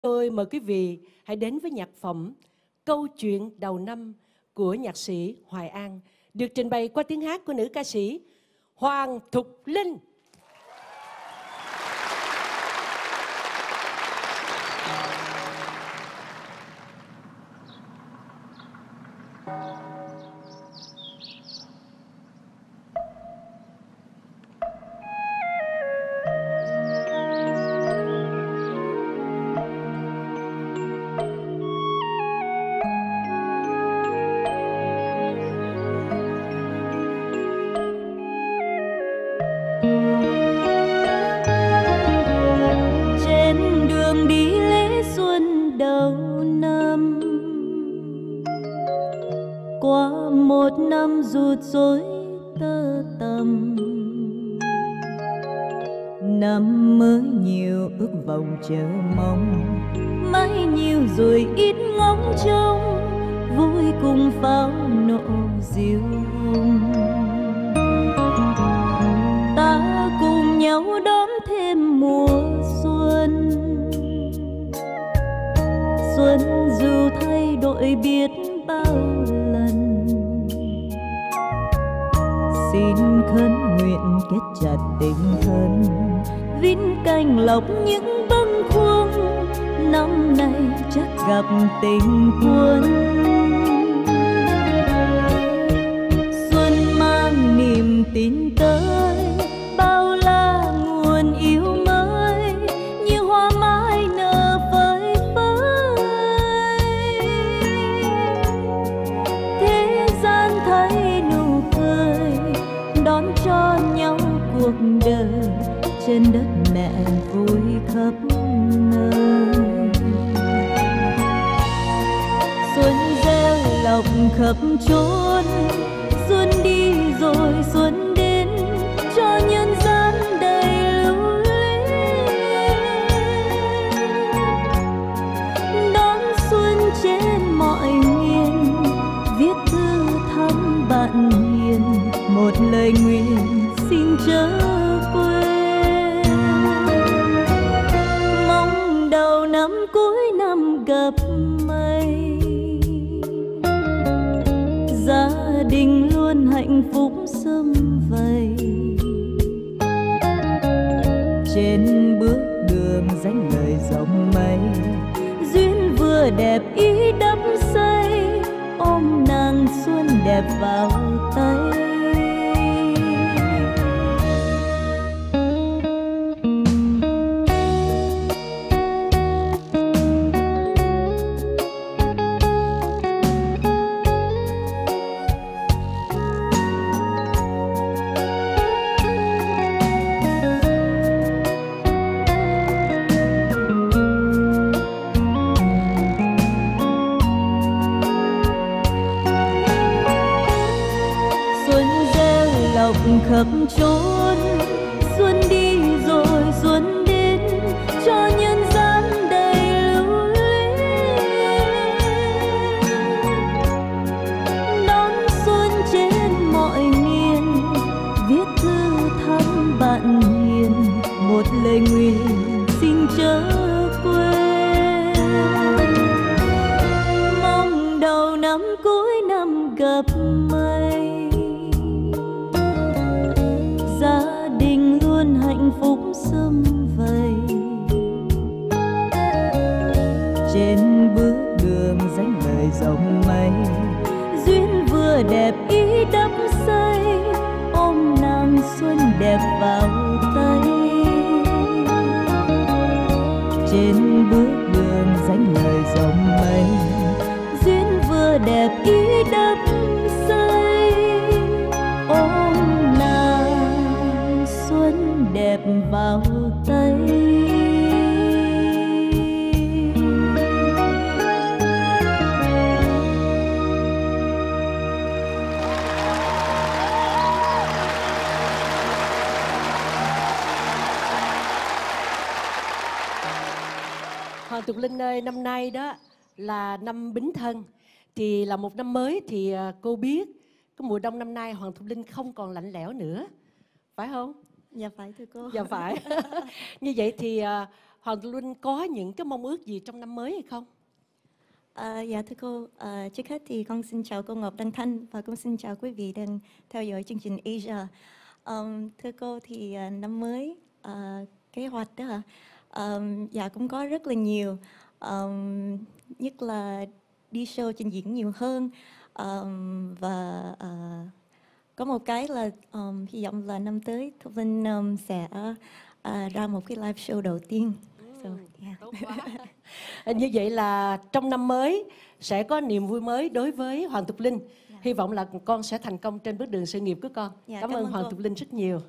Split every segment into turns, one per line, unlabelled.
Tôi mời quý vị hãy đến với nhạc phẩm Câu chuyện đầu năm của nhạc sĩ Hoài An, được trình bày qua tiếng hát của nữ ca sĩ Hoàng Thục Linh.
Trên đường đi lễ xuân đầu năm, qua một năm rụt rối tơ tằm, năm mới nhiều ước vọng chờ mong, mãi nhiều rồi ít ngóng trông, vui cùng pháo nổ diêu hồng. Ta cùng nhau đón thêm mùa xuân, xuân dù thay đổi biết bao lần, xin khấn nguyện kết chặt tình thân, vin cành lộc những bâng khuâng, năm nay chắc gặp tình quân. Xuân mang niềm tin tới, bao la nguồn yêu mới, như hoa mai nở phơi phới. Thế gian thấy nụ cười, đón cho nhau cuộc đời, trên đất mẹ vui khắp nơi. Xuân gieo lộc khắp chốn, xuân đi rồi xuân đến, cho nhân gian đầy lưu luyến. Đón xuân trên mọi miền, viết thư thăm bạn hiền, một lời nguyện xin chớ quên. Mong đầu năm cuối năm gặp may, gia đình luôn hạnh phúc sum vầy. Trên bước đường dánh lời dòng mây, duyên vừa đẹp ý đắm say, ôm nàng xuân đẹp vào tay. Khắp chốn, xuân đi rồi xuân đến, cho nhân gian đầy lưu luyến. Đón xuân trên mọi miền, viết thư thăm bạn hiền, một lời nguyện xin chớ quên. Mong đầu năm cuối năm gặp may, gia đình luôn hạnh phúc sum vầy. Trên bước đường dánh lời dòng mây, duyên vừa đẹp ý đắm say, ôm nàng xuân đẹp vào tay. Trên bước đường dánh lời dòng mây, duyên vừa đẹp ý đắm say, ôm nàng xuân đẹp vào tay.
Hoàng Thục Linh ơi, năm nay đó là năm Bính Thân, thì là một năm mới, thì cô biết cái mùa đông năm nay Hoàng Thục Linh không còn lạnh lẽo nữa, phải không?
Dạ phải thưa cô.
Dạ phải. Như vậy thì Hoàng Thục Linh có những cái mong ước gì trong năm mới hay không?
Dạ thưa cô, trước hết thì con xin chào cô Ngọc Đăng Thanh và con xin chào quý vị đang theo dõi chương trình Asia. Thưa cô thì năm mới kế hoạch đó hả? Dạ cũng có rất là nhiều, nhất là đi show trình diễn nhiều hơn, và có một cái là hy vọng là năm tới Thục Linh sẽ ra một cái live show đầu tiên.
Tốt quá. Như vậy là trong năm mới sẽ có niềm vui mới đối với Hoàng Thục Linh. Hy vọng là con sẽ thành công trên bước đường sự nghiệp của con. Cảm ơn Hoàng Thục Linh rất nhiều.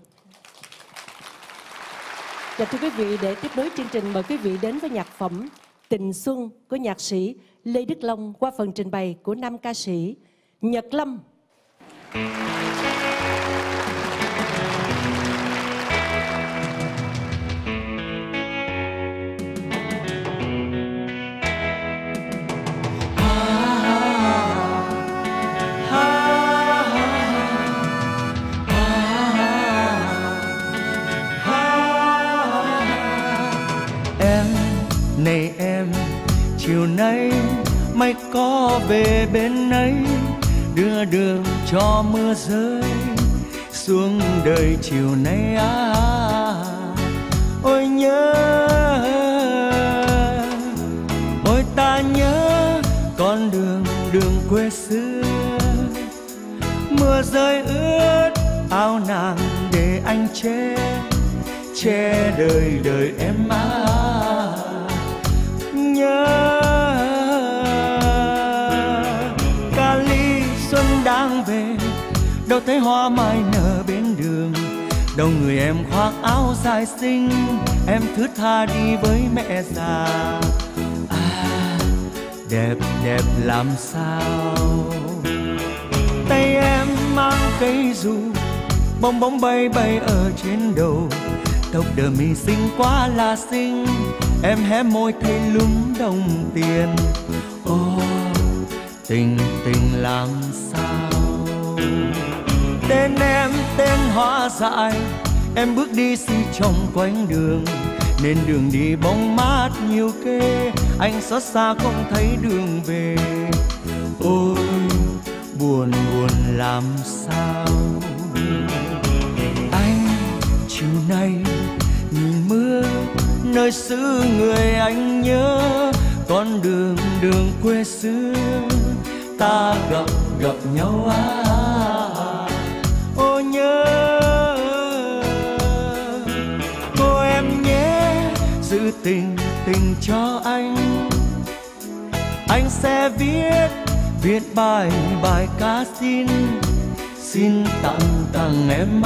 Và thưa quý vị, để tiếp nối chương trình, mời quý vị đến với nhạc phẩm Tình Xuân của nhạc sĩ Lê Đức Long qua phần trình bày của nam ca sĩ Nhật Lâm.
Này em, chiều nay mây có về bên ấy, đưa đường cho mưa rơi xuống đời chiều nay ôi nhớ, ôi ta nhớ con đường quê xưa, mưa rơi ướt áo nàng để anh che đời em nhớ. Ca ly xuân đang về, đâu thấy hoa mai nở bên đường, đâu người em khoác áo dài xinh, em thướt tha đi với mẹ già. Đẹp đẹp làm sao, tay em mang cây dù, bông bóng bay bay ở trên đầu, tóc đờ mi xinh quá là xinh, em hé môi thấy lúm đồng tiền. Ô tình làm sao, tên em tên hoa dại, em bước đi si trong quanh đường, nên đường đi bóng mát nhiều kê, anh xót xa không thấy đường về. Ôi buồn làm sao, anh chiều nay nhìn mưa nơi xứ người anh nhớ, con đường quê xưa ta gặp nhau ô nhớ. Cô em nhé giữ tình cho anh sẽ viết bài ca xin tặng em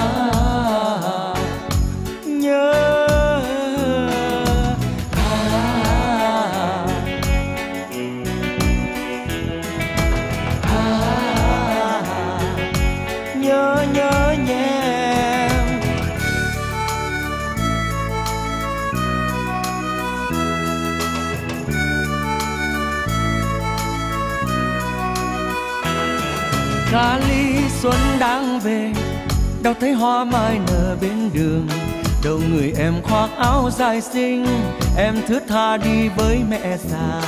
nhớ. Nhớ nhé. Ca ly xuân đang về, đâu thấy hoa mai nở bên đường, đâu người em khoác áo dài xinh, em thướt tha đi với mẹ già.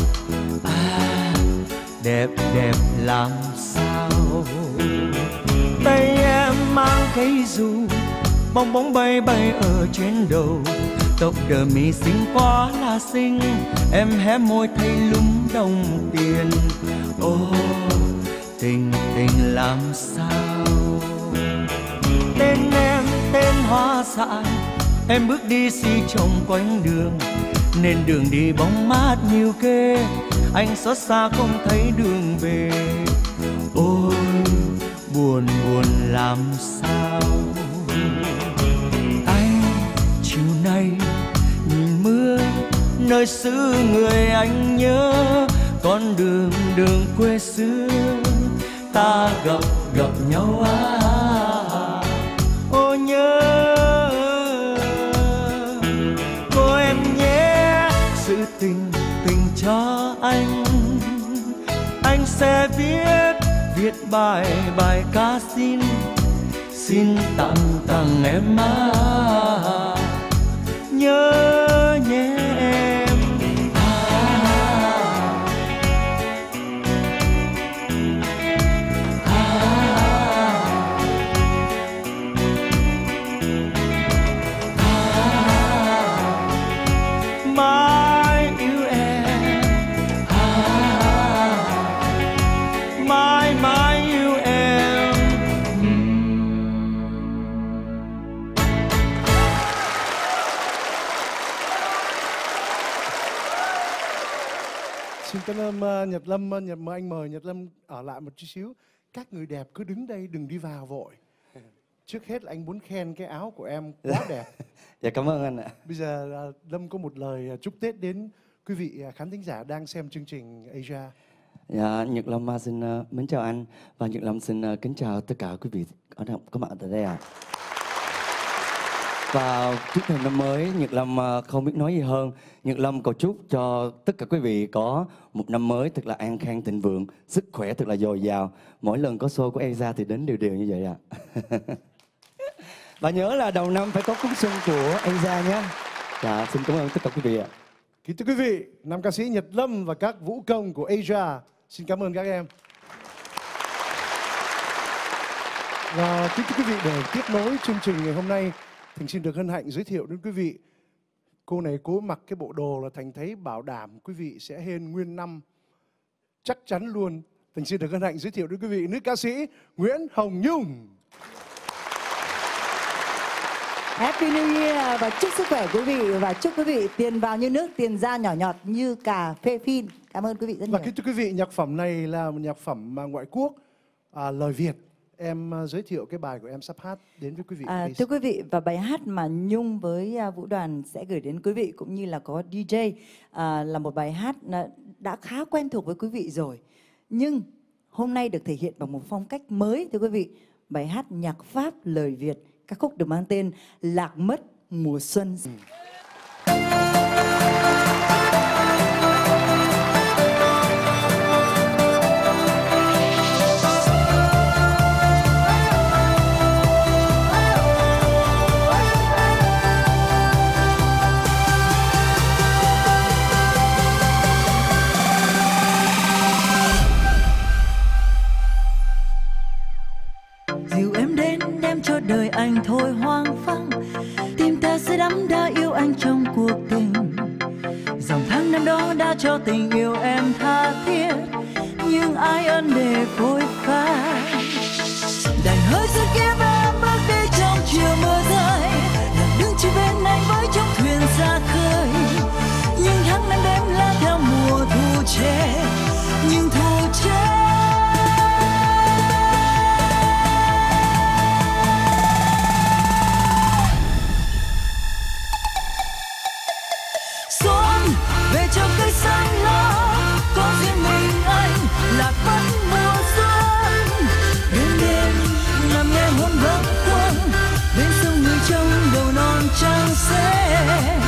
Đẹp đẹp làm sao, tay em mang cây dù, bông bóng bay bay ở trên đầu, tóc đờ mi xinh quá là xinh, em hé môi thấy lúm đồng tiền. Ô tình làm sao, tên em tên hoa dại, em bước đi si trong quanh đường, nên đường đi bóng mát nhiều kê, anh xót xa không thấy đường về. Ôi buồn làm sao, anh chiều nay nhìn mưa nơi xứ người anh nhớ, con đường quê xưa ta gặp nhau ô nhớ. Cô em nhé giữ tình cho anh sẽ viết bài ca xin tặng em nhớ nhé.
Xin cảm ơn Nhật Lâm. Mời anh mời Nhật Lâm ở lại một chút xíu. Các người đẹp cứ đứng đây, đừng đi vào vội. Trước hết là anh muốn khen cái áo của em quá đẹp.
Dạ cảm ơn anh ạ.
Bây giờ Lâm có một lời chúc Tết đến quý vị khán thính giả đang xem chương trình Asia.
Dạ, Nhật Lâm xin mến chào anh và Nhật Lâm xin kính chào tất cả quý vị có mặt tại đây ạ. Và chúc mừng năm mới, Nhật Lâm không biết nói gì hơn. Nhật Lâm cầu chúc cho tất cả quý vị có một năm mới thật là an khang thịnh vượng, sức khỏe thật là dồi dào. Mỗi lần có show của Asia thì đến đều như vậy ạ. Và nhớ là đầu năm phải có cúng xuân của Asia nhé. Dạ, xin cảm ơn tất cả quý vị ạ.
Kính thưa quý vị, nam ca sĩ Nhật Lâm và các vũ công của Asia, xin cảm ơn các em. Và kính thưa quý vị, để tiếp nối chương trình ngày hôm nay, Thành xin được hân hạnh giới thiệu đến quý vị. Cô này cố mặc cái bộ đồ là Thành thấy bảo đảm quý vị sẽ hên nguyên năm. Chắc chắn luôn. Thành xin được hân hạnh giới thiệu đến quý vị nữ ca sĩ Nguyễn Hồng Nhung.
Happy New Year và chúc sức khỏe quý vị và chúc quý vị tiền vào như nước, tiền ra nhỏ nhọt như cà phê phin. Cảm ơn quý vị rất nhiều.
Và kính thưa quý vị, nhạc phẩm này là một nhạc phẩm ngoại quốc, lời Việt. Em giới thiệu cái bài của em sắp hát đến với quý vị.
Thưa quý vị, và bài hát mà Nhung với Vũ Đoàn sẽ gửi đến quý vị cũng như là có DJ là một bài hát đã khá quen thuộc với quý vị rồi. Nhưng hôm nay được thể hiện bằng một phong cách mới thưa quý vị. Bài hát nhạc Pháp lời Việt, ca khúc được mang tên Lạc Mất Mùa Xuân.
Dìu em đến đem cho đời anh thôi hoang vắng, tim ta sẽ đắm đa yêu anh trong cuộc tình. Dòng tháng năm đó đã cho tình yêu em tha thiết, nhưng ai ân để phôi phai. Đành hơi sức kiếp em bước đi trong chiều mưa rơi, lặng đứng chỉ bên anh với trong thuyền ra khơi. Nhưng tháng năm đêm lá theo mùa thu chết, nhưng thu chết. Về cho cây xanh lá, có riêng mình anh lạc mất mùa xuân. Đêm đêm nằm nghe hôn vắng khuâng, bên sông người trong đầu non trăng xe.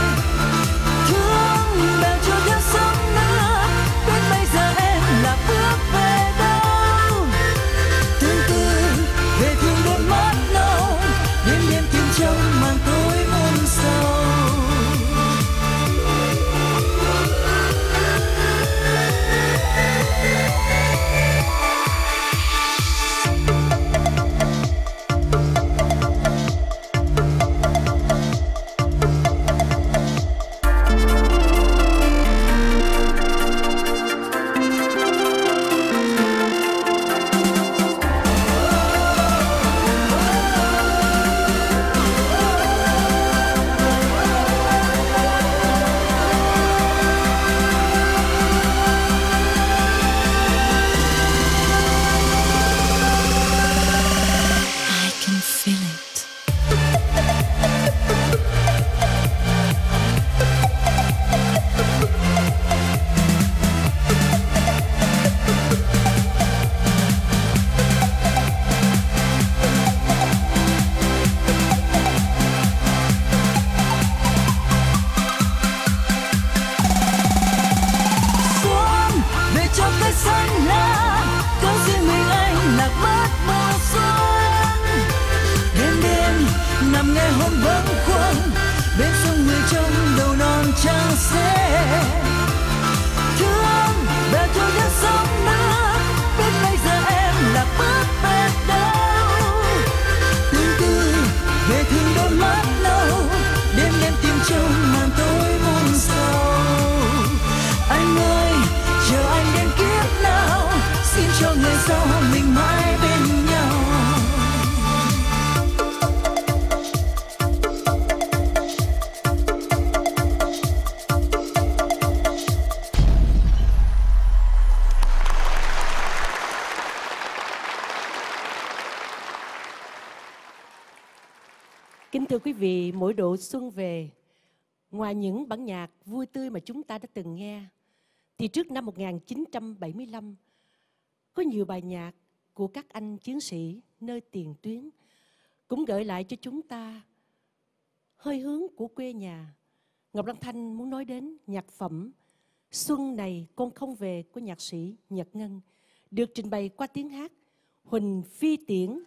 Thương bèo cho theo sông nữa, biết bây giờ em là bước về đâu. Tương tư về thương đôi mắt nâu, đêm đêm tìm trong màn tối muôn sầu.
Kính thưa quý vị, mỗi độ xuân về, ngoài những bản nhạc vui tươi mà chúng ta đã từng nghe, thì trước năm 1975, có nhiều bài nhạc của các anh chiến sĩ nơi tiền tuyến cũng gợi lại cho chúng ta hơi hướng của quê nhà. Ngọc Lan Thanh muốn nói đến nhạc phẩm Xuân Này Con Không Về của nhạc sĩ Nhật Ngân, được trình bày qua tiếng hát Huỳnh Phi Tiễn.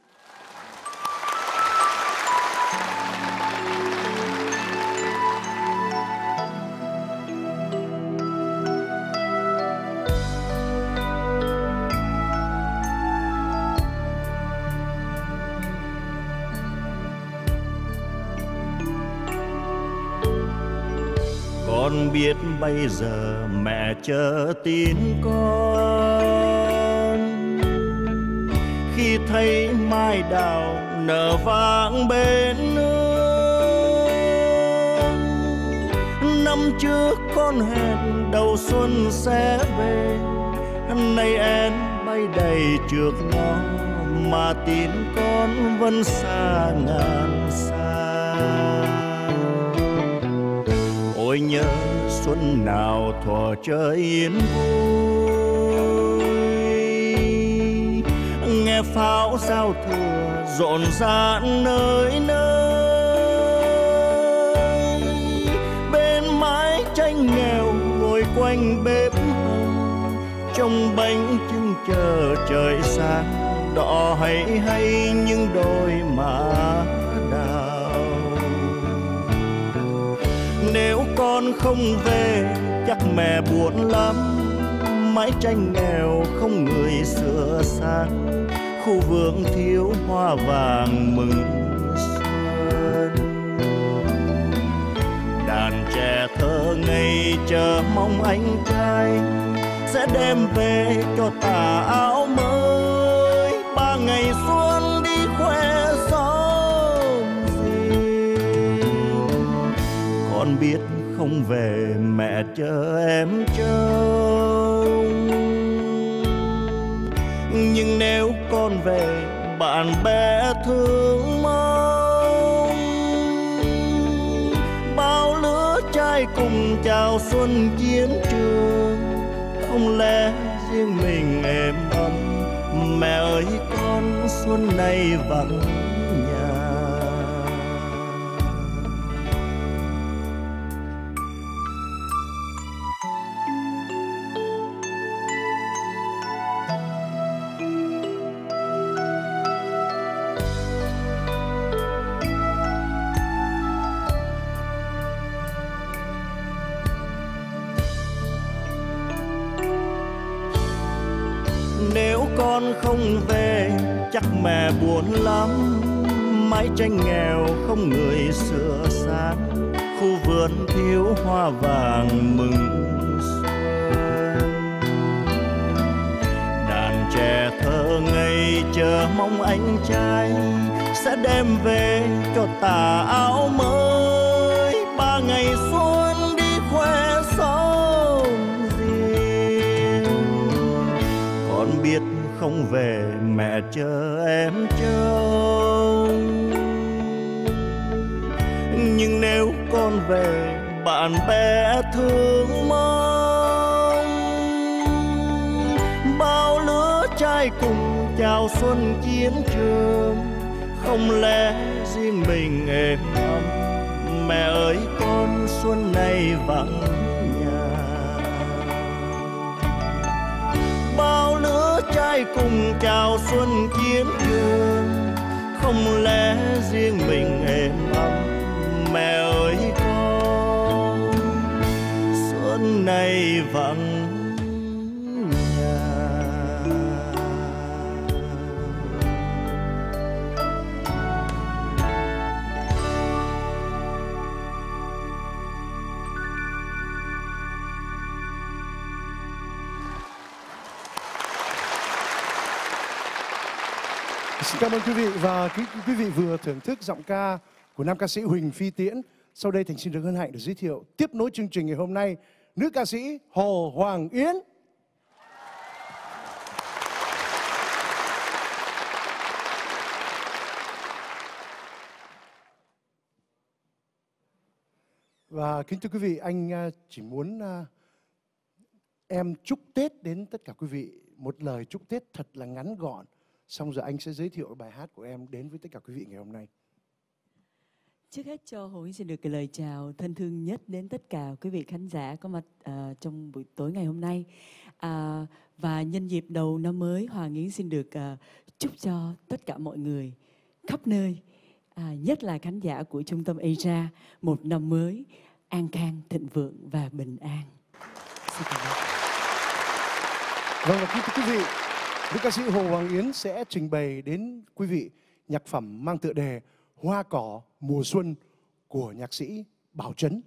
Con biết bây giờ mẹ chờ tin con, khi thấy mai đào nở vàng bên nương. Năm trước con hẹn đầu xuân sẽ về, nay em bay đầy trước ngõ mà tin con vẫn xa ngàn xa. Ôi nhớ xuân nào thuở trời yên vui, nghe pháo giao thừa rộn rã nơi nơi. Bên mái tranh nghèo ngồi quanh bếp hồng, trông bánh trưng chờ trời sáng, đỏ hay hay những đôi má đào. Nếu con không về chắc mẹ buồn lắm, mái tranh nghèo không người sửa sang, khu vườn thiếu hoa vàng mừng xuân. Đàn trẻ thơ ngây chờ mong anh trai sẽ đem về cho tà áo mới, 3 ngày xuân đi khoe xóm riêng. Con biết không về mẹ chờ em trông, nhưng nếu con về bạn bè thương mong. Bao lứa trai cùng chào xuân chiến trường, không lẽ riêng mình êm ấm. Mẹ ơi con xuân này vắng nhà. Nếu con không về chắc mẹ buồn lắm, mái tranh nghèo không người sửa sáng, khu vườn thiếu hoa vàng mừng xuân. Đàn trẻ thơ ngây chờ mong anh trai sẽ đem về cho tà áo mới, 3 ngày xuân đi khoe xóm riêng. Con biết không về mẹ chờ em trông, nhưng nếu con về bạn bè thương mong. Bao lứa trai cùng chào xuân chiến trường, không lẽ riêng mình êm ấm. Mẹ ơi con xuân này vắng nhà. Bao lứa trai cùng chào xuân chiến trường, không lẽ riêng mình êm ấm. Mẹ ơi con xuân này vắng nhà.
Xin cảm ơn quý vị, và quý vị vừa thưởng thức giọng ca của nam ca sĩ Huỳnh Phi Tiễn. Sau đây Thành xin được hân hạnh được giới thiệu tiếp nối chương trình ngày hôm nay, nữ ca sĩ Hồ Hoàng Yến. Và kính thưa quý vị, anh chỉ muốn em chúc Tết đến tất cả quý vị. Một lời chúc Tết thật là ngắn gọn. Xong rồi anh sẽ giới thiệu bài hát của em đến với tất cả quý vị ngày hôm nay.
Trước hết cho Hùng xin được cái lời chào thân thương nhất đến tất cả quý vị khán giả có mặt trong buổi tối ngày hôm nay. Và nhân dịp đầu năm mới, Hoàng Yến xin được chúc cho tất cả mọi người khắp nơi, nhất là khán giả của Trung tâm Asia, một năm mới an khang, thịnh vượng và bình an. Xin cảm ơn.
Vâng, và kính thưa quý vị, nữ ca sĩ Hồ Hoàng Yến sẽ trình bày đến quý vị nhạc phẩm mang tựa đề Hoa cỏ mùa xuân của nhạc sĩ Bảo Trấn.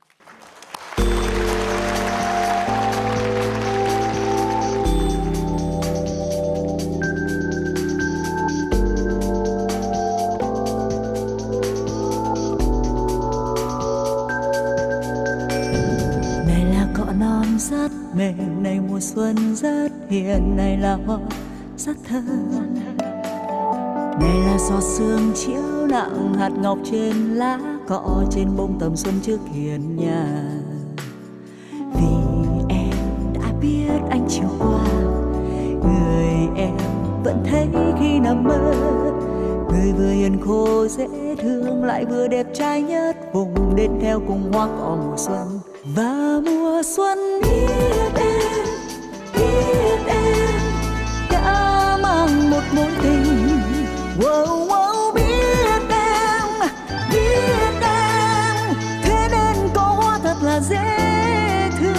Này là cỏ non rất mềm, này mùa xuân rất hiền, này là hoa rất thơm. Này là giọt sương chiếu nặng hạt ngọc trên lá cọ, trên bông tầm xuân trước hiên nhà. Vì em đã biết anh chiều qua, người em vẫn thấy khi nằm mơ. Người vừa hiền khô dễ thương, lại vừa đẹp trai nhất vùng, đến theo cùng hoa cỏ mùa xuân. Và mùa xuân biết em đã mang một mối tình. Wow, wow, biết em, thế nên có hoa thật là dễ thương.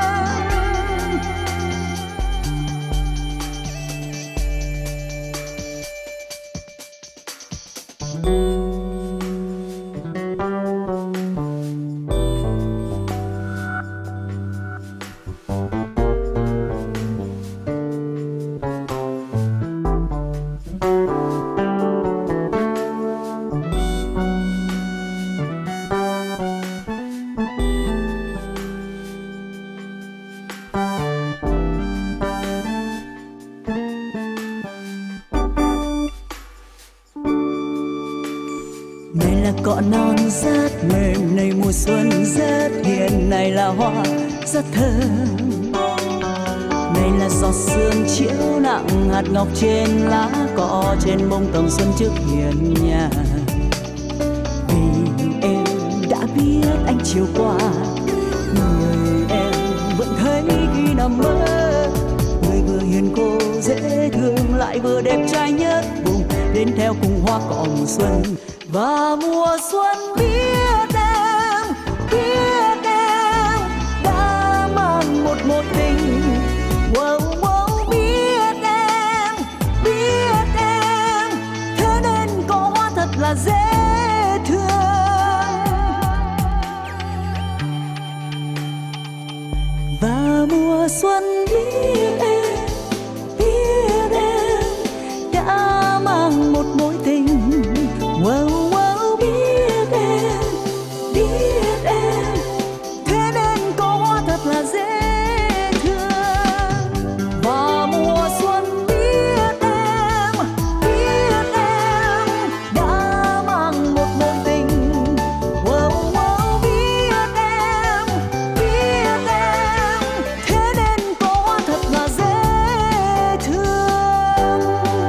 Cỏ non rất mềm, này mùa xuân rất hiền, này là hoa rất thơm. Này là giọt sương chiếu nặng hạt ngọc trên lá cọ, trên bông tầm xuân trước hiên nhà. Vì em đã biết anh chiều qua, người em vẫn thấy khi nằm mơ. Người vừa hiền khô dễ thương, lại vừa đẹp trai nhất vùng, đến theo cùng hoa cỏ mùa xuân. Và mùa xuân biết em đã mang một mối tình. Wow, wow, biết em, thế nên có hoa thật là dễ thương. Và mùa xuân biết em đã mang một mối tình. Wow, wow, biết em, thế nên có hoa thật là dễ thương. Và mùa xuân biết em đã mang một mối tình. Wow, wow, biết em, thế nên có hoa thật là dễ thương.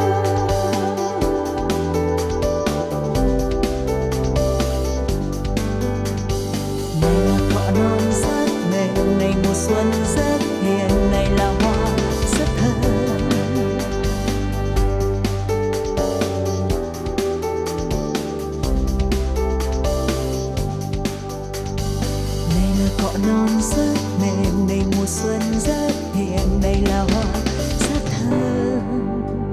Xuân rất hiền, này là hoa rất thơm. Này là cỏ non rất mềm, này mùa xuân rất hiền, này là hoa rất thơm.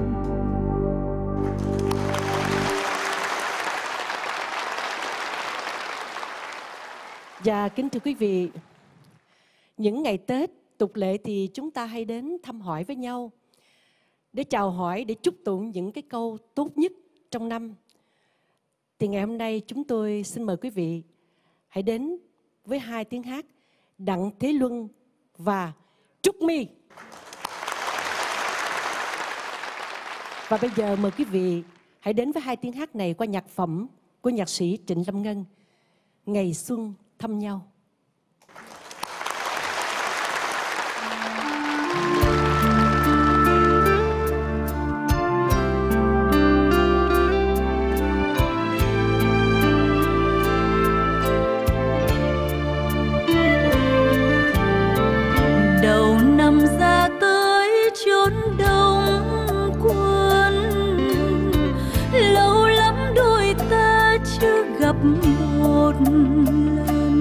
Và kính thưa quý vị, những ngày Tết, tục lệ thì chúng ta hay đến thăm hỏi với nhau để chào hỏi, để chúc tụng những cái câu tốt nhất trong năm. Thì ngày hôm nay chúng tôi xin mời quý vị hãy đến với hai tiếng hát Đặng Thế Luân và Trúc My. Và bây giờ mời quý vị hãy đến với hai tiếng hát này qua nhạc phẩm của nhạc sĩ Trịnh Lâm Ngân, Ngày Xuân thăm nhau.
Đầu năm ra tới chốn đông quân, lâu lắm đôi ta chưa gặp một lần.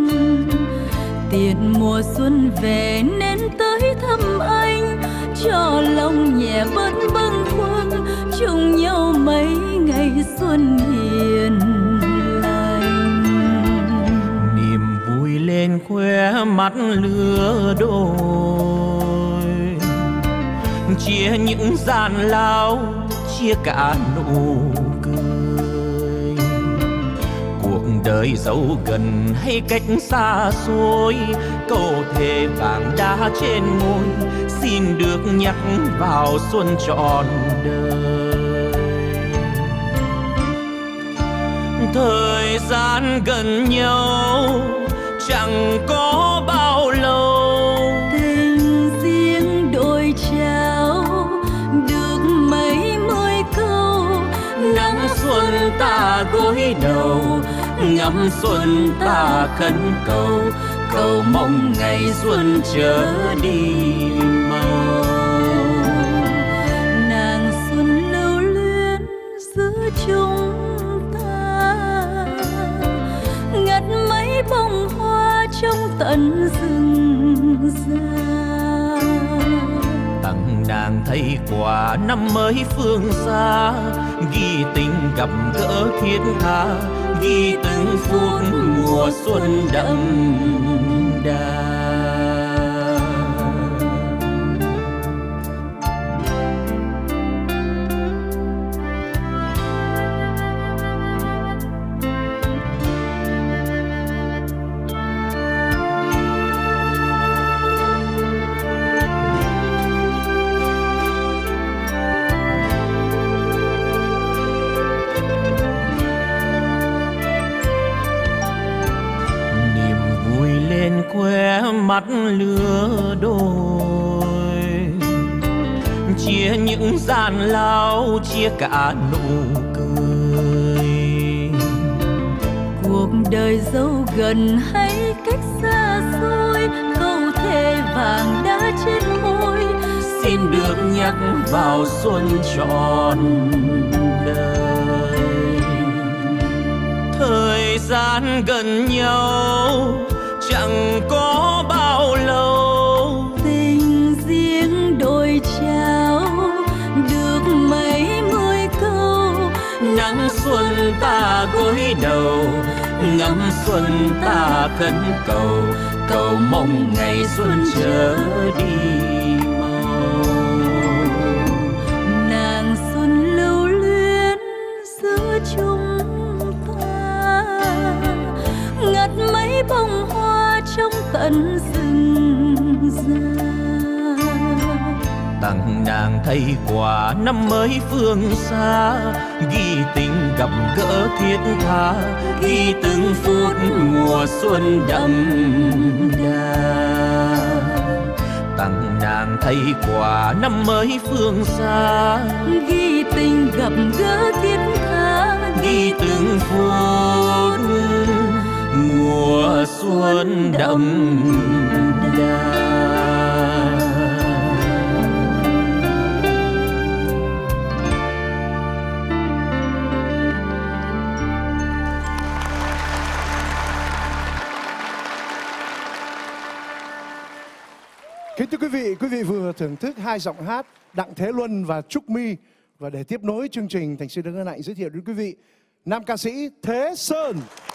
Tiện mùa xuân về nên tới thăm anh, cho lòng nhẹ bớt bâng khuâng, chung nhau mấy ngày xuân hiền lành.
Niềm vui lên khóe mắt lứa đôi, chia những gian lao, chia cả nụ cười. Cuộc đời dẫu gần hay cách xa xôi, câu thề vàng đá trên môi xin được nhắc vào xuân trọn đời. Thời gian gần nhau chẳng có bao lâu,
tình riêng đôi trao được mấy mươi câu.
nắng xuân ta gối đầu, ngắm xuân ta khấn cầu, cầu mong ngày xuân trở đi mau.
Nàng xuân lưu luyến giữa chúng ta, ngắt mấy bông hoa trong tận rừng già.
Tặng nàng thay quà năm mới phương xa, ghi tình gặp gỡ thiết tha, ghi từng phút mùa xuân đậm đà. Khóe mắt lứa đôi, chia những gian lao, chia cả nụ cười.
Cuộc đời dẫu gần hay cách xa xôi, câu thề vàng đã trên môi
xin được nhắc vào xuân trọn đời. Thời gian gần nhau chẳng có bao lâu,
tình riêng đôi trao được mấy mươi câu.
nắng xuân ta gối đầu, ngắm xuân ta khấn cầu, cầu mong ngày xuân trở đi mau.
Nàng xuân lưu luyến giữa chúng ta, ngắt mấy bông hoa trong tận rừng già.
Tặng nàng thay quà năm mới phương xa, ghi tình gặp gỡ thiết tha, ghi từng phút mùa xuân đậm đà. Tặng nàng thay quà năm mới phương xa,
ghi tình gặp gỡ thiết tha,
ghi từng phút mùa xuân đậm đà.
Kính thưa quý vị vừa thưởng thức hai giọng hát Đặng Thế Luân và Trúc My. Và để tiếp nối chương trình, Thành Sư Đấng hân hạnh giới thiệu đến quý vị nam ca sĩ Thế Sơn.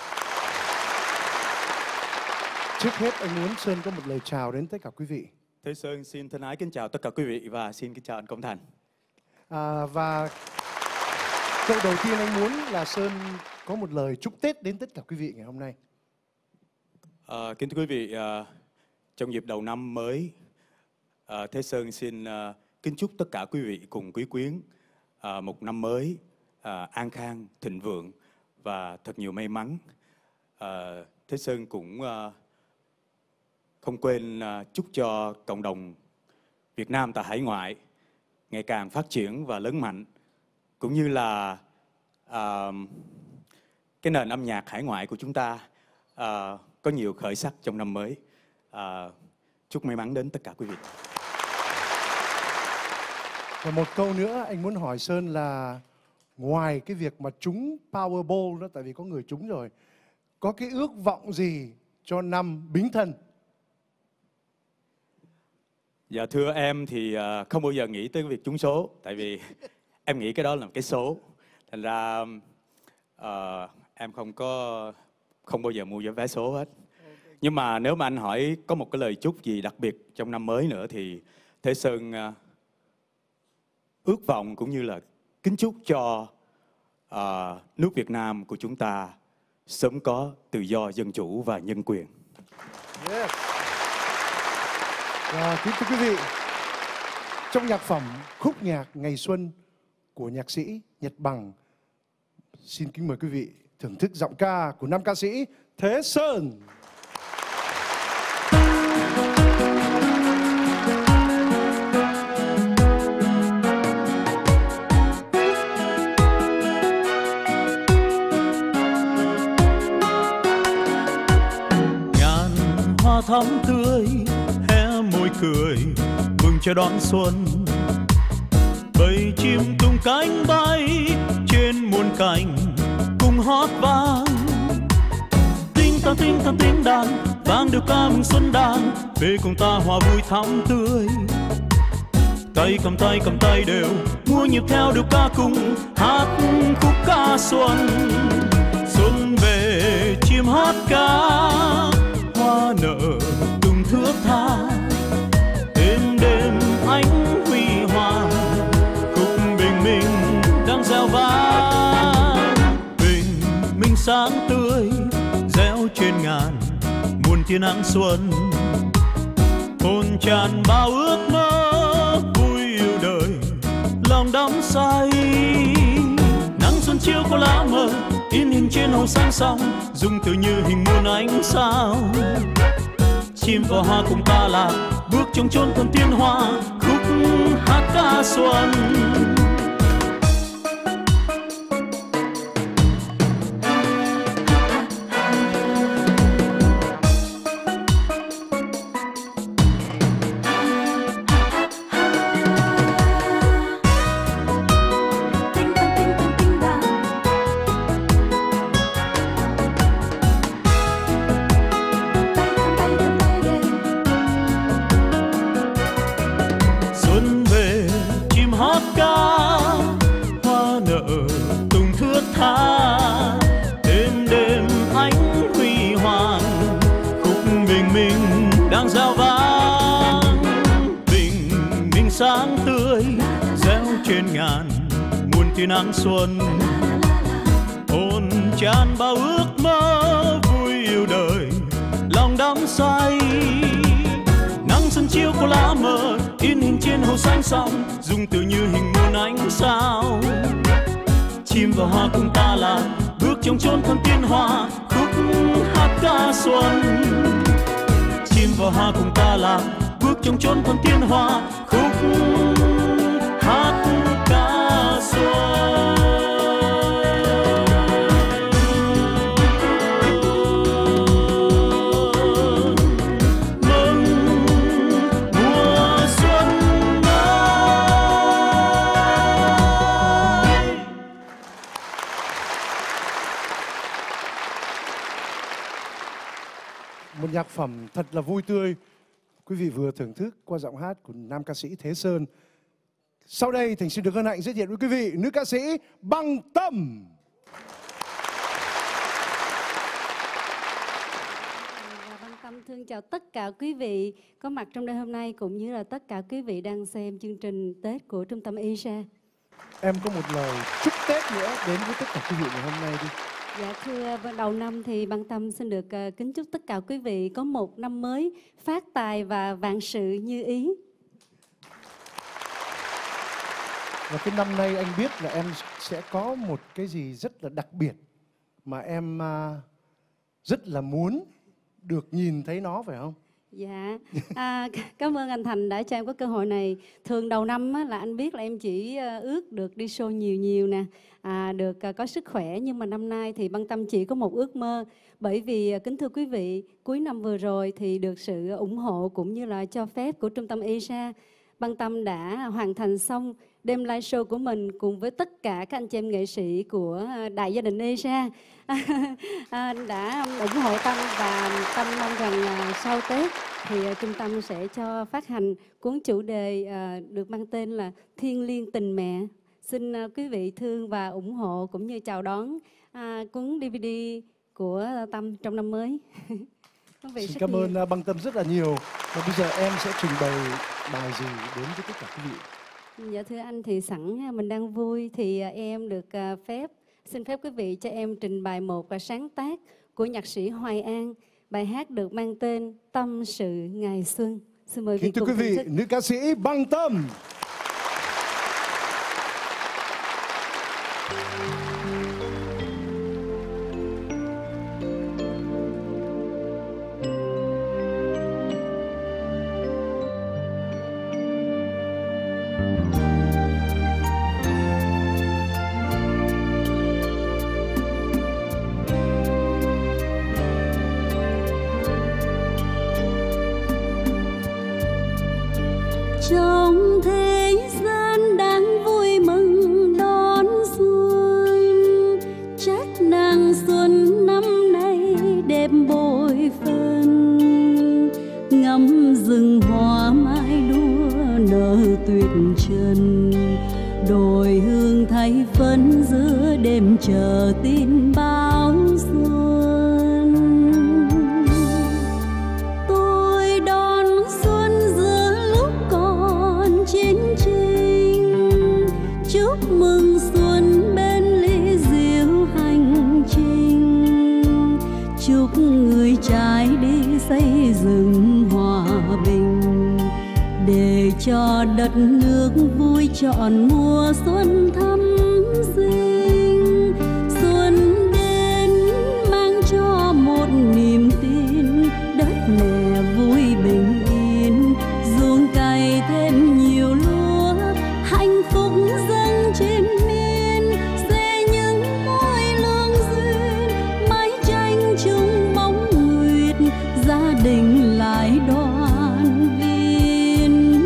Trước hết anh muốn Sơn có một lời chào đến tất cả quý vị.
Thế Sơn xin thân ái kính chào tất cả quý vị và xin kính chào anh Công Thành.
Và câu đầu tiên anh muốn là Sơn có một lời chúc Tết đến tất cả quý vị ngày hôm nay.
Kính thưa quý vị, trong dịp đầu năm mới, Thế Sơn xin kính chúc tất cả quý vị cùng quý quyến một năm mới an khang, thịnh vượng và thật nhiều may mắn. Thế Sơn cũng không quên chúc cho cộng đồng Việt Nam tại hải ngoại ngày càng phát triển và lớn mạnh, cũng như là cái nền âm nhạc hải ngoại của chúng ta có nhiều khởi sắc trong năm mới. Chúc may mắn đến tất cả quý vị.
Và một câu nữa anh muốn hỏi Sơn là ngoài cái việc mà trúng Powerball đó, tại vì có người trúng rồi, có cái ước vọng gì cho năm Bính Thân?
Dạ thưa em thì không bao giờ nghĩ tới việc trúng số, tại vì em nghĩ cái đó là một cái số. Thành ra em không bao giờ mua vé số hết. Nhưng mà nếu mà anh hỏi có một cái lời chúc gì đặc biệt trong năm mới nữa thì Thế Sơn ước vọng cũng như là kính chúc cho nước Việt Nam của chúng ta sớm có tự do, dân chủ và nhân quyền.
Yes. Và kính thưa quý vị, trong nhạc phẩm Khúc nhạc Ngày Xuân của nhạc sĩ Nhật Bằng, xin kính mời quý vị thưởng thức giọng ca của nam ca sĩ Thế Sơn.
Ngàn hoa thắm tươi hé môi cười mừng chờ đón xuân, bầy chim tung cánh bay trên muôn cành cùng hót vang. Tinh ta tiếng đàn vang đều ca mừng xuân đàn, về cùng ta hòa vui thắm tươi. Tay cầm tay đều mua nhịp theo đều ca cùng hát khúc ca xuân. Xuân về chim hót ca, hoa nở tung thước tha, đêm đêm ánh huy hoàng, khúc bình minh đang reo vang. Bình minh sáng tươi réo trên ngàn muôn tia nắng xuân, hồn tràn bao ước mơ vui yêu đời lòng đắm say. Nắng xuân chiếu qua lá mờ in hình trên hồ xanh xong, dung tựa như hình muôn ánh sao. Chim và hoa cùng ta lạc bước trong chốn thuần tiên hoa, khúc hát ca xuân. Sáng tươi réo trên ngàn muôn tia nắng xuân, hồn tràn bao ước mơ vui yêu đời lòng đắm say. Nắng xuân chiếu qua lá mờ in hình trên hồ xanh xong, dung tựa như hình muôn ánh sao. Chim và hoa cùng ta là bước trong chốn thắm tiên hoa, khúc hát ca xuân. Chim và hoa cùng ta là bước trong chốn thuần tiên hoa, khúc hát ca xuân. Mừng mùa xuân mới.
Một nhạc phẩm thật là vui tươi. Quý vị vừa thưởng thức qua giọng hát của nam ca sĩ Thế Sơn. Sau đây Thành xin được hân hạnh giới thiệu với quý vị nữ ca sĩ Băng Tâm.
Băng Tâm thương chào tất cả quý vị có mặt trong đêm hôm nay, cũng như là tất cả quý vị đang xem chương trình Tết của Trung tâm Asia.
Em có một lời chúc Tết nữa đến với tất cả quý vị ngày hôm nay đi.
Dạ thưa, đầu năm thì Băng Tâm xin được kính chúc tất cả quý vị có một năm mới phát tài và vạn sự như ý.
Và cái năm nay anh biết là em sẽ có một cái gì rất là đặc biệt mà em rất là muốn được nhìn thấy nó, phải không?
Dạ, cảm ơn anh Thành đã cho em có cơ hội này. Thường đầu năm á, là anh biết là em chỉ ước được đi show nhiều nè, được có sức khỏe. Nhưng mà năm nay thì Băng Tâm chỉ có một ước mơ. Bởi vì kính thưa quý vị, cuối năm vừa rồi thì được sự ủng hộ cũng như là cho phép của Trung tâm Asia, Băng Tâm đã hoàn thành xong đêm live show của mình cùng với tất cả các anh chị em nghệ sĩ của đại gia đình Asia đã ủng hộ Tâm, và Tâm mong rằng sau Tết thì trung tâm sẽ cho phát hành cuốn chủ đề được mang tên là Thiêng liêng tình mẹ. Xin quý vị thương và ủng hộ cũng như chào đón cuốn DVD của Tâm trong năm mới.
Xin cảm ơn Băng Tâm rất là nhiều. Và bây giờ em sẽ trình bày bài gì đến với tất cả quý vị?
Dạ thưa anh, thì sẵn mình đang vui thì em được xin phép quý vị cho em trình bày một sáng tác của nhạc sĩ Hoài An. Bài hát được mang tên Tâm sự ngày xuân. Xin mời
kính thưa quý vị, nữ ca sĩ Băng Tâm.
Trong thế gian đang vui mừng đón xuân, chắc nàng xuân năm nay đẹp bội phần. Ngắm rừng hoa mai đua nở tuyệt trần, đồi hương thay phấn giữa đêm chờ tin báo xuân. Tôi đón xuân giữa lúc còn chiến tranh, chúc mừng xuân bên ly rượu hành trình, chúc người trái đi xây dựng hòa bình, để cho đất nước vui trọn mùa xuân thắm sinh. Xuân đến mang cho một niềm tin, đất mẹ vui bình yên, ruộng cày thêm nhiều lúa, hạnh phúc dâng trên miền, sẽ những mối lương duyên, mái tranh chung bóng nguyệt, gia đình lại đoàn viên.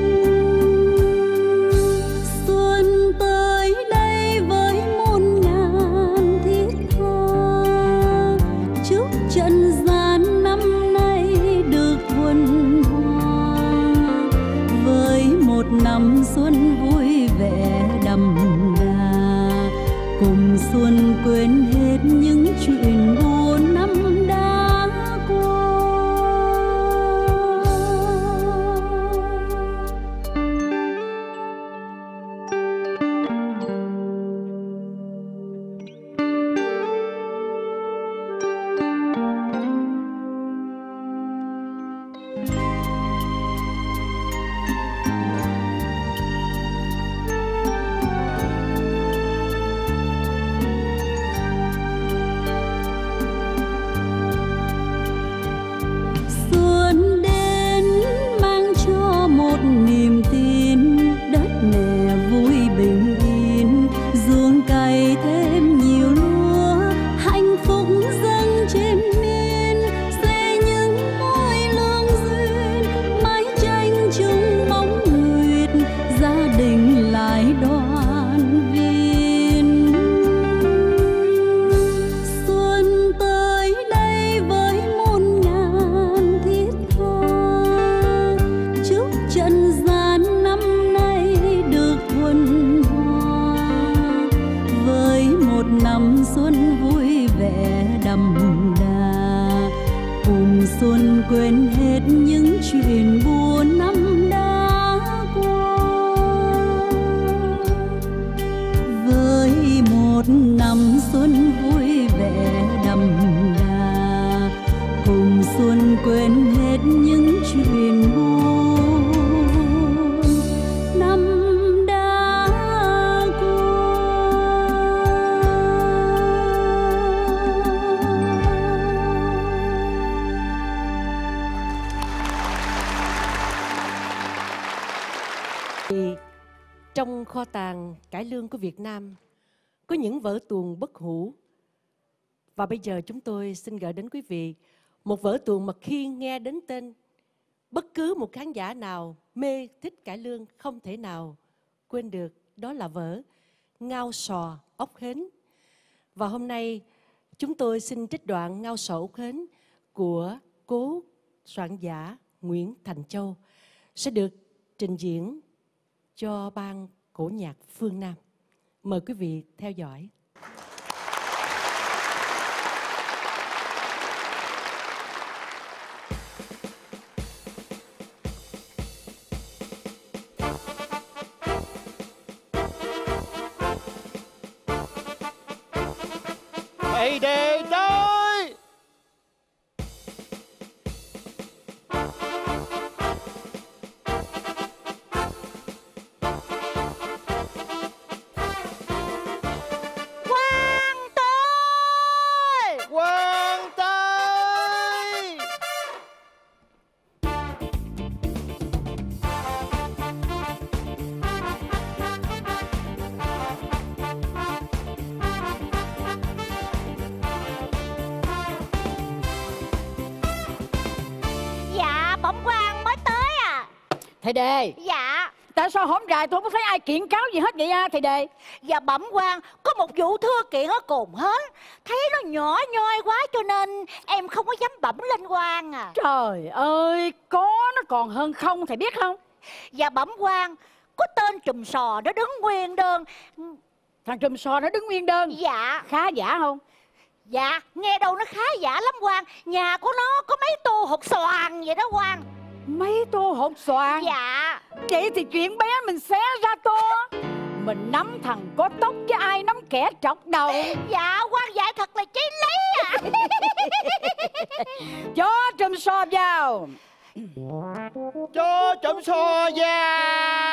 Xuân tới đây với muôn ngàn thiết tha, chúc trần gian năm nay được thuần hoa, với một năm xuân vui vẻ đậm đà, cùng xuân quên hết những chuyện buồn năm đã qua. Xuân đến mang cho một niềm tin, đất mẹ vui bình yên, ruộng cày thêm nhiều lúa, hạnh phúc dâng trên miền, sẽ những mối lương duyên, mái tranh chung bóng nguyệt, gia đình lại đoàn viên. Xuân tới đây với muôn ngàn thiết tha, chúc trần gian năm nay được thuần hoa, với một năm xuân vui vẻ đậm đà, cùng xuân quên hết những chuyện buồn năm đã qua, với một năm xuân vui vẻ đậm đà, cùng xuân quên hết những chuyện buồn năm đã qua.
Thì trong kho tàng cải lương của Việt Nam có những vở tuồng bất hủ. Và bây giờ chúng tôi xin gửi đến quý vị một vở tuồng mà khi nghe đến tên, bất cứ một khán giả nào mê thích cải lương không thể nào quên được. Đó là vở Ngao Sò Ốc Hến. Và hôm nay chúng tôi xin trích đoạn Ngao Sò Ốc Hến của cố soạn giả Nguyễn Thành Châu sẽ được trình diễn cho ban cổ nhạc Phương Nam. Mời quý vị theo dõi.
Thầy đề tới. Quang tới.
Dạ, bẩm quan mới tới à.
Thầy Đề.
Dạ.
Tại sao hổm rày tôi không thấy ai kiện cáo gì hết vậy thầy Đề?
Dạ bẩm quan, có một vụ thưa kiện ở Cồn Hến, thấy nó nhỏ nhoi quá cho nên em không có dám bẩm lên quan à.
Trời ơi, có nó còn hơn không thầy biết không?
Dạ bẩm quan, có tên Trùm Sò nó đứng nguyên đơn.
Thằng Trùm Sò nó đứng nguyên đơn?
Dạ.
Khá giả không?
Dạ, nghe đâu nó khá giả lắm quan. Nhà của nó có mấy tô hột xoàn vậy đó quan.
Mấy tô hột xoàn?
Dạ.
Vậy thì chuyện bé mình xé ra tô. Mình nắm thằng có tóc chứ ai nắm kẻ trọc đầu.
Dạ, quan dạy thật là chí lý à.
Cho Trùm Sò vào.
Cho Trùm Sò vào.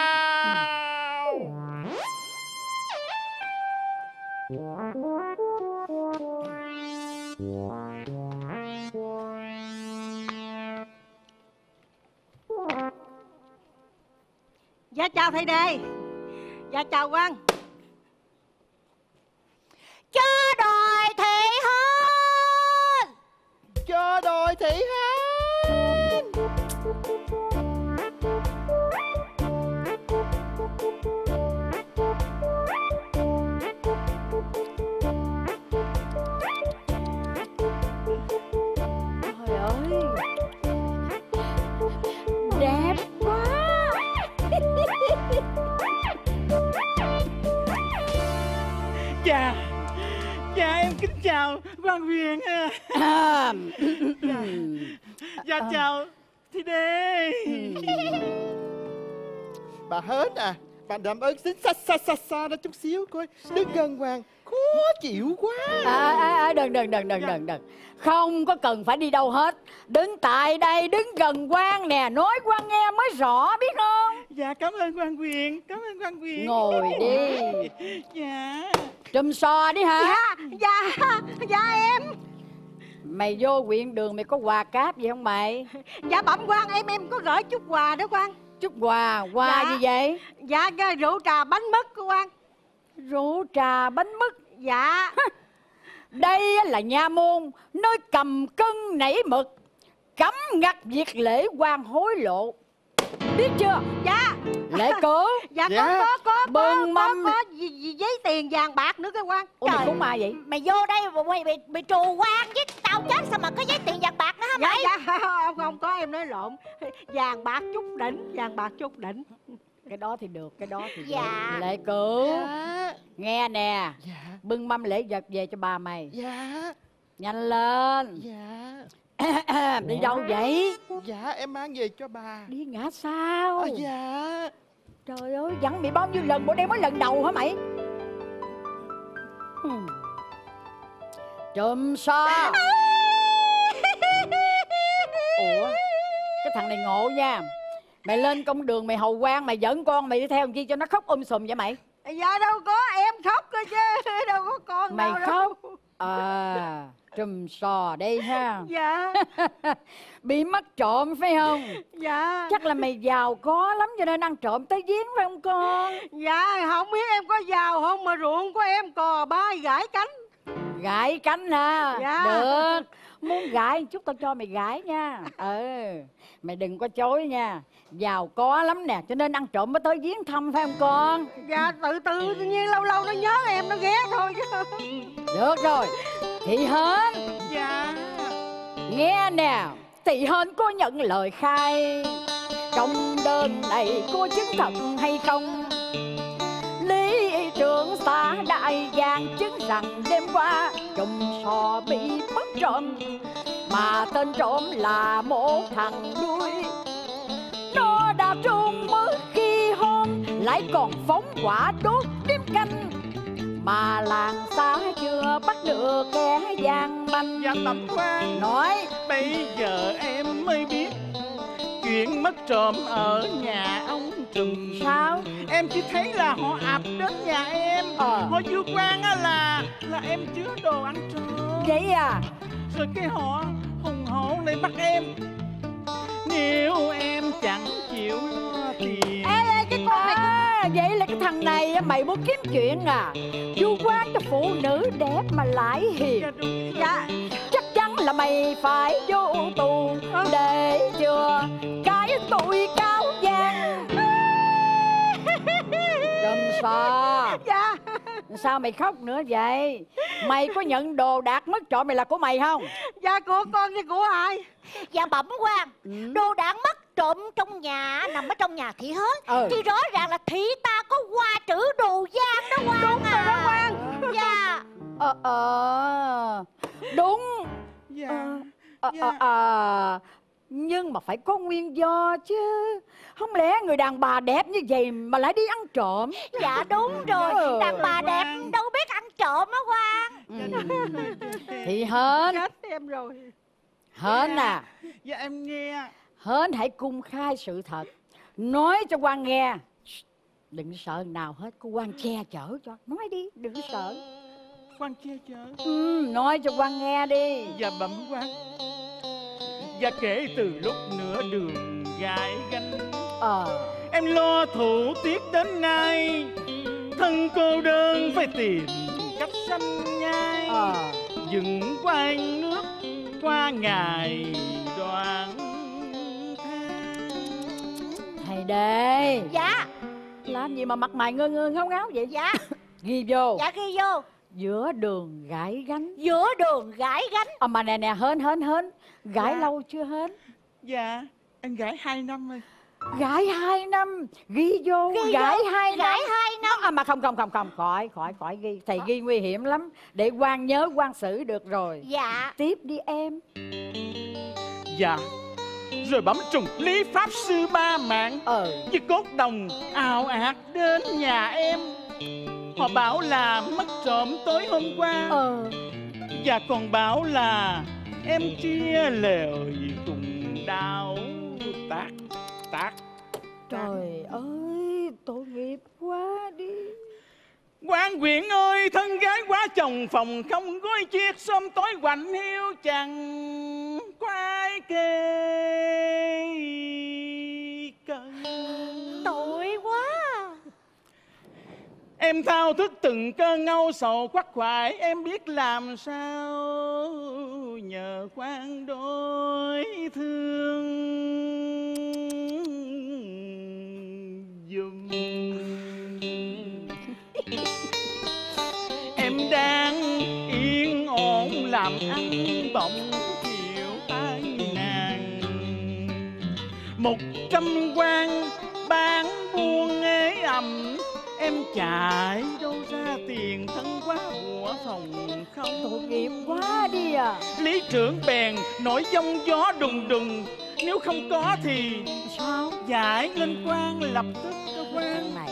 Dạ chào thầy Đề. Dạ chào quan.
Cho đòi thị hơn.
Cho đòi thị hơn.
Trời ơi, đẹp quá.
Dạ em kính chào quan Huyền. Dạ chào Thi Đê.
Bà Hến à, bà làm ơn xin xa ra chút xíu coi. Đứng gần hoàng khó chịu quá.
Đừng. Không có cần phải đi đâu hết. Đứng tại đây, đứng gần quan nè, nói quan nghe mới rõ biết không?
Dạ cảm ơn quan Huyền, cảm ơn quan Huyền.
Ngồi đi.
Dạ.
Trùm Sò đi hả?
Dạ em.
Mày vô huyện đường mày có quà cáp gì không mày?
Dạ bẩm quan, em có gửi chút quà đó quan.
Chút quà gì vậy?
Dạ rượu trà bánh mứt của quan.
Rượu trà bánh mứt?
Dạ.
Đây là nha môn, nơi cầm cân nảy mực, cấm ngặt việc lễ quan hối lộ. Biết chưa?
Dạ.
Lễ cửu.
Dạ có giấy tiền vàng bạc nữa cái quan.
Ủa mày cúng ai vậy?
Mày vô đây mày bị trù quan với tao chết sao mà có giấy tiền vàng bạc nữa hả mày?
Dạ không có, em nói lộn. Vàng bạc chút đỉnh, vàng bạc chút đỉnh.
Cái đó thì được, cái đó thì
dạ.
Được. Lễ cửu.
Dạ.
Nghe nè.
Dạ.
Bưng mâm lễ vật về cho bà mày.
Dạ.
Nhanh lên.
Dạ.
Đi đâu vậy?
Dạ em mang về cho bà.
Đi ngã sao?
Dạ.
Trời ơi, dặn mày bao nhiêu lần, bữa đây mới lần đầu hả mày? Trùm Sò. Ủa, cái thằng này ngộ nha. Mày lên công đường mày hầu quan, mày dẫn con mày đi theo làm chi cho nó khóc sùm vậy mày?
Dạ đâu có, em khóc cơ chứ đâu có con
mày
đâu.
Khóc. À, trùm sò đây ha.
Dạ.
Bị mất trộm phải không?
Dạ.
Chắc là mày giàu có lắm cho nên ăn trộm tới giếng phải không con?
Dạ, không biết em có giàu không mà ruộng của em cò bay gãi cánh.
Gãi cánh hả?
Dạ.
Được. Muốn gãi chút tao cho mày gãi nha. Mày đừng có chối nha. Giàu có lắm nè, cho nên ăn trộm mới tới giếng thăm phải không con?
Dạ, tự nhiên lâu lâu nó nhớ em, nó ghé thôi chứ.
Được rồi. Thị Hến.
Dạ.
Nghe nè, Thị Hến có nhận lời khai trong đơn này có chứng thật hay không? Lý trưởng xã Đại Giang chứng rằng đêm qua trùm sò bị mất trộm, mà tên trộm là một thằng đuôi. Nó đã trốn mới khi hôm, lại còn phóng hỏa đốt điếm canh, mà làng xã chưa bắt được kẻ gian manh.
Dạ Tẩm quan,
nói
bây giờ em mới biết chuyện mất trộm ở nhà ông Trùm.
Sao?
Em chỉ thấy là họ ập đến nhà em. Họ vu quan á là em chứa đồ ăn trộm.
Vậy à?
Rồi cái họ hùng hổ lại bắt em. Nếu em chẳng chịu lo tiền.
Ê, cái con này vậy là cái thằng này mày muốn kiếm chuyện à? Vu quan cho phụ nữ đẹp mà lại hiền.
Dạ.
Chắc chắn là mày phải vô tù để chưa cái tội cáo gian. Trùm sò.
Dạ.
Sao mày khóc nữa vậy? Mày có nhận đồ đạc mất trộm mày là của mày không?
Dạ của con chứ của ai?
Dạ bẩm quan, đồ đạc mất trộm trong nhà nằm ở trong nhà Thị Hến. Thì rõ ràng là thị ta có qua trữ đồ gian đó quan.
Đúng rồi đó quan.
Dạ.
Đúng.
Dạ.
Nhưng mà phải có nguyên do chứ. Không lẽ người đàn bà đẹp như vậy mà lại đi ăn trộm?
Dạ đúng rồi. Đàn bà đẹp đâu biết ăn trộm á quan.
Thì Hến.
Chết em rồi.
Hến à.
Dạ em nghe.
Hến hãy cung khai sự thật, nói cho quan nghe. Đừng sợ nào hết, cô quan che chở cho. Nói đi, đừng sợ.
Quan che chở.
Nói cho quan nghe đi.
Dạ bẩm quan. Và kể từ lúc nửa đường gãi gánh, em lo thủ tiếc đến nay, thân cô đơn phải tìm cách sanh nhai, dừng quanh nước qua ngày đoạn tháng.
Thầy Đề.
Dạ.
Làm gì mà mặt mày ngơ ngơ ngáo ngáo vậy?
Dạ.
Ghi vô.
Dạ ghi vô.
Giữa đường gãi gánh.
Giữa đường gãi gánh.
Mà nè Hến. Gãi lâu chưa Hến?
Dạ em gãi 2 năm rồi.
Gãi 2 năm. Ghi vô. Gãi 2 năm.
Gãi 2 năm.
Mà không. Khỏi ghi. Thầy ghi nguy hiểm lắm. Để quan nhớ quan xử được rồi.
Dạ.
Tiếp đi em.
Dạ. Rồi bấm trùng Lý Pháp Sư Ba Mạng với cốt đồng ào ạt đến nhà em. Họ bảo là mất trộm tối hôm qua. Và còn bảo là em chia lèo cùng đau tát.
Trời ơi, tội nghiệp quá đi.
Quan huyện ơi, thân gái quá chồng phòng không gói chiếc, xóm tối quạnh hiu chẳng quái kê cân.
Tội quá.
Em thao thức từng cơn âu sầu quắc khoải, em biết làm sao nhờ quan đối thương dùm. Em đang yên ổn làm ăn bỗng chịu tai nạn, 100 quan bán buôn ế ẩm. Em chạy đâu ra tiền, thân quá của phòng không.
Tội nghiệp quá đi à.
Lý trưởng bèn nổi giông gió đùng đùng, nếu không có thì
sao?
Giải lên quan lập tức cho quan này.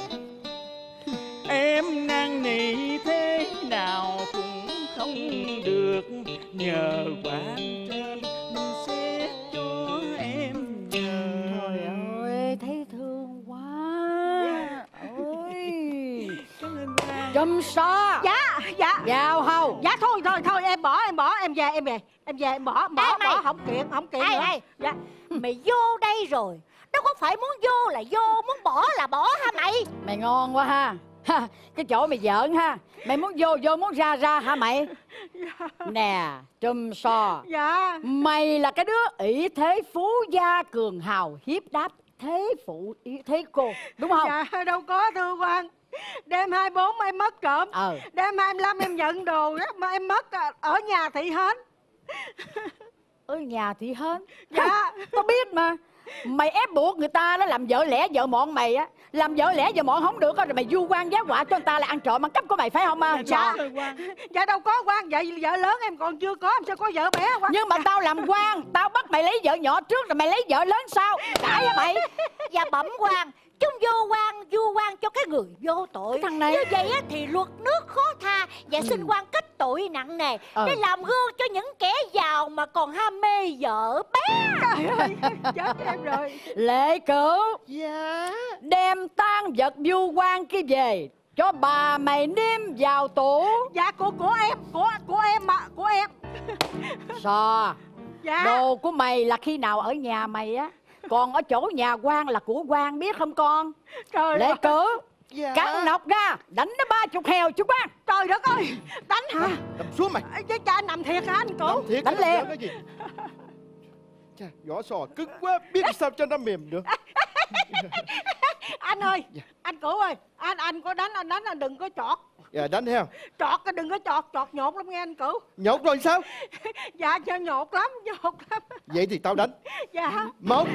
Em năn nỉ thế nào cũng không được, nhờ quan trên mình xét cho em nhờ.
Trời ơi, thấy thương quá. Ôi.
Cảm ơn quan.
Trùm So.
Dạ, dạ.
Vào hầu.
Dạ thôi em bỏ, em về, em bỏ không kiện nữa.
Dạ. Mày vô đây rồi, đâu có phải muốn vô là vô, muốn bỏ là bỏ hả mày?
Mày ngon quá ha. Cái chỗ mày giỡn ha. Mày muốn vô muốn ra hả mày?
Dạ.
Nè Trùm So.
Dạ.
Mày là cái đứa ỷ thế phú gia cường hào hiếp đáp thế cô, đúng không?
Dạ đâu có thưa quan. Đêm 24 em mất trộm. Đêm 25 em nhận đồ đó, mà em mất ở nhà Thị Hến.
Ở nhà Thị Hến?
Dạ.
Tao biết mà. Mày ép buộc người ta nó làm vợ lẽ vợ mọn mày á. Làm vợ lẽ vợ mọn không được rồi mày vu oan giá họa cho người ta là ăn trộm ăn cắp của mày phải không?
Dạ đâu có quan. Vậy vợ lớn em còn chưa có, em sao có vợ bé quan.
Nhưng mà tao làm quan, tao bắt mày lấy vợ nhỏ trước rồi mày lấy vợ lớn sau. Cãi hả mày?
Dạ bẩm quan, chúng vu oan cho cái người vô tội.
Thằng này
như vậy á, thì luật nước khó tha. Và xin quan kết tội nặng nề để làm gương cho những kẻ giàu mà còn ham mê vợ bé.
Trời ơi, chết em rồi.
Lệ Cửu.
Dạ.
Đem tang vật vu oan kia về cho bà mày nêm vào tủ.
Dạ của em mà, của em.
So.
Dạ.
Đồ của mày là khi nào ở nhà mày á, còn ở chỗ nhà quan là của quan biết không con?
Trời
Lệ Cửu.
Dạ.
Cắn nọc ra, đánh nó 30 heo chú quan.
Trời đất ơi, đánh hả?
Nằm xuống mày.
Chứ cha nằm thiệt hả anh Cửu?
Đánh liền.
Cái gì? Chà, vỏ sò cứng quá, biết sao cho nó mềm được.
Anh ơi, anh Cửu ơi, anh có đánh, anh đừng có chọt.
Dạ đánh theo.
Chọt đừng có chọt nhột lắm nghe anh Cửu.
Nhột rồi sao?
Dạ cho nhột lắm.
Vậy thì tao đánh.
Dạ.
Một.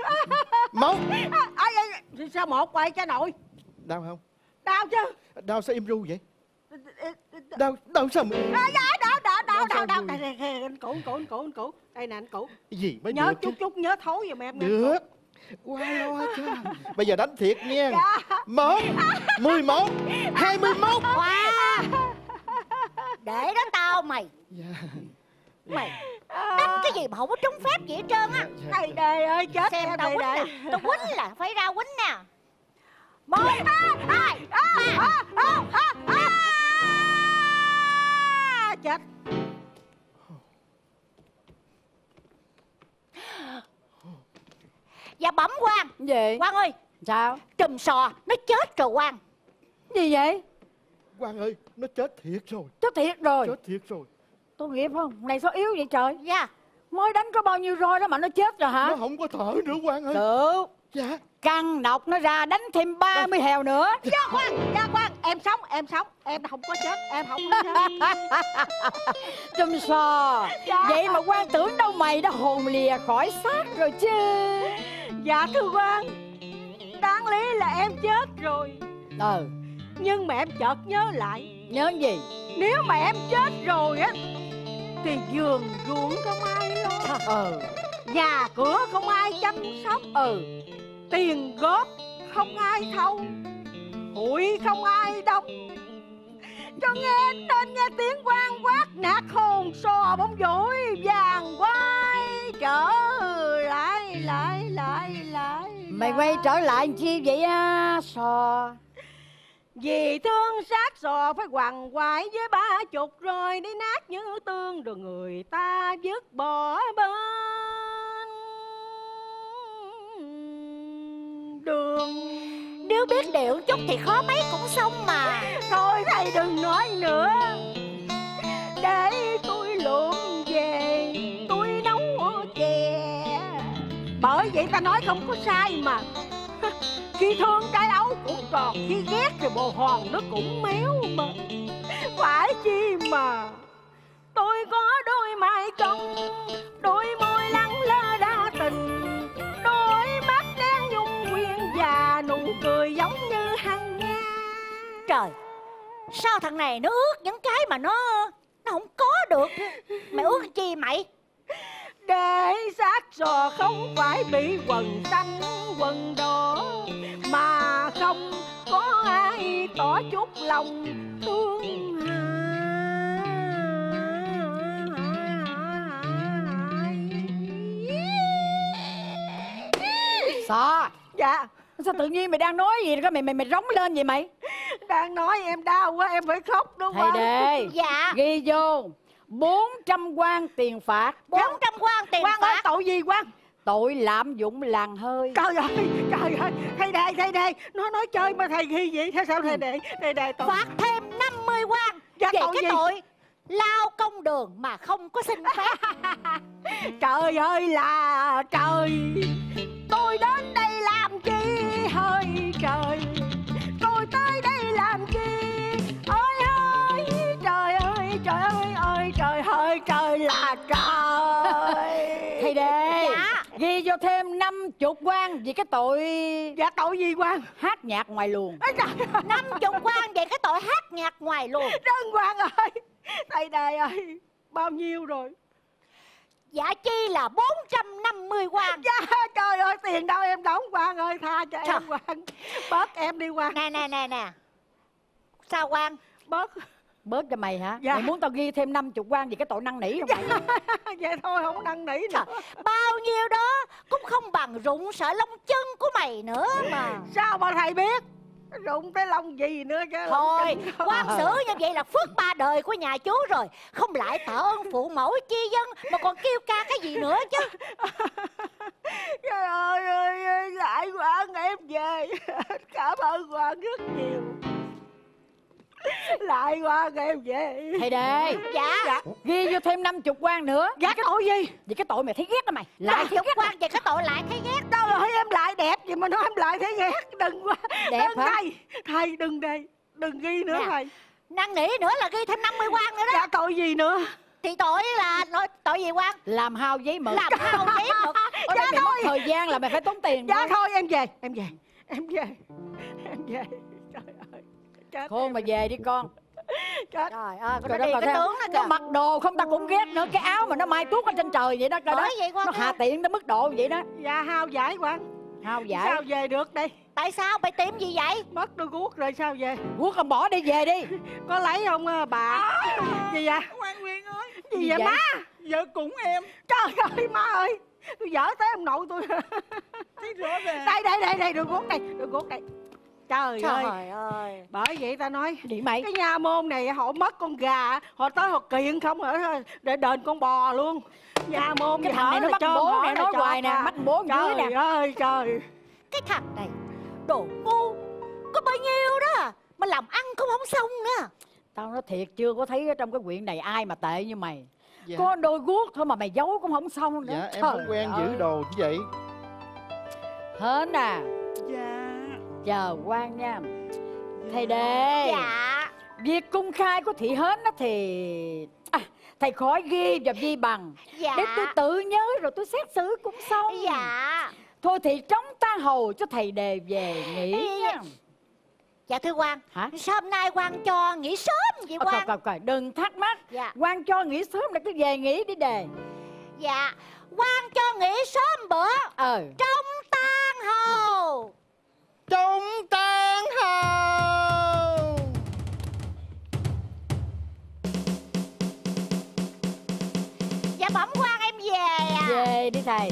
Sao một vậy cha nội?
Đau không?
Đau chứ.
Đau sao im ru vậy? Đau sao mà...
Đau. Anh Cửu. Đây nè anh Cửu.
Cái gì mới
nhớ
được
chút nhớ thối giùm em.
Được. Quá lo chứ. Bây giờ đánh thiệt nha. 1, 11, 21.
Để đó tao mày. Mày đánh cái gì mà không có trúng phép gì hết trơn á.
Đời ơi chết
xem
em
tao quýnh nè. Tao quýnh là phải ra quýnh nè. 1, 2, 3.
Chết.
Dạ bẩm quan.
Gì?
Quan ơi.
Sao?
Trùm sò nó chết rồi quan.
Gì vậy?
Quan ơi, nó chết thiệt rồi.
Chết thiệt rồi.
Chết thiệt rồi.
Tôi nghiệp không? Này sao yếu vậy trời?
Dạ.
Mới đánh có bao nhiêu roi đó mà nó chết rồi hả?
Nó không có thở nữa quan ơi.
Được.
Dạ.
Căng nọc nó ra đánh thêm 30 heo nữa.
Dạ quan, em sống. Em không có chết, em không có chết.
Trùm sò.
Dạ.
Vậy mà quan tưởng đâu mày đã hồn lìa khỏi xác rồi chứ.
Dạ thưa quan, đáng lý là em chết rồi. Nhưng mà em chợt nhớ lại.
Nhớ gì?
Nếu mà em chết rồi á thì vườn ruộng không ai lo. Nhà cửa không ai chăm sóc. Tiền góp không ai thâu. Hụi không ai đóng. Cho nên nghe tiếng quan quát nạt hồn sò bóng dỗi vàng quay trở lại.
Mày quay trở lại chi vậy á sò?
Vì thương xác sò phải quằn quại với 30 rồi đi nát như tương rồi người ta vứt bỏ bên đường.
Nếu biết điệu chút thì khó mấy cũng xong mà.
Thôi thầy đừng nói nữa. Để tôi lượm về, tôi nấu chè. Bởi vậy ta nói không có sai mà. Khi thương trái ấu cũng tròn, khi ghét thì bồ hòn nó cũng méo mà. Phải chi mà tôi có đôi mai công, đôi môi lắng lơ đa tình, đôi mắt đen nhung quyên và nụ cười giống như hằng nga.
Trời, sao thằng này nó ước những cái mà nó không có được. Mày ước chi mày?
Để xác sò không phải bị quần xanh quần đỏ, mà không có ai tỏ chút lòng thương
Sò.
Dạ.
Sao tự nhiên mày đang nói gì đó mày rống lên vậy mày?
Đang nói em đau quá em phải khóc đúng
Thầy
không?
đề.
Dạ.
Ghi vô 400 quan tiền phạt.
400 quan tiền
Quan
phạt.
ơi, tội gì quan?
Tội lạm dụng làng hơi.
Trời ơi, thầy đề, nó nói chơi mà thầy ghi vậy? Thế sao thầy đề tội?
Phạt thêm 50 quan.
Dạ,
Vậy
tội
cái
gì?
tội lao công đường mà không có xin phép.
Trời ơi là trời, tôi đến đây làm chi hỡi trời, tôi tới đây làm chi? Ôi ơi, trời ơi, trời ơi, ơi trời ơi, trời là trời.
Thầy đề.
Dạ.
Ghi vô thêm 50 quan vì cái tội.
Dạ tội gì quan?
Hát nhạc ngoài luồng.
50 quan về cái tội hát nhạc ngoài luồng.
Đơn quan ơi, thầy đề ơi, bao nhiêu rồi?
Dạ chi là 450 quan.
Dạ, trời ơi, tiền đâu em đóng quan ơi, tha cho em quan. Bớt em đi quan.
Nè. Sao quan?
Bớt cho mày hả?
Dạ.
Mày muốn tao ghi thêm 50 quan vì cái tội năn nỉ không mày?
Vậy thôi không năn nỉ nữa.
Bao nhiêu đó cũng không bằng rụng sợ lông chân của mày nữa mà.
Sao mà thầy biết? Rụng cái lông gì nữa chứ.
Thôi, quan xử như vậy là phước ba đời của nhà chú rồi. Không lại tạ ơn phụ mẫu chi dân mà còn kêu ca cái gì nữa chứ.
Trời ơi, lại quan em về. Cảm ơn quan rất nhiều. Lại quan em về.
Thầy đề.
Dạ.
Ghi vô thêm 50 quan nữa.
Dạ cái tội gì?
Vì cái tội mày thấy ghét đó mày. Lại thấy ghét.
Quan về cái tội lại thấy ghét.
Trời ơi, em lại đẹp gì mà nói em lại thấy ghét. Đừng quá.
Đẹp
đừng
hả?
Thầy đừng đây. Đừng ghi nữa
Nè,
thầy.
năn nỉ nữa là ghi thêm 50 quan nữa đó.
Dạ tội gì nữa?
Thì tội là tội gì quan?
Làm hao giấy mực.
Làm hao giấy mực.
Ở đây mày mất thời gian là mày phải tốn tiền.
Dạ thôi em về. Trời ơi. Chết
Khôn mà về đi con.
Chết.
Trời ơi,
Trời
nó đi
đất
cái
ơi,
tướng
nó
kìa.
mặc đồ không ta cũng ghét nữa. Cái áo mà nó mai tuốt ở trên trời vậy đó. Trời
Bởi
đó.
vậy quan
Nó
ơi.
hạ tiện tới mức độ vậy đó.
Dạ hao giải quan.
Hao giải.
Sao về được đây?
Tại sao mày tìm gì vậy?
Mất đôi guốc rồi sao về?
Guốc không bỏ đi về đi.
Có lấy không bà? Gì vậy?
Quan Nguyên ơi.
Gì vậy má?
Vợ cũng em.
Trời ơi má ơi. Tôi dở tới ông nội tôi.
Thấy rõ ràng.
Đây đôi guốc đây. Đôi guốc đây. Trời
ơi.
Bởi vậy ta nói
Đi mày.
cái nha môn này họ mất con gà, họ tới họ kiện không ở để đền con bò luôn. Nha môn
Cái thằng này nó bắt bố nè, nói hoài nè, bắt bố dưới nè.
Trời ơi trời.
Cái thằng này đồ ngu. Có bao nhiêu đó mà làm ăn cũng không xong nữa.
Tao nói thiệt, chưa có thấy ở trong cái quyện này ai mà tệ như mày.
Dạ.
Có đôi guốc thôi mà mày giấu cũng không xong nữa.
Dạ em không quen giữ đồ như vậy.
Hến à.
Dạ.
Chờ quan nha. Thầy đề.
Dạ.
Việc công khai của thị Hến đó thì thầy khỏi ghi và ghi bằng.
Dạ.
Để tôi tự nhớ rồi tôi xét xử cũng xong.
Dạ.
Thôi thì trống ta hầu cho thầy đề về nghỉ nha.
Dạ thưa quan.
Hả?
Sao hôm nay quan cho nghỉ sớm vậy quan?
Coi, đừng thắc mắc.
Dạ.
Quan cho nghỉ sớm là cứ về nghỉ đi đề.
Dạ. Quan cho nghỉ sớm bữa. Trong tan hầu.
Trong tan hầu.
Dạ bẩm quan em về à.
Về đi thầy.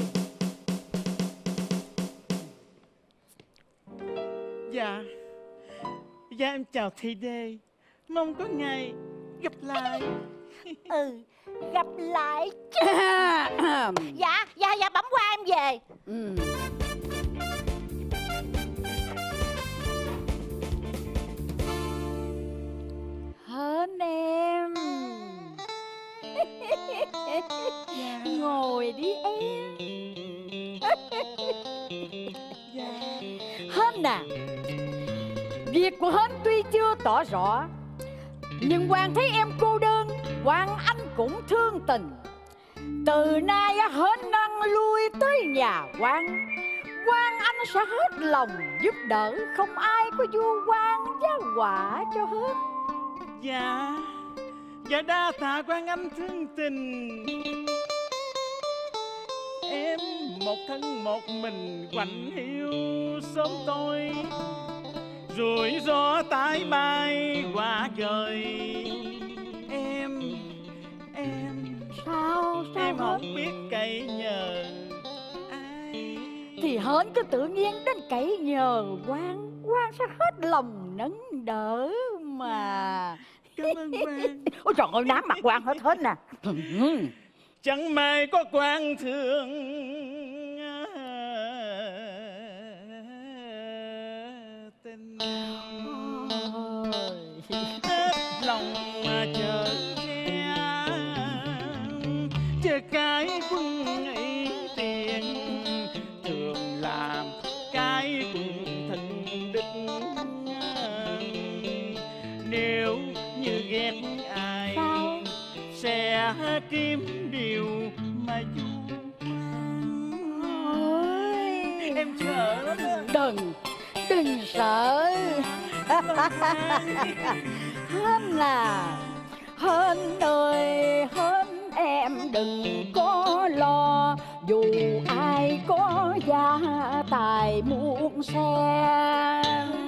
Dạ. Dạ em chào thầy đề. Mong có ngày gặp lại.
Gặp lại chứ. Dạ bẩm quan em về.
Hến em. Ngồi đi em. Hến à, việc của Hến tuy chưa tỏ rõ, nhưng Hoàng thấy em cô đơn, Hoàng anh cũng thương tình. Từ nay Hến năng lui tới nhà Hoàng, Hoàng anh sẽ hết lòng giúp đỡ, không ai có vu oan giá họa cho Hến.
Dạ. Dạ đa tạ quan anh thương tình. Em một thân một mình quạnh hiu sớm tôi, rủi ro tái bay qua trời. Em
Sao
em không biết cậy nhờ ai.
Thì Hến cứ tự nhiên đến cậy nhờ quan, quan sẽ hết lòng nâng đỡ mà.
Cảm ơn quan.
Ôi trời ơi, nám mặt quan hết nè.
Chẳng may có quan thương tình hết lòng mà chờ che, chờ cái quân ấy tiền thường làm cái quân thần đích. Nếu như ghét ai sẽ kiếm điều mà du. Em sợ lắm đó.
Đừng sợ. Hên là Hên ơi, Hên em đừng có lo, dù ai có gia tài muôn xe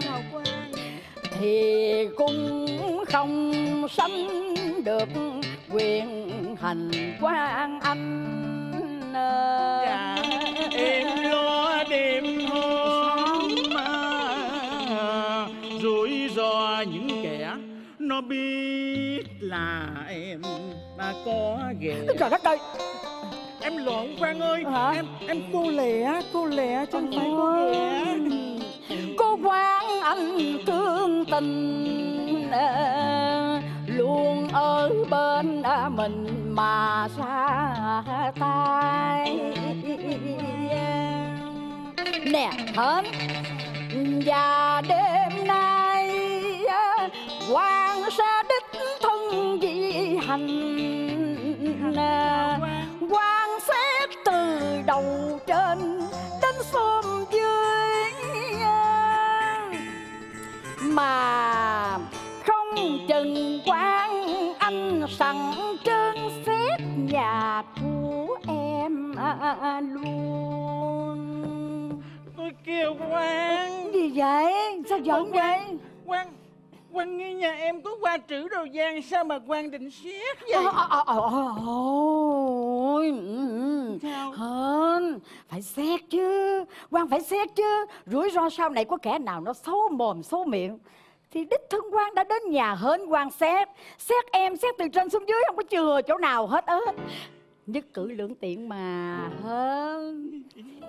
thì cũng không sánh được quyền hành quan anh.
Dạ, em lo đêm hôm rủi ro những kẻ nó biết là em mà có ghẻ.
Trời đất ơi,
em lộn quan ơi. Hả? Em cô lẹ chứ không phải cô ghẻ.
Cô quan anh thương tình luôn ở bên mình mà xa tay. Nè Hến, và đêm nay quan sẽ đích thân di hành, quan xét từ đầu trên đến xóm dưới mà không chừng quan anh sẵn trơn xét nhà của em luôn.
Tôi kêu quan.
Gì vậy? Sao giận vậy?
Quan nghĩ nhà em có qua trữ đồ giang, sao mà quan định xét vậy?
Ôi, Hên, phải xét chứ, quan phải xét chứ. Rủi ro sau này có kẻ nào nó xấu mồm xấu miệng thì đích thân quan đã đến nhà Hên quan xét. Xét em, xét từ trên xuống dưới, không có chừa chỗ nào hết á. Nhất cử lưỡng tiện mà Hên.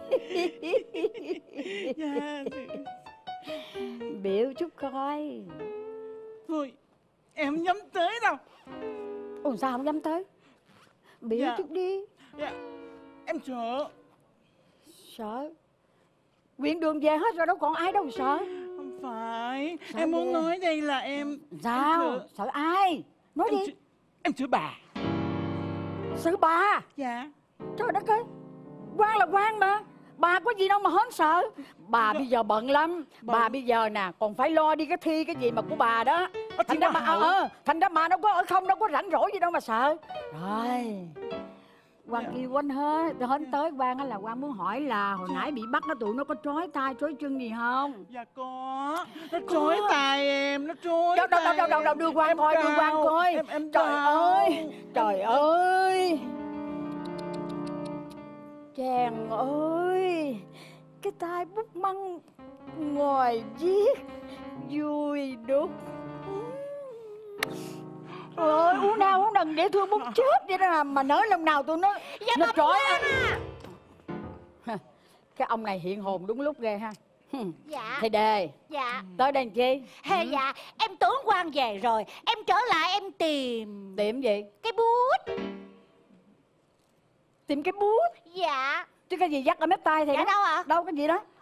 Biểu chút coi.
Thôi, em không dám tới đâu.
Ủa sao không dám tới? Biểu chút đi.
Dạ, em sợ.
Sợ? Quyện đường về hết rồi, đâu còn ai đâu sợ.
Không phải, sợ em muốn nói đây là em.
Sao? Sợ ai? Nói
em
đi.
Em sợ bà.
Sợ bà?
Dạ.
Trời đất ơi, quan là quan mà. Bà có gì đâu mà Hến sợ. Bà bây giờ bận lắm. Bà bây giờ nè còn phải lo đi cái thi cái gì mà của bà đó. Thành ra bà đâu có ở không, đâu có rảnh rỗi gì đâu mà sợ. Rồi quan kêu anh Hến tới. Quan là quan muốn hỏi là hồi nãy bị bắt nó tụi nó có trói tay trói chân gì không?
Dạ có. Nó trói tay em, nó trói
đâu đưa quan coi, đưa quan coi. Trời ơi chàng ơi, cái tay bút măng ngồi viết vui đúc. Ôi uống nào uống đừng để thương bút chết vậy đó mà nỡ lần nào tụi nó trói. Cái ông này hiện hồn đúng lúc ghê ha.
Dạ.
Thầy Đề.
Dạ.
Tới đây làm chi?
Dạ, em tưởng quan về rồi, em trở lại em tìm.
Tìm gì?
Cái bút.
Tìm cái bút?
Dạ.
Chứ cái gì dắt ở mép tay thầy?
Dạ
đó?
đâu ạ?
Đâu cái gì đó?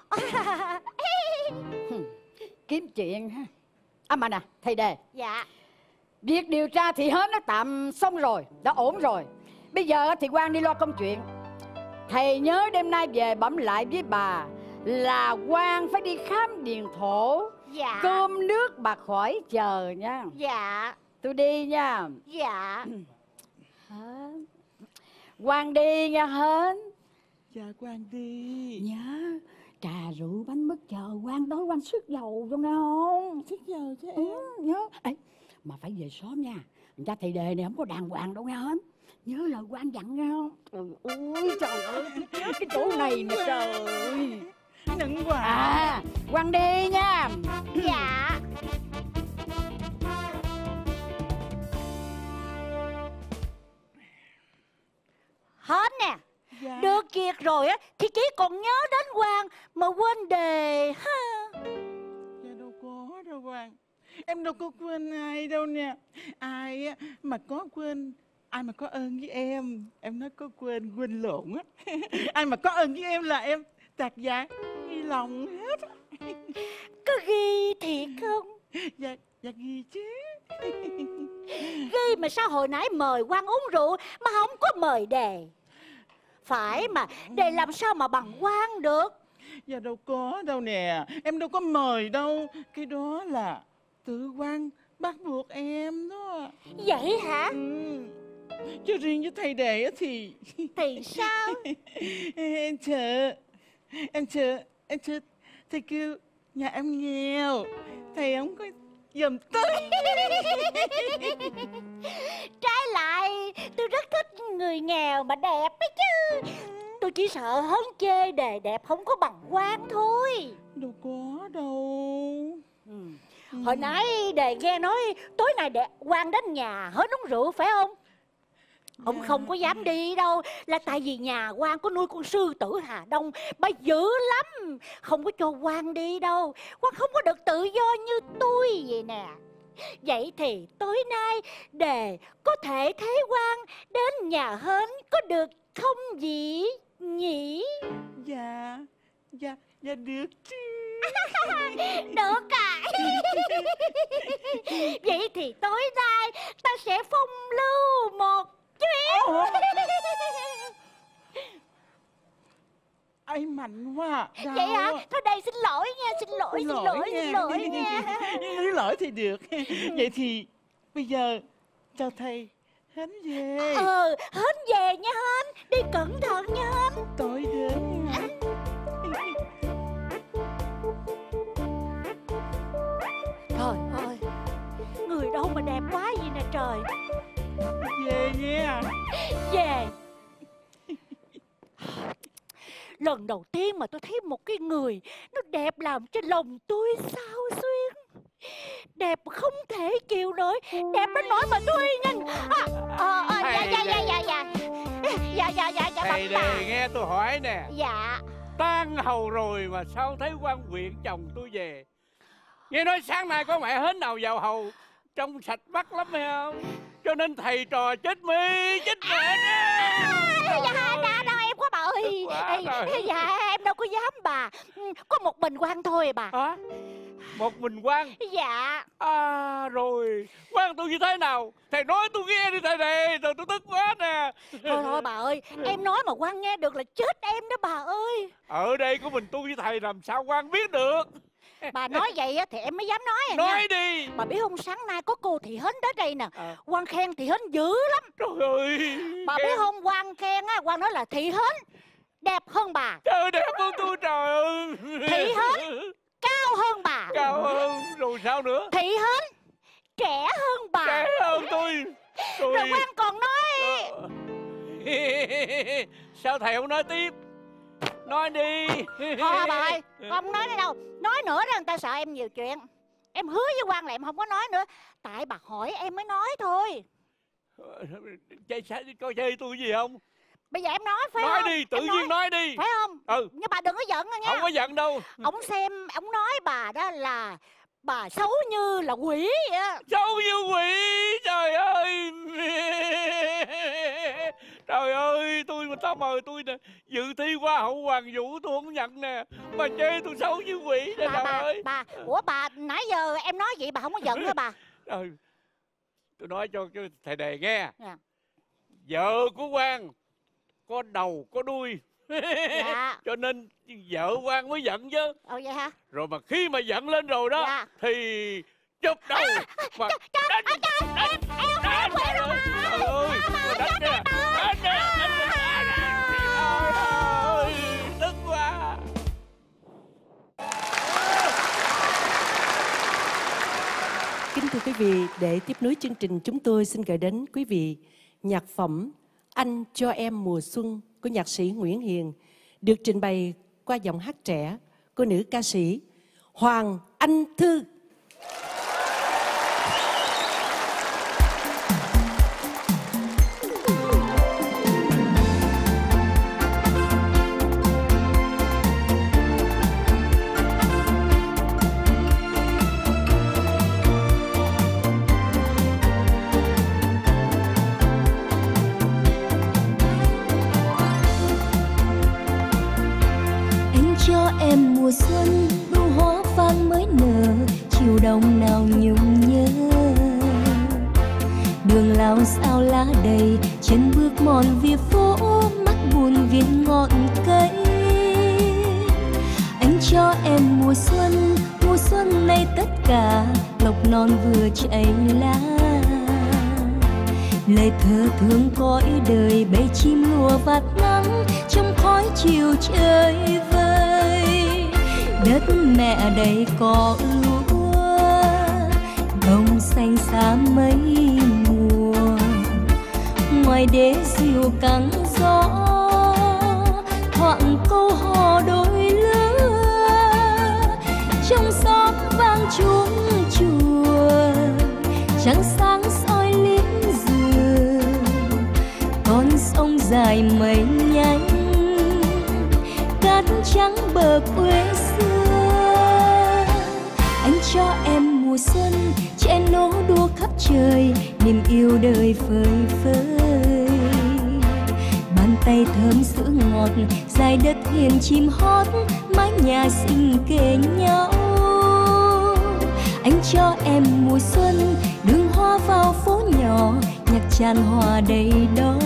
Kiếm chuyện ha. Mà nè thầy Đề.
Dạ.
Việc điều tra thì hết nó tạm xong rồi, đã ổn rồi. Bây giờ thì quan đi lo công chuyện. Thầy nhớ đêm nay về bẩm lại với bà là quan phải đi khám điền thổ.
Dạ.
Cơm nước bà khỏi chờ nha.
Dạ.
Tôi đi nha.
Dạ.
Quan đi nha Hến.
Dạ quan đi.
Nhớ trà rượu bánh mứt chờ quan tối quan sức dầu cho nghe không?
Sức dầu chứ em.
Nhớ. Ê, mà phải về sớm nha. Người ta thầy Đề này không có đàng hoàng đâu nghe Hến. nhớ lời quan dặn nghe không? Ôi trời ơi, nhớ cái chỗ này nè trời ơi.
Đừng quá.
À, Quang đi nha.
Dạ. Hết nè. Dạ. Được việc rồi á thì chỉ còn nhớ đến Quang mà quên đề ha.
Dạ đâu có đâu Quang. Em đâu có quên ai đâu nè. Ai á mà có quên, ai mà có ơn với em nói có quên lộn á. Ai mà có ơn với em là em tạc dạ ghi lòng hết.
Có ghi thiệt không?
Dạ ghi chứ.
Ghi mà sao hồi nãy mời Quang uống rượu mà không có mời đề? Phải mà, đề làm sao mà bằng Quang được?
Dạ đâu có đâu nè. Em đâu có mời đâu. Cái đó là tự Quang bắt buộc em đó.
Vậy hả?
Chứ riêng với thầy đề thì...
Thì sao?
Em chờ thầy kêu nhà em nghèo, thầy không có dùm tới.
Trái lại, tôi rất thích người nghèo mà đẹp ấy chứ. Tôi chỉ sợ hớn chê đề đẹp không có bằng Quang thôi.
Đâu có đâu.
Hồi nãy đề nghe nói tối nay Quang đến nhà hớn uống rượu phải không? Ông không có dám đi đâu là tại vì nhà Quang có nuôi con sư tử Hà Đông, bà dữ lắm, không có cho Quang đi đâu. Quang không có được tự do như tôi vậy nè. Vậy thì tối nay đề có thể thấy Quang đến nhà hến có được không nhỉ?
Dạ được chứ.
Được à. Vậy thì tối nay ta sẽ phong lưu một chuyến.
Ai mạnh quá.
Vậy hả? Thôi đây xin lỗi nha. Xin lỗi nha.
Xin lỗi thì được. Vậy thì bây giờ chào thầy Hến về.
Hến về nha Hến. Đi cẩn thận nha Hến.
Tối đến nha.
Trời ơi, người đâu mà đẹp quá vậy nè trời.
Về nha.
Về. Lần đầu tiên mà tôi thấy một cái người nó đẹp làm cho lòng tôi xao xuyên. Đẹp không thể chịu nổi. Đẹp đến nỗi mà tôi nhìn.
Thầy đề nghe tôi hỏi nè.
Dạ.
Tan hầu rồi mà sao thấy quan huyện chồng tôi về? Nghe nói sáng nay có mẹ hến nào vào hầu trông sạch mắt lắm hay không? Cho nên thầy trò chết mi chết mẹ.
Đâu em có bà ơi. Dạ em đâu có dám bà. Có một mình Quang thôi bà.
Hả? Một mình Quang?
Dạ.
Rồi Quang tôi như thế nào? Thầy nói tôi nghe đi thầy đề. Rồi tôi tức quá nè.
Thôi bà ơi. Em nói mà Quang nghe được là chết em đó bà ơi.
Ở đây có mình tôi với thầy làm sao Quang biết được?
Bà nói vậy thì em mới dám nói rồi
nha.
Nói
đi.
Bà biết không, sáng nay có cô Thị Hến tới đây nè. Quang khen Thị Hến dữ lắm.
Trời ơi.
Bà biết không, Quang khen á, Quang nói là Thị Hến đẹp hơn bà.
Trời ơi, đẹp hơn tôi trời ơi.
Thị Hến cao hơn bà.
Cao hơn rồi sao nữa?
Thị Hến trẻ hơn bà.
Trẻ hơn tôi.
Rồi Quang còn nói
sao thầy không nói tiếp? Nói đi.
Thôi bà ơi, không nói nữa đâu. Nói nữa là người ta sợ em nhiều chuyện. Em hứa với Quang là em không có nói nữa. Tại bà hỏi em mới nói thôi.
Có chơi tôi gì không?
Bây giờ em nói phải
nói
không?
Nói đi, tự nhiên nói đi.
Phải không? Nhưng bà đừng có giận nha.
Không có giận đâu.
Ông xem, ông nói bà đó là bà xấu như là quỷ vậy á.
Xấu như quỷ, trời ơi. Trời ơi, tôi mà ta mời tôi nè, dự thi hoa hậu Hoàng Vũ tôi không nhận nè. Bà chê tôi xấu như quỷ nè, trời ơi.
Bà, nãy giờ em nói vậy bà không có giận hả bà?
Tôi nói cho thầy đề nghe. Vợ của Quang có đầu có đuôi.
Dạ.
Cho nên vợ Quang mới giận chứ.
Vậy hả?
Rồi mà khi mà giận lên rồi đó thì chụp đầu mà đánh.
Em quỷ rồi bà.
Trời ơi, đánh nè. Tức quá.
Kính thưa quý vị, để tiếp nối chương trình chúng tôi xin gửi đến quý vị nhạc phẩm Anh cho em mùa xuân của nhạc sĩ Nguyễn Hiền được trình bày qua giọng hát trẻ của nữ ca sĩ Hoàng Anh Thư.
Em mùa xuân đu hoa vàng mới nở, chiều đông nào nhung nhớ. Đường lao sao lá đầy, chân bước mòn vỉa phố, mắt buồn viên ngọn cây. Anh cho em mùa xuân này tất cả, lộc non vừa chảy lá. Lời thơ thương cõi đời, bầy chim lùa vạt nắng trong khói chiều trời vơi. Đất mẹ đầy cỏ lúa, đồng xanh xa mấy mùa. Ngoài đế diều căng gió, thoảng câu hò đôi lứa. Trong xóm vang chuông chùa, trăng sáng soi liếm dừa. Con sông dài mây nhánh, cát trắng bờ quê xưa. Anh cho em mùa xuân, trẻ nô đua khắp trời, niềm yêu đời phơi phới. Bàn tay thơm sữa ngọt, dài đất hiền chim hót, mái nhà xinh kề nhau. Anh cho em mùa xuân, đường hoa vào phố nhỏ, nhạc tràn hòa đầy đó.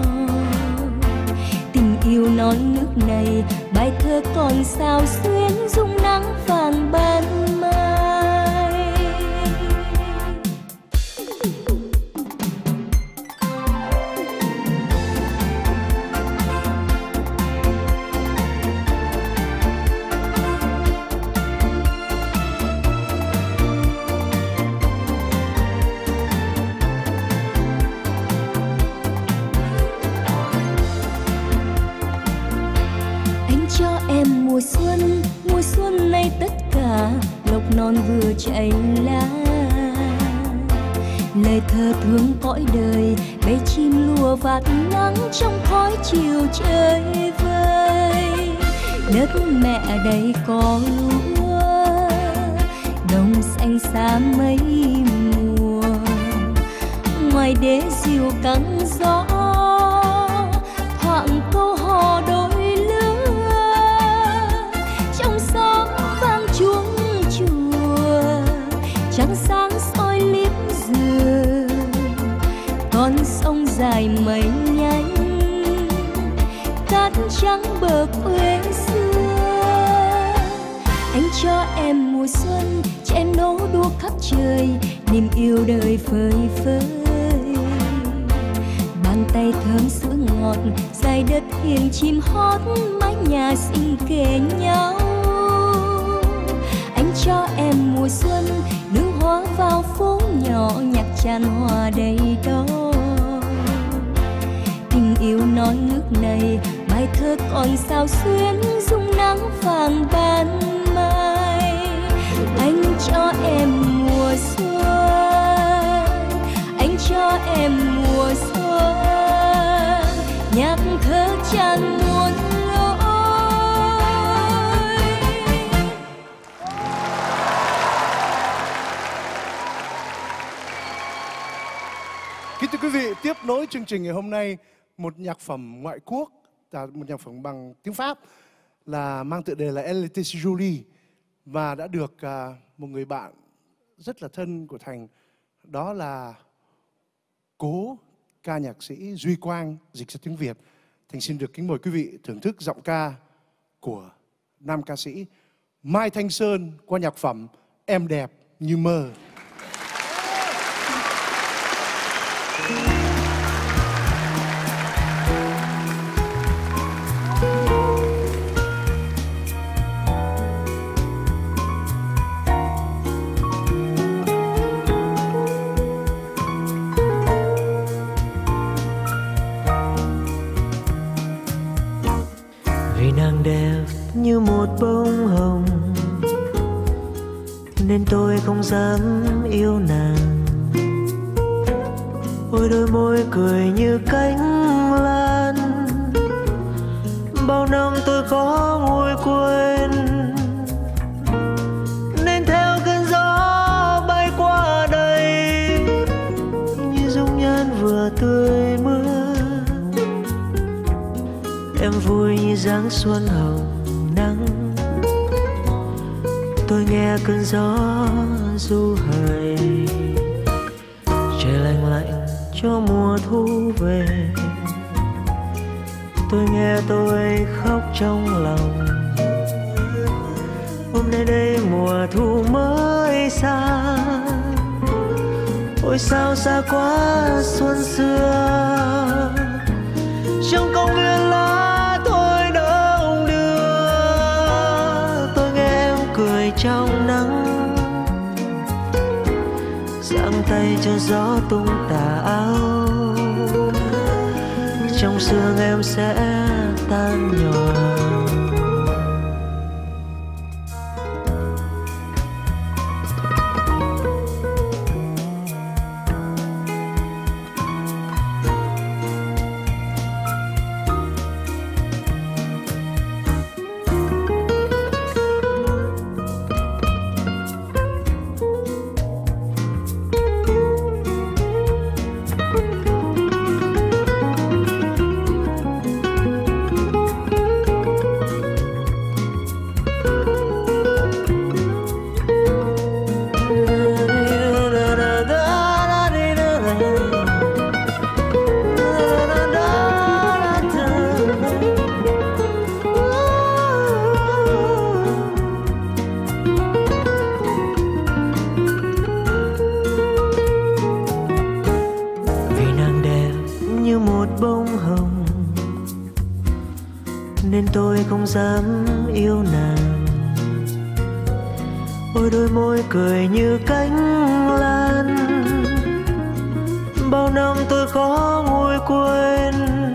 Tình yêu non nước này, bài thơ còn sao xuyến, dung nắng vàng ban mai. Mùa xuân này tất cả, lộc non vừa chảy lá. Lời thơ thương cõi đời, bầy chim lùa vạt nắng trong khói chiều trời vơi. Đất mẹ đầy cỏ lúa, đồng xanh xa mấy mùa. Ngoài đế diều căng gió, thoảng câu hò đôi. Trăng sáng soi liếm dừa, con sông dài mây nhánh, cát trắng bờ quê xưa. Anh cho em mùa xuân, trẻ nô đua khắp trời, niềm yêu đời phơi phới. Bàn tay thơm sữa ngọt, dài đất hiền chim hót, mái nhà xinh kề nhau. Anh cho em mùa xuân, đường hoa vào phố nhỏ, nhạc tràn hòa đầy đó. Tình yêu non nước này, bài thơ còn sao xuyến, dung nắng vàng ban mai. Anh cho em mùa xuân, anh cho em mùa xuân, nhạc thơ tràn muôn lối.
Kính thưa quý vị, tiếp nối chương trình ngày hôm nay, một nhạc phẩm ngoại quốc, một nhạc phẩm bằng tiếng Pháp là mang tựa đề là Elle était si jolie, và đã được một người bạn rất là thân của Thành, đó là cố ca nhạc sĩ Duy Quang dịch ra tiếng Việt. Thành xin được kính mời quý vị thưởng thức giọng ca của nam ca sĩ Mai Thanh Sơn qua nhạc phẩm Em đẹp như mơ.
tôi không dám yêu nàng. Ôi đôi môi cười như cánh lan, bao năm tôi khó nguôi quên, nên theo cơn gió bay qua đây như dung nhan vừa tươi mưa. Em vui như dáng xuân hồng nắng, tôi nghe cơn gió du hời, trời lạnh lạnh cho mùa thu về. Tôi nghe tôi khóc trong lòng, hôm nay đây mùa thu mới xa. Ôi sao xa quá xuân xưa, trong công viên lá thôi đong đưa. Tôi nghe em cười trong nắng, giang tay cho gió tung tà áo, trong sương em sẽ tan nhòa. Nên tôi không dám yêu nàng. Ôi đôi môi cười như cánh lan, bao năm tôi khó nguôi quên,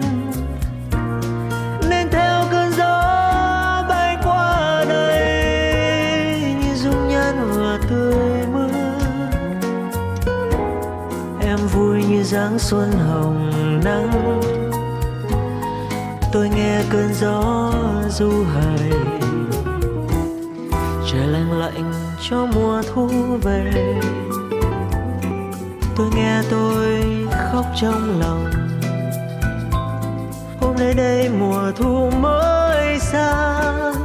nên theo cơn gió bay qua đây như dung nhan vừa tươi mưa. Em vui như dáng xuân hồng nắng, tôi nghe cơn gió du hời, trời lạnh lạnh cho mùa thu về. Tôi nghe tôi khóc trong lòng, hôm nay đây mùa thu mới xa.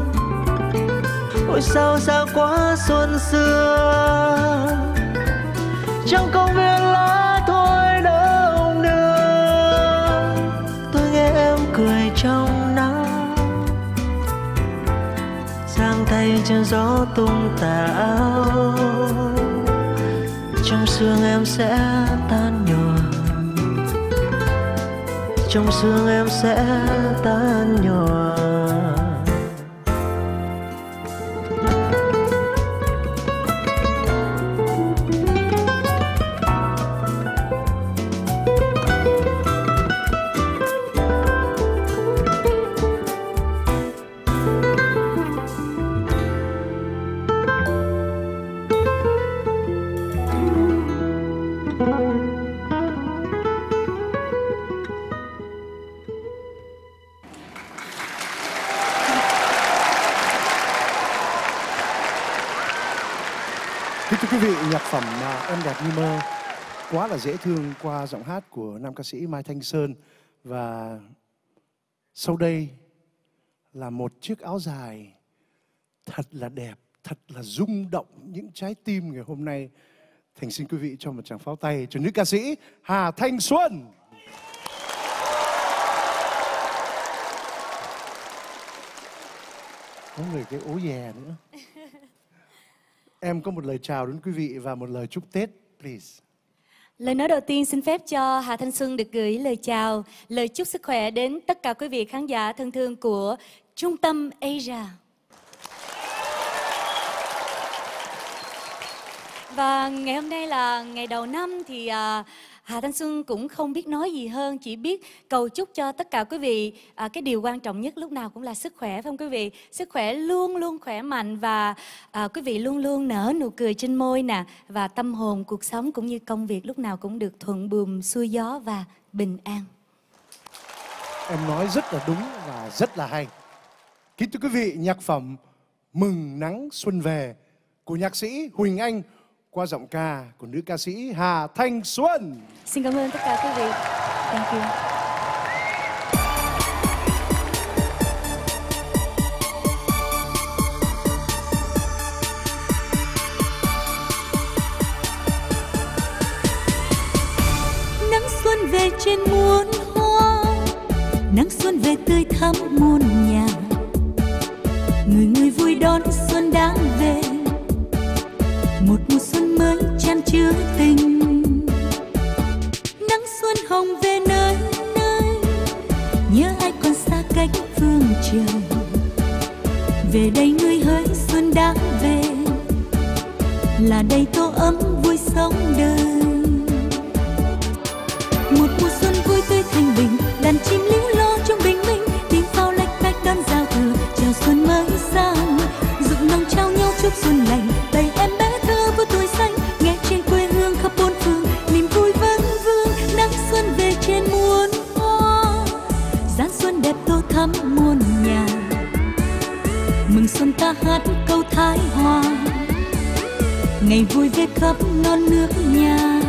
Ôi sao xa quá xuân xưa, trong công viên lá thôi đong đưa. Tôi nghe em cười trong nắng, giang tay cho gió tung tà áo, trong sương em sẽ tan nhòa, trong sương em sẽ tan nhòa.
Thưa quý vị, nhạc phẩm Em đẹp như mơ quá là dễ thương qua giọng hát của nam ca sĩ Mai Thanh Sơn. Và sau đây là một chiếc áo dài thật là đẹp, thật là rung động những trái tim ngày hôm nay. Thành xin quý vị cho một tràng pháo tay cho nữ ca sĩ Hà Thanh Xuân. Có người cái ố dè nữa. Em có một lời chào đến quý vị và một lời chúc Tết, please.
Lời nói đầu tiên xin phép cho Hà Thanh Xuân được gửi lời chào, lời chúc sức khỏe đến tất cả quý vị khán giả thân thương của Trung tâm Asia. Và ngày hôm nay là ngày đầu năm thì Hà Thanh Xuân cũng không biết nói gì hơn, chỉ biết cầu chúc cho tất cả quý vị cái điều quan trọng nhất lúc nào cũng là sức khỏe, phải không quý vị? Sức khỏe luôn luôn khỏe mạnh và quý vị luôn luôn nở nụ cười trên môi nè, và tâm hồn, cuộc sống cũng như công việc lúc nào cũng được thuận buồm xuôi gió và bình an.
Em nói rất là đúng và rất là hay. Kính thưa quý vị, nhạc phẩm Mừng Nắng Xuân Về của nhạc sĩ Huỳnh Anh qua giọng ca của nữ ca sĩ Hà Thanh Xuân.
Xin cảm ơn tất cả quý vị. Thank you.
Nắng xuân về trên muôn hoa, nắng xuân về tươi thắm muôn nhà, người người vui đón xuân đang về, một mùa xuân mới chan chứa tình. Nắng xuân hồng về nơi nơi, nhớ ai còn xa cách phương trời, về đây người hỡi xuân đã về, là đây tô ấm vui sống đời. Một mùa xuân vui tươi thanh bình, đàn chim líu lo trong bình minh, tiếng pháo lách cách đón giao thừa chào xuân mới sang. Rụng nồng trao nhau chúc xuân lành, đầy em bé thơ với tuổi xanh, nghe trên quê hương khắp bốn phương niềm vui vang vương. Nắng xuân về trên muôn hoa, dáng xuân đẹp tô thắm muôn nhà, mừng xuân ta hát câu thái hòa, ngày vui về khắp non nước nhà.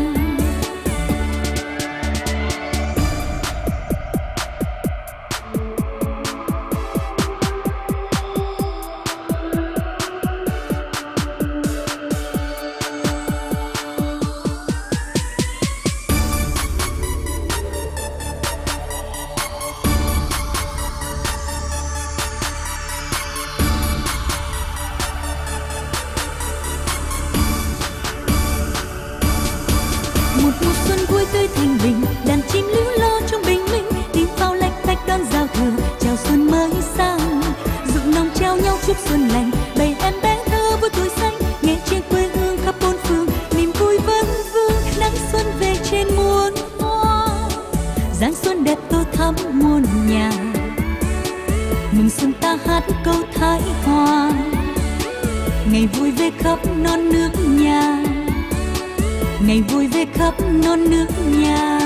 Chúc xuân lành đầy em bé thơ với tuổi xanh, nghe trên quê hương khắp bốn phương niềm vui vang vương. Nắng xuân về trên muôn hoa, dáng xuân đẹp tô thắm muôn nhà, mừng xuân ta hát câu thái hòa, ngày vui về khắp non nước nhà, ngày vui về khắp non nước nhà.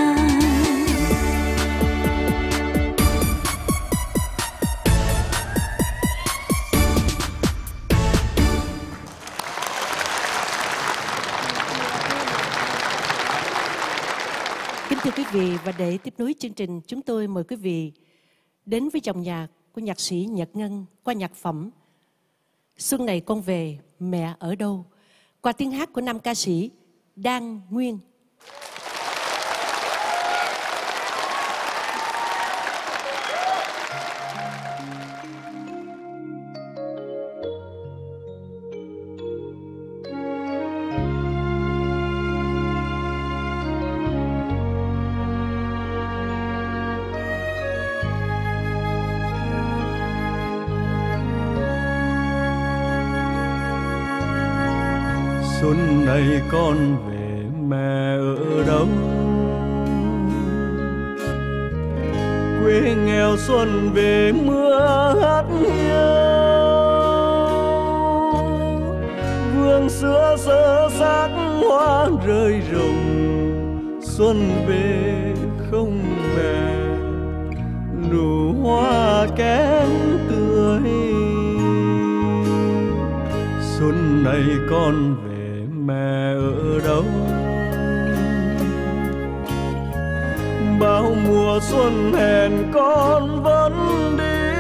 Thưa quý vị, và để tiếp nối chương trình, chúng tôi mời quý vị đến với dòng nhạc của nhạc sĩ Nhật Ngân qua nhạc phẩm Xuân này con về, mẹ ở đâu, qua tiếng hát của nam ca sĩ Đan Nguyên.
Xuân này con về mẹ ở đâu, quê nghèo xuân về mưa hát hiu, vườn sữa sơ xác hoa rơi rụng, xuân về không mẹ nụ hoa kém tươi. Xuân này con về mẹ ở đâu, bao mùa xuân hẹn con vẫn đi,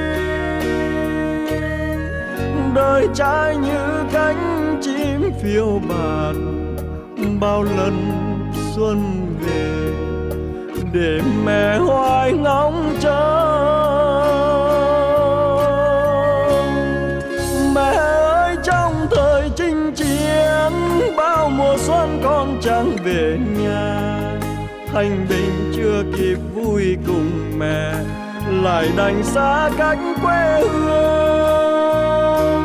đời trai như cánh chim phiêu bạt, bao lần xuân về để mẹ hoài ngóng chờ. Mẹ ơi trong thời chinh chiến, bao mùa xuân con chẳng về nhà, thanh bình chưa kịp vui cùng mẹ, lại đành xa cách quê hương.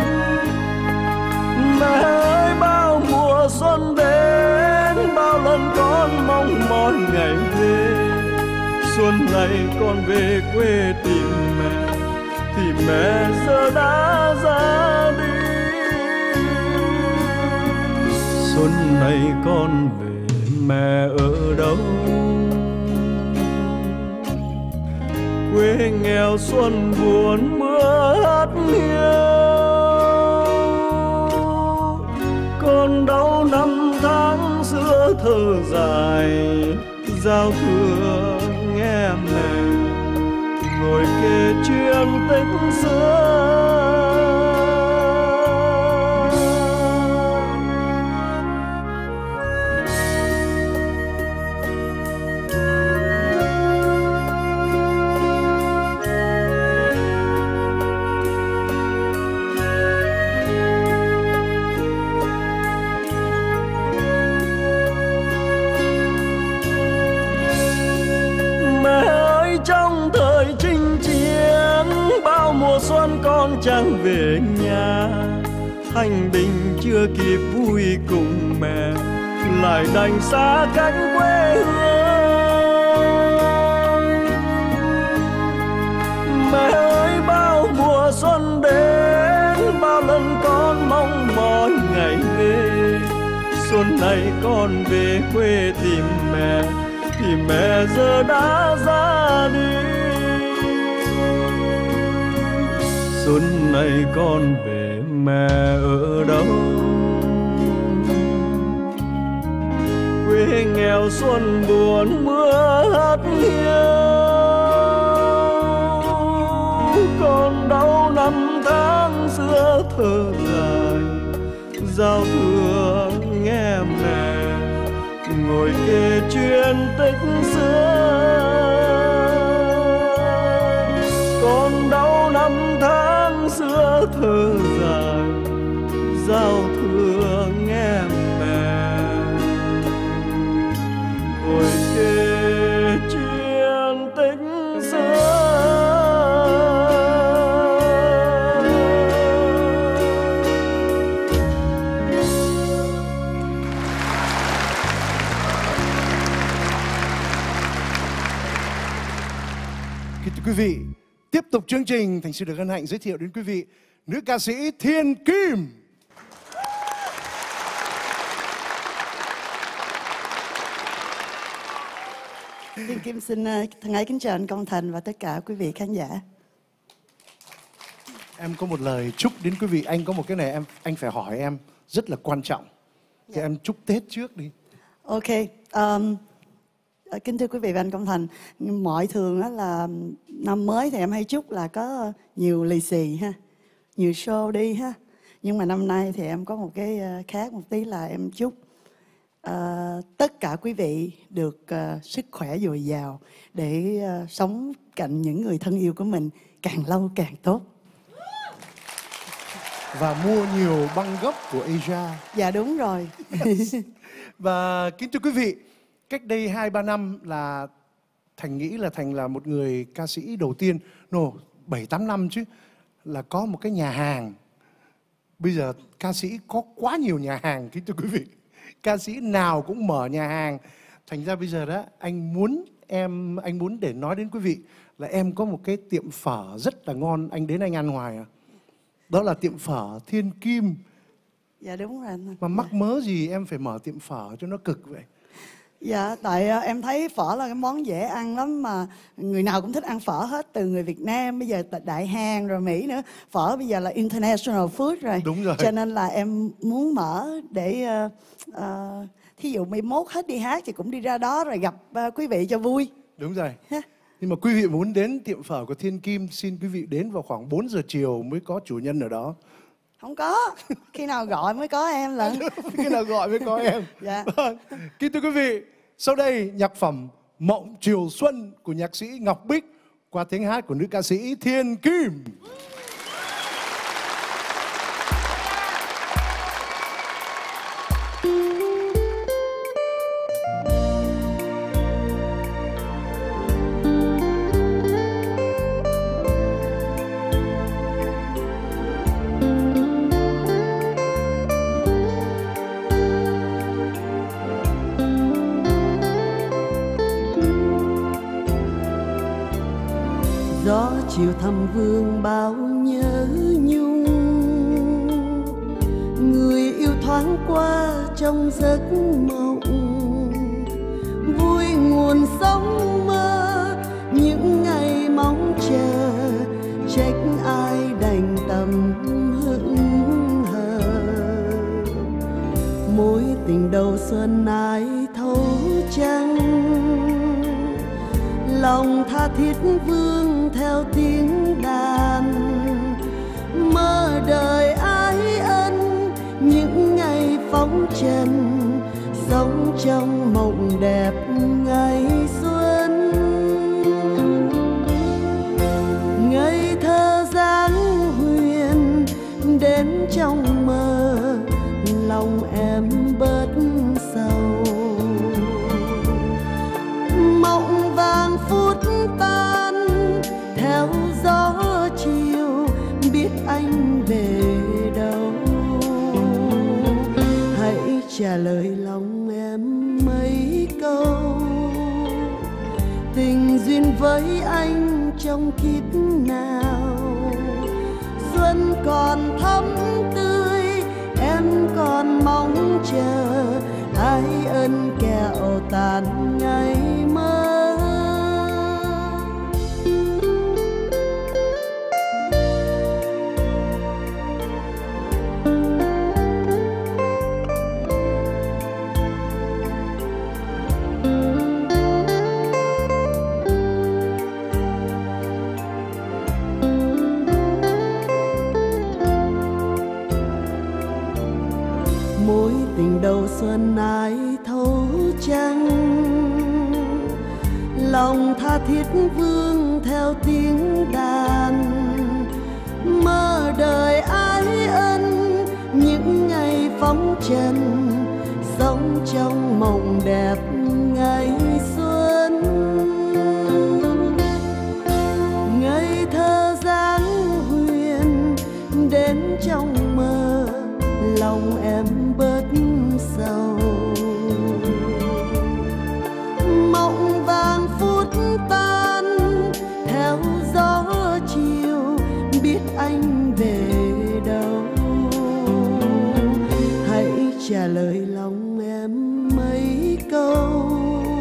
Mẹ ơi bao mùa xuân đến, bao lần Xuân này con về quê tìm mẹ thì mẹ giờ đã ra đi. Xuân này con về mẹ ở đâu? Quê nghèo xuân buồn mưa hát hiu. Con đau năm tháng xưa thở dài, giao thừa nghe mẹ ngồi kể chuyện tích xưa. Trong thời chinh chiến bao mùa xuân con chẳng về nhà, thanh bình chưa kịp vui cùng mẹ lại đành xa cách quê hương. Mẹ ơi bao mùa xuân đến bao lần con mong mỏi ngày về. Xuân này con về quê tìm mẹ thì mẹ giờ đã ra đi. Xuân này con về mẹ ở đâu? Quê nghèo xuân buồn mưa hát hiu. Con đau năm tháng xưa thở dài, giao thừa nghe mẹ ngồi kể chuyện tích xưa. Con đau năm tháng xưa thở dài, giao thừa nghe mẹ ngồi kể chuyện tích xưa.
Quý vị, tiếp tục chương trình, Thành xin được hân hạnh giới thiệu đến quý vị nữ ca sĩ Thiên Kim.
Thiên Kim xin thân ái kính chào anh Công Thành và tất cả quý vị khán giả.
Em có một lời chúc đến quý vị. Anh có một cái này anh phải hỏi em rất là quan trọng. Thì em chúc Tết trước đi.
Ok. Kính thưa quý vị và anh Công Thành, mọi thường á là năm mới thì em hay chúc là có nhiều lì xì ha, nhiều show đi ha. Nhưng mà năm nay thì em có một cái khác một tí là em chúc tất cả quý vị được sức khỏe dồi dào để sống cạnh những người thân yêu của mình càng lâu càng tốt.
Và mua nhiều băng gốc của Asia.
Dạ đúng rồi.
Và kính thưa quý vị, cách đây 2-3 năm là Thành nghĩ là Thành là một người ca sĩ đầu tiên, 7-8 năm chứ, là có một cái nhà hàng. Bây giờ ca sĩ có quá nhiều nhà hàng, kính thưa quý vị. Ca sĩ nào cũng mở nhà hàng. Thành ra bây giờ đó, anh muốn để nói đến quý vị là em có một cái tiệm phở rất là ngon, anh đến anh ăn hoài à. Đó là tiệm phở Thiên Kim.
Dạ đúng rồi.
Mà mắc mớ gì em phải mở tiệm phở cho nó cực vậy?
Dạ, tại em thấy phở là cái món dễ ăn lắm mà người nào cũng thích ăn phở hết, từ người Việt Nam, bây giờ Đại Hàn rồi Mỹ nữa. Phở bây giờ là international food rồi.
Đúng rồi.
Cho nên là em muốn mở để thí dụ mai mốt hết đi hát thì cũng đi ra đó rồi gặp quý vị cho vui.
Đúng rồi. Nhưng mà quý vị muốn đến tiệm phở của Thiên Kim, xin quý vị đến vào khoảng 4 giờ chiều mới có chủ nhân ở đó.
Không có, khi nào gọi mới có em lận.
Khi nào gọi mới có em.
Dạ.
Kính thưa quý vị, sau đây nhạc phẩm Mộng Chiều Xuân của nhạc sĩ Ngọc Bích qua tiếng hát của nữ ca sĩ Thiên Kim.
chiều thăm vương bao nhớ nhung, người yêu thoáng qua trong giấc mộng, vui nguồn sống mơ những ngày mong chờ, trách ai đành tâm hững hờ. Mối tình đầu xuân ai thấu chăng, lòng tha thiết vương theo tiếng đàn, mơ đời ái ân những ngày phóng trần, sống trong mộng đẹp ngày xuân. Ngây thơ dáng huyền đến trong mơ, lòng em bớt sầu. Mộng vàng phút tan theo gió chiều, biết anh về đâu. Hãy trả lời lòng em mấy câu, tình duyên với anh trong kiếp nào. Xuân còn thắm tươi, em còn mong chờ, ái ân kẹo tàn ngày mơ. Mối tình đầu xuân ai thấu chăng, lòng tha thiết vương theo tiếng đàn, mơ đời ái ân những ngày phóng trần, sống trong mộng đẹp ngày xuân. Ngây thơ dáng huyền đến trong mơ, lòng em bớt sầu. Mộng vàng phút tan theo gió chiều, biết anh về đâu. Hãy trả lời lòng em mấy câu,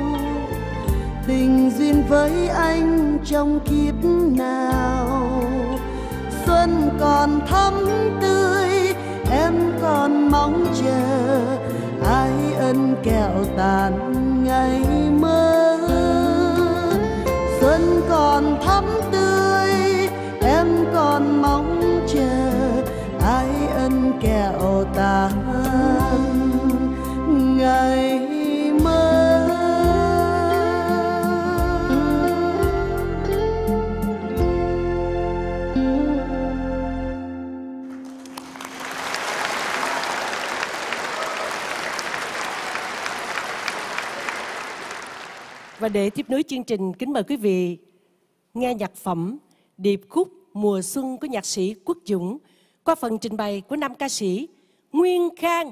tình duyên với anh trong kiếp nào. Xuân còn thắm tươi, em còn mong chờ, ái ân kẹo tàn ngày mơ. Xuân còn thắm tươi, em còn mong chờ, ái ân kẹo tàn ngày mơ.
Và để tiếp nối chương trình, kính mời quý vị nghe nhạc phẩm Điệp khúc Mùa Xuân của nhạc sĩ Quốc Dũng qua phần trình bày của nam ca sĩ Nguyên Khang.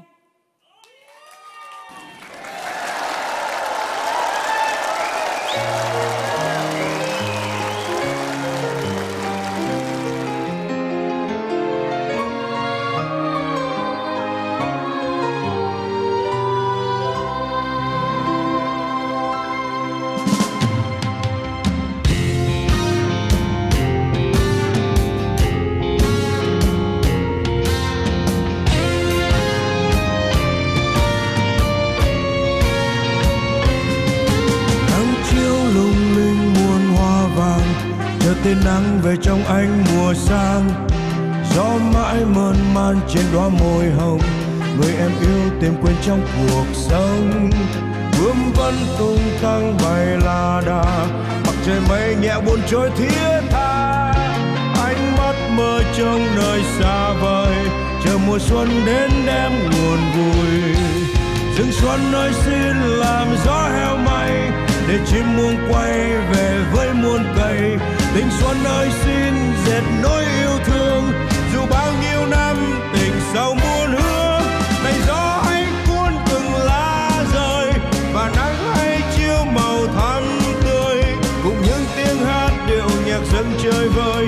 Tên nắng về trong ánh mùa sang, gió mãi mơn man trên đóa môi hồng, người em yêu tìm quên trong cuộc sống. Bướm vẫn tung tăng bay la đà, mặt trời mây nhẹ buồn trôi thiết tha. Ánh mắt mơ trong đời xa vời, chờ mùa xuân đến đem nguồn vui. Rừng xuân ơi xin làm gió heo may, để chim muông quay về với muôn cây. Tình xuân ơi xin dệt nỗi yêu thương, dù bao nhiêu năm tình sâu muôn hương. Này gió hãy cuốn từng lá rơi, và nắng hãy chiếu màu thắm tươi, cùng những tiếng hát điệu nhạc dâng chơi vơi.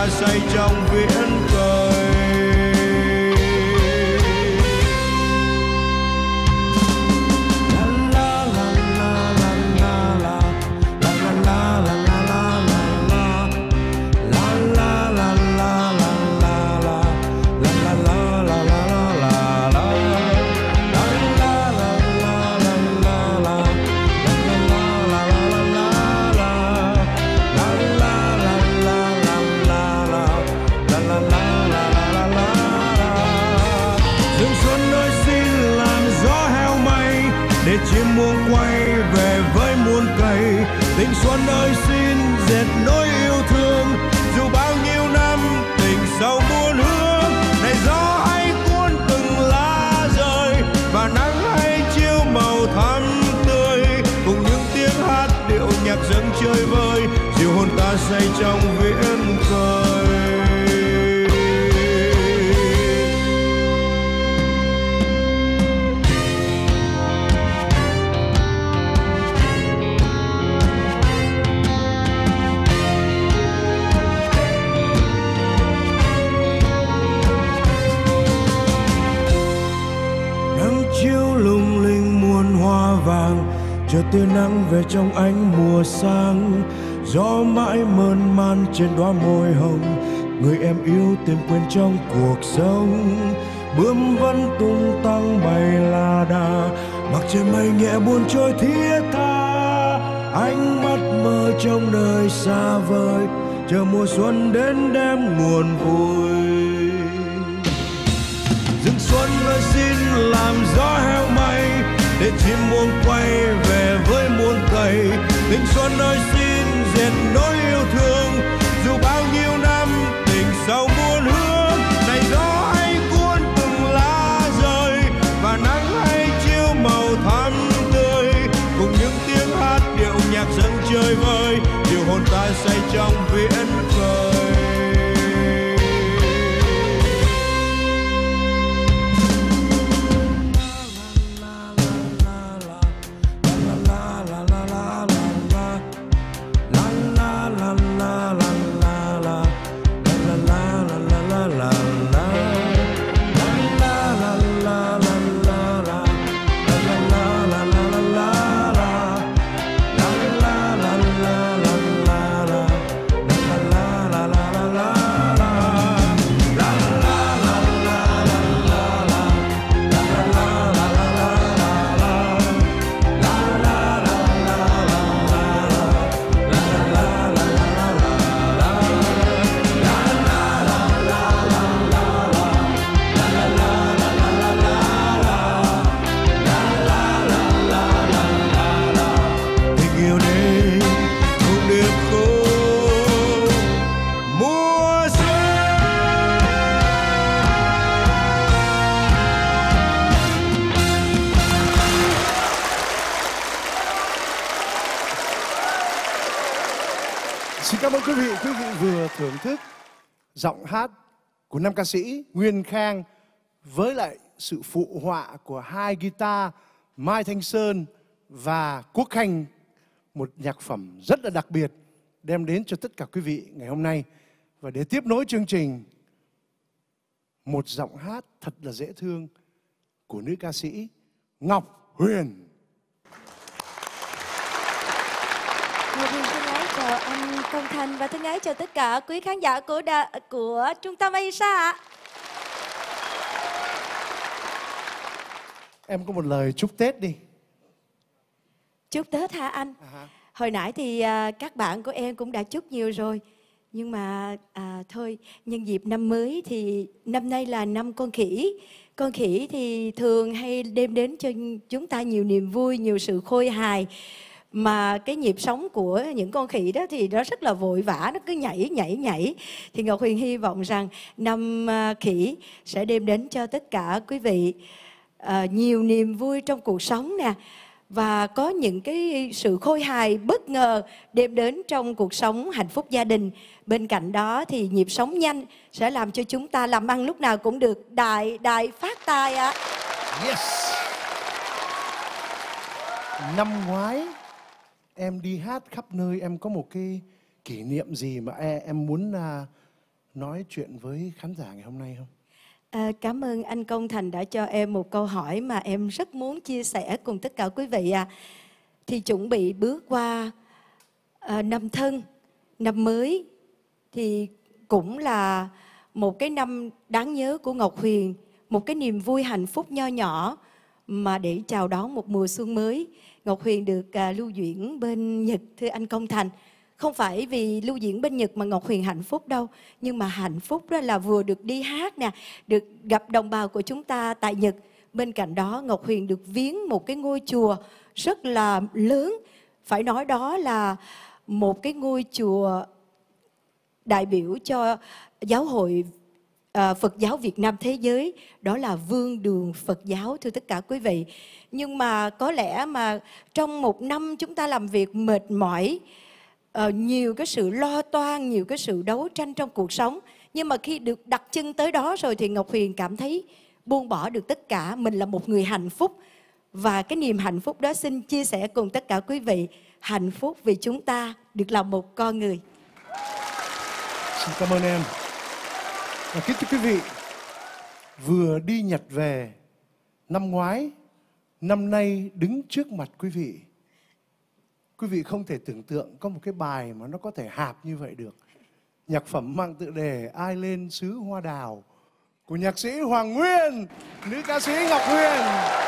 ta say trong viễn cười. Chim muông quay về với muôn cây, tình xuân ơi xin dệt nỗi yêu thương. Dù bao nhiêu năm tình sâu muôn hương, này gió hay cuốn từng lá rơi và nắng hay chiếu màu thắm tươi, cùng những tiếng hát điệu nhạc dâng chơi vơi, dịu hồn ta say trong viễn cười. Chờ tia nắng về trong ánh mùa sang, gió mãi mơn man trên đóa môi hồng, người em yêu tìm quên trong cuộc sống. Bướm vẫn tung tăng bay la đà, mặc trên mây nhẹ buồn trôi thiết tha, ánh mắt mơ trong nơi xa vời, chờ mùa xuân đến đem nguồn vui. Rừng xuân ơi xin làm gió heo mây, để chim muông quay về với muôn cây. Tình xuân ơi xin dệt nỗi yêu thương, dù bao nhiêu năm tình sâu muôn hương. Này gió hay cuốn từng lá rơi và nắng hay chiếu màu thắm tươi, cùng những tiếng hát điệu nhạc dâng chơi vơi, điều hồn ta say trong viễn cười.
Xin cảm ơn quý vị vừa thưởng thức giọng hát của nam ca sĩ Nguyên Khang với lại sự phụ họa của hai guitar Mai Thanh Sơn và Quốc Khanh, một nhạc phẩm rất là đặc biệt đem đến cho tất cả quý vị ngày hôm nay. Và để tiếp nối chương trình, một giọng hát thật là dễ thương của nữ ca sĩ Ngọc Huyền.
Chào anh Công Thành và thân ái chào tất cả quý khán giả của Trung tâm Aisa ạ.
Em có một lời chúc Tết đi.
Chúc Tết hả anh? Hồi nãy thì các bạn của em cũng đã chúc nhiều rồi. Nhưng mà thôi, nhân dịp năm mới thì năm nay là năm con khỉ. Con khỉ thì thường hay đem đến cho chúng ta nhiều niềm vui, nhiều sự khôi hài. Mà cái nhịp sống của những con khỉ đó thì nó rất là vội vã, nó cứ nhảy. Thì Ngọc Huyền hy vọng rằng năm khỉ sẽ đem đến cho tất cả quý vị nhiều niềm vui trong cuộc sống nè. Và có những cái sự khôi hài bất ngờ đem đến trong cuộc sống hạnh phúc gia đình. Bên cạnh đó thì nhịp sống nhanh sẽ làm cho chúng ta làm ăn lúc nào cũng được đại phát tài ạ.
Yes. Năm ngoái em đi hát khắp nơi, em có một cái kỷ niệm gì mà em muốn nói chuyện với khán giả ngày hôm nay không?
Cảm ơn anh Công Thành đã cho em một câu hỏi mà em rất muốn chia sẻ cùng tất cả quý vị ạ. Thì chuẩn bị bước qua năm Thân, năm mới thì cũng là một cái năm đáng nhớ của Ngọc Huyền, một cái niềm vui hạnh phúc nho nhỏ mà để chào đón một mùa xuân mới. Ngọc Huyền được lưu diễn bên Nhật, thưa anh Công Thành. Không phải vì lưu diễn bên Nhật mà Ngọc Huyền hạnh phúc đâu, nhưng mà hạnh phúc đó là vừa được đi hát nè, được gặp đồng bào của chúng ta tại Nhật. Bên cạnh đó Ngọc Huyền được viếng một cái ngôi chùa rất là lớn, phải nói đó là một cái ngôi chùa đại biểu cho giáo hội Phật giáo Việt Nam thế giới, đó là Vương Đường Phật giáo, thưa tất cả quý vị. Nhưng mà có lẽ mà trong một năm chúng ta làm việc mệt mỏi, nhiều cái sự lo toan, nhiều cái sự đấu tranh trong cuộc sống, nhưng mà khi được đặt chân tới đó rồi thì Ngọc Huyền cảm thấy buông bỏ được tất cả. Mình là một người hạnh phúc, và cái niềm hạnh phúc đó xin chia sẻ cùng tất cả quý vị. Hạnh phúc vì chúng ta được làm một con người.
Xin cảm ơn em. Và kính thưa quý vị, vừa đi Nhật về, năm ngoái, năm nay đứng trước mặt quý vị. Quý vị không thể tưởng tượng có một cái bài mà nó có thể hạp như vậy được. Nhạc phẩm mang tựa đề Ai Lên Xứ Hoa Đào của nhạc sĩ Hoàng Nguyên, nữ ca sĩ Ngọc Huyền.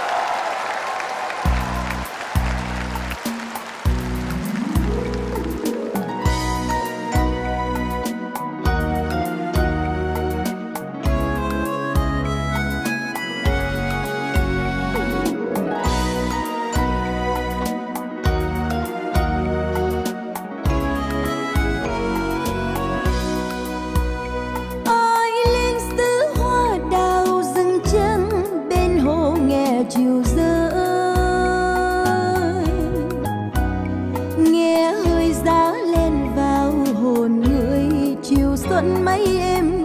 Chiều rơi nghe hơi giá lên vào hồn người, chiều xuân mấy em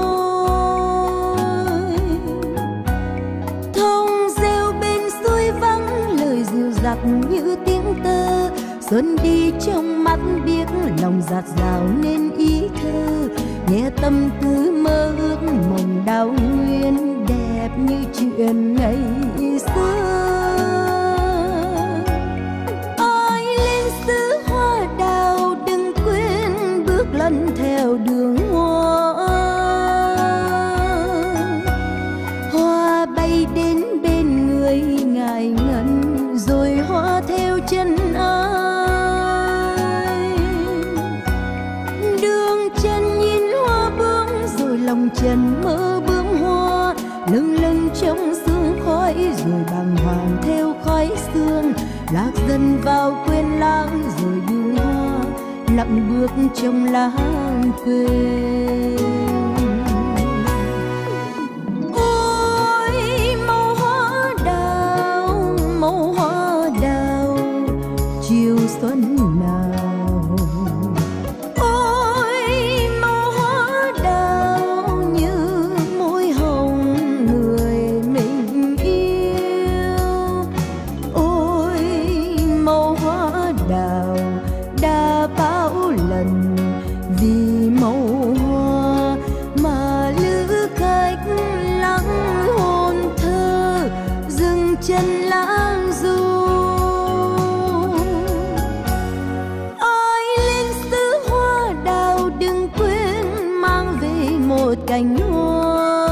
trôi. Thông reo bên suối vắng, lời dịu dặt như tiếng tơ. Xuân đi trong mắt biết lòng dạt dào nên ý thơ. Nghe tâm tư mơ ước mộng đào nguyên, đẹp như chuyện ngày xưa. Ai lên xứ hoa đào đừng quên bước lần theo đường hoa. Hoa bay đến bên người ngài ngẩn, rồi hoa theo chân ai. Đường chân nhìn hoa bướm, rồi lòng trần mơ bướm hoa. Lâng lâng trong sương khói, rồi bàng hoàng theo khói sương. Lạc dần vào quên lãng, rồi đường hoa lặng bước trong lãng quên. Ôi màu hoa đào, màu hoa đào, chiều xuân nào. Chân lãng du ai lên xứ hoa đào đừng quên mang về một cành hoa,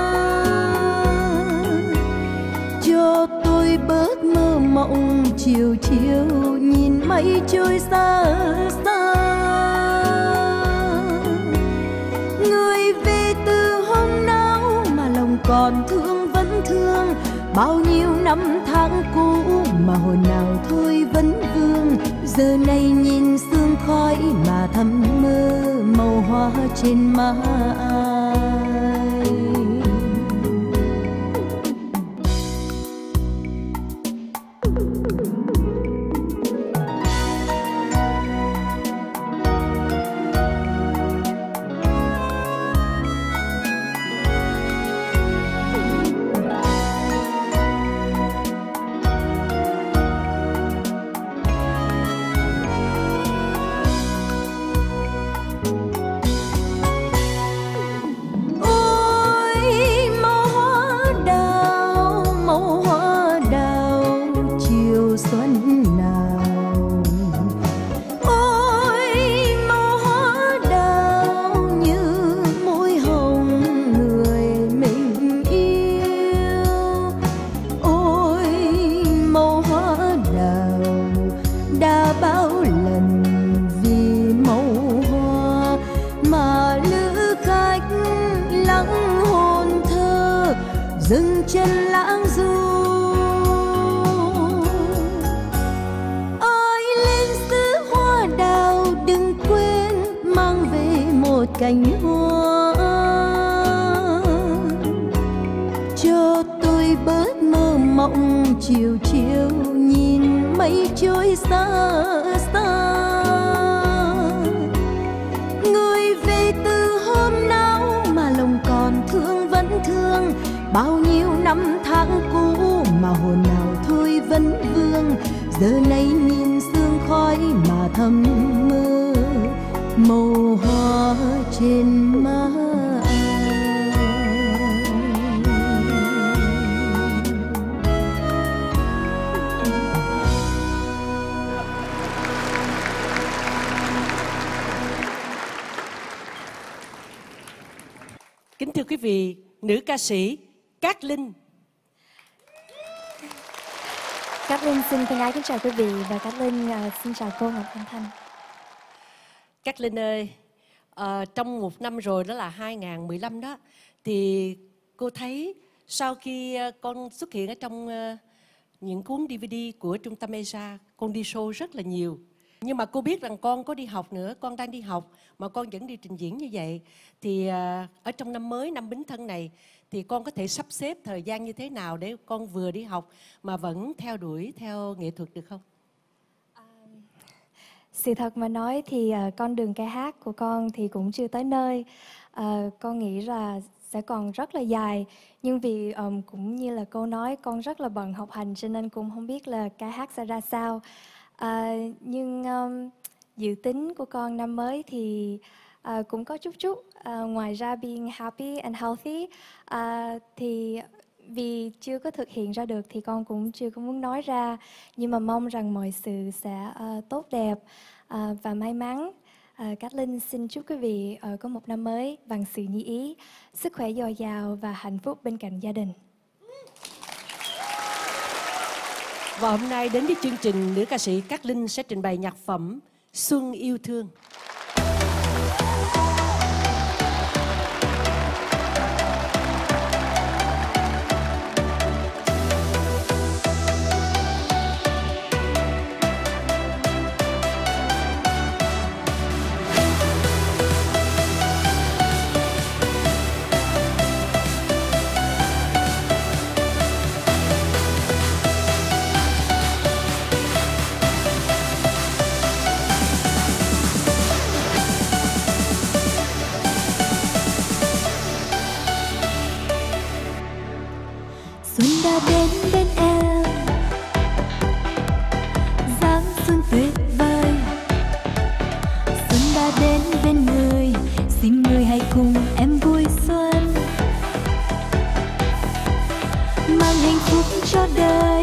cho tôi bớt mơ mộng chiều chiều nhìn mây trôi xa xa. Người về từ hôm nào mà lòng còn thương vẫn thương, bao nhiêu năm tháng cũ mà hồn nào thôi vẫn vương. Giờ này nhìn sương khói mà thầm mơ màu hoa trên má ai. mộng chiều chiều nhìn mây trôi xa xa. Người về từ hôm nào mà lòng còn thương vẫn thương, bao nhiêu năm tháng cũ mà hồn nào thôi vẫn vương. Giờ này nhìn sương khói mà thầm mơ màu hoa trên má.
Kính thưa quý vị, nữ ca sĩ Cát Linh.
Cát Linh xin thân ái kính chào quý vị và Cát Linh xin chào cô Ngọc Thanh Thanh.
Cát Linh ơi, trong một năm rồi đó là 2015 đó, thì cô thấy sau khi con xuất hiện ở trong những cuốn DVD của Trung tâm ESA, con đi show rất là nhiều. Nhưng mà cô biết rằng con có đi học nữa, con đang đi học mà con vẫn đi trình diễn như vậy. Thì ở trong năm mới, năm Bính Thân này, thì con có thể sắp xếp thời gian như thế nào để con vừa đi học mà vẫn theo đuổi theo nghệ thuật được không?
Sự thật mà nói thì con đường ca hát của con thì cũng chưa tới nơi. Con nghĩ là sẽ còn rất là dài. Nhưng vì cũng như là cô nói, con rất là bận học hành cho nên cũng không biết là ca hát sẽ ra sao. Nhưng dự tính của con năm mới thì cũng có chút. Ngoài ra being happy and healthy thì vì chưa có thực hiện ra được thì con cũng chưa có muốn nói ra. Nhưng mà mong rằng mọi sự sẽ tốt đẹp và may mắn. Cát Linh xin chúc quý vị có một năm mới bằng sự như ý, sức khỏe dồi dào và hạnh phúc bên cạnh gia đình.
Và hôm nay đến với chương trình, nữ ca sĩ Cát Linh sẽ trình bày nhạc phẩm Xuân Yêu Thương.
Xuân đã đến bên em, dáng xuân tuyệt vời. Xuân đã đến bên người, xin người hãy cùng em vui xuân, mang hạnh phúc cho đời.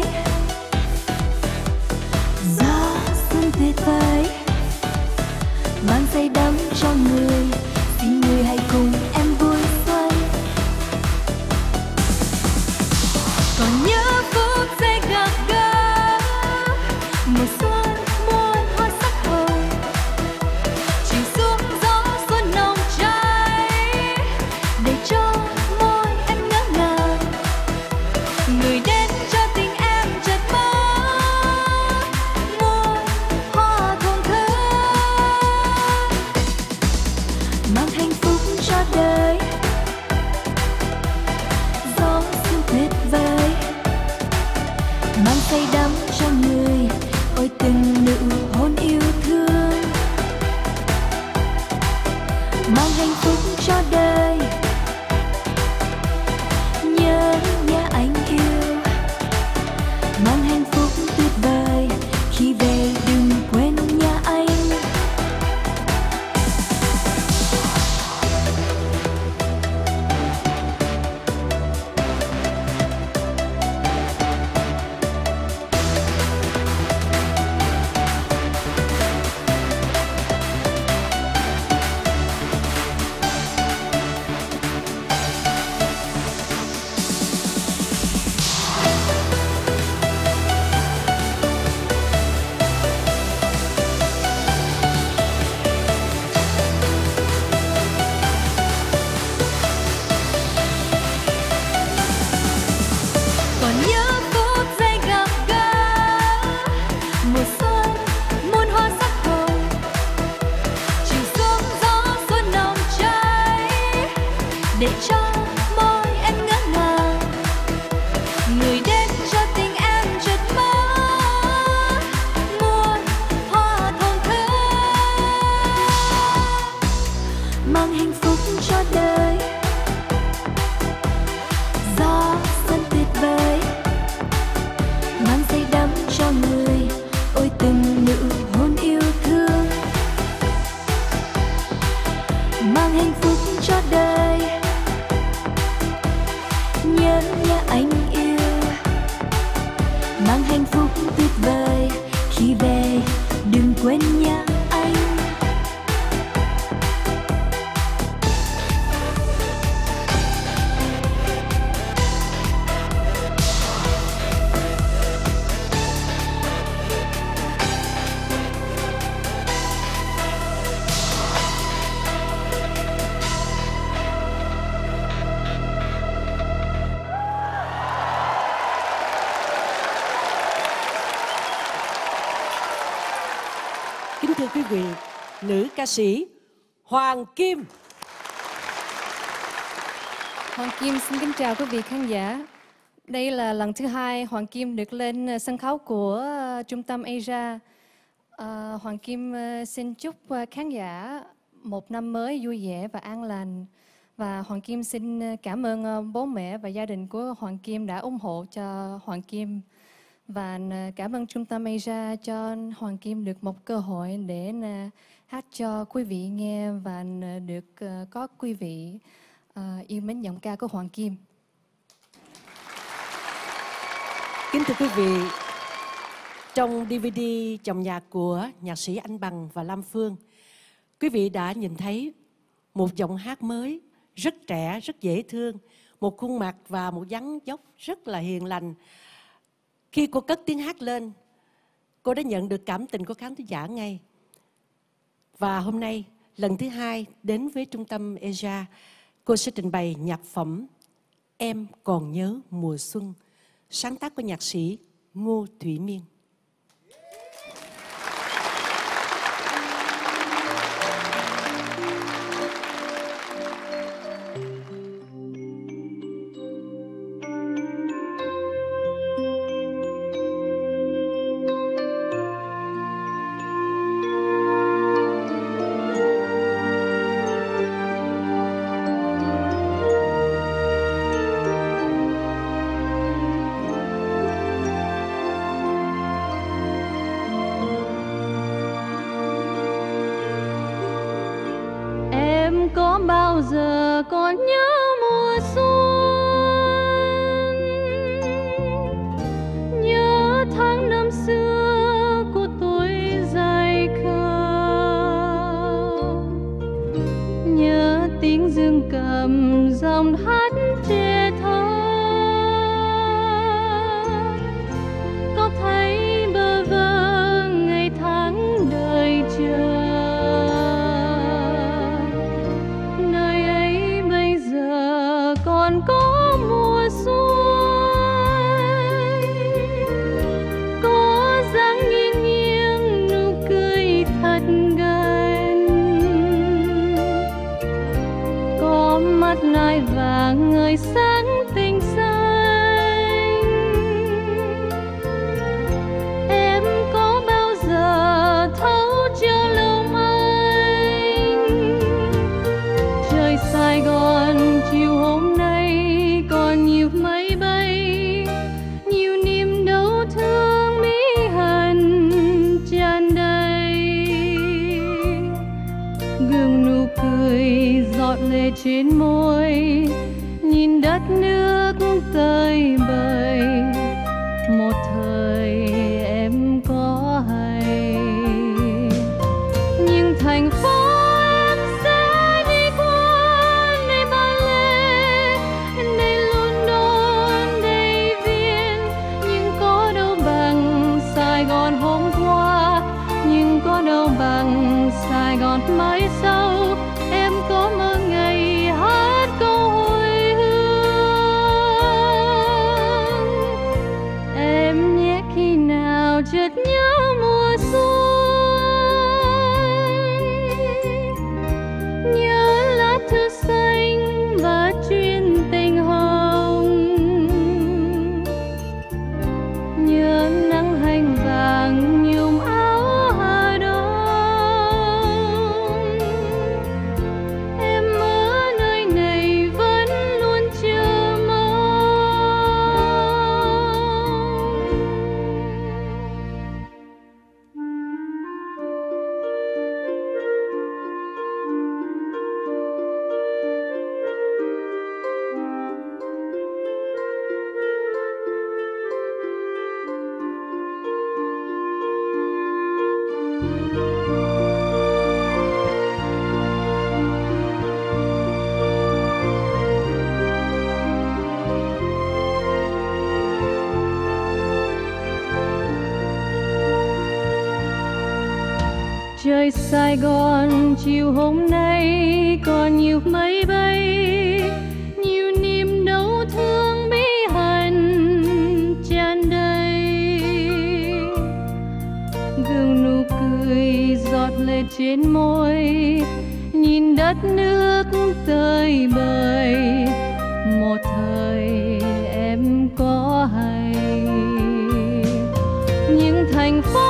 Gió xuân tuyệt vời, mang say đắm cho người, xin người hãy cùng em vui xuân. Còn nhớ phút giây gặp gỡ, mùa xuân muôn hoa sắc hồng, chìm xuống gió xuân nồng cháy, để cho môi em ngỡ ngàng. Người đến cho tình em chợt mơ, muôn hoa thơm thơm, mang hạnh phúc cho đời. Gió xuân tuyệt vời, mang say đắm cho người, ôi từng nụ hôn yêu thương, mang hạnh phúc cho đời. Nhớ nhà anh yêu, mang hạnh phúc tuyệt vời, khi về đừng quên nhà anh. mang hạnh phúc tuyệt vời. Khi về đừng quên nhớ anh.
Kính thưa quý vị, nữ ca sĩ Hoàng Kim.
Hoàng Kim xin kính chào quý vị khán giả. Đây là lần thứ hai Hoàng Kim được lên sân khấu của Trung tâm Asia. Hoàng Kim xin chúc khán giả một năm mới vui vẻ và an lành. Và Hoàng Kim xin cảm ơn bố mẹ và gia đình của Hoàng Kim đã ủng hộ cho Hoàng Kim. Và cảm ơn Trung tâm Asia cho Hoàng Kim được một cơ hội để hát cho quý vị nghe và được có quý vị yêu mến giọng ca của Hoàng Kim.
Kính thưa quý vị, trong DVD Chồng nhạc của nhạc sĩ Anh Bằng và Lam Phương, quý vị đã nhìn thấy một giọng hát mới, rất trẻ, rất dễ thương, một khuôn mặt và một dáng dốc rất là hiền lành. Khi cô cất tiếng hát lên, cô đã nhận được cảm tình của khán giả ngay. Và hôm nay, lần thứ hai đến với Trung tâm Asia, cô sẽ trình bày nhạc phẩm Em Còn Nhớ Mùa Xuân, sáng tác của nhạc sĩ Ngô Thủy Miên.
Có bao giờ còn nhớ mùa xuân, nhớ tháng năm xưa của tuổi dài khờ, nhớ tiếng dương cầm dòng hát trẻ thơ, có thấy bơ vơ ngày tháng đời chờ. Còn có mùa xuân, có dáng nghiêng nghiêng nụ cười thật gần, có mắt nai vàng ngời sáng tình xanh. Em có bao giờ thấu cho lòng anh, trời Sài Gòn chiều hôm còn nhiều mây bay, nhiều niềm đau thương mỹ hận tràn đầy, gương nụ cười giọt lệ trên môi, nhìn đất nước tơi bời. Một thời em có hay, nhưng thành phố bằng Sài Gòn mãi sau. Em có mơ ngày hát câu hồi hương. Em nhé khi nào chợt nhớ mùa xuân, nhớ lá thư xanh và chuyên tình hồng, nhớ nắng hành vàng nhuộm áo.
Trời Sài Gòn chiều hôm nay còn nhiều mây bay, nhiều niềm đau thương bí hận tràn đầy. Gương nụ cười giọt lệ trên môi, nhìn đất nước tơi bời. Một thời em có hay những thành phố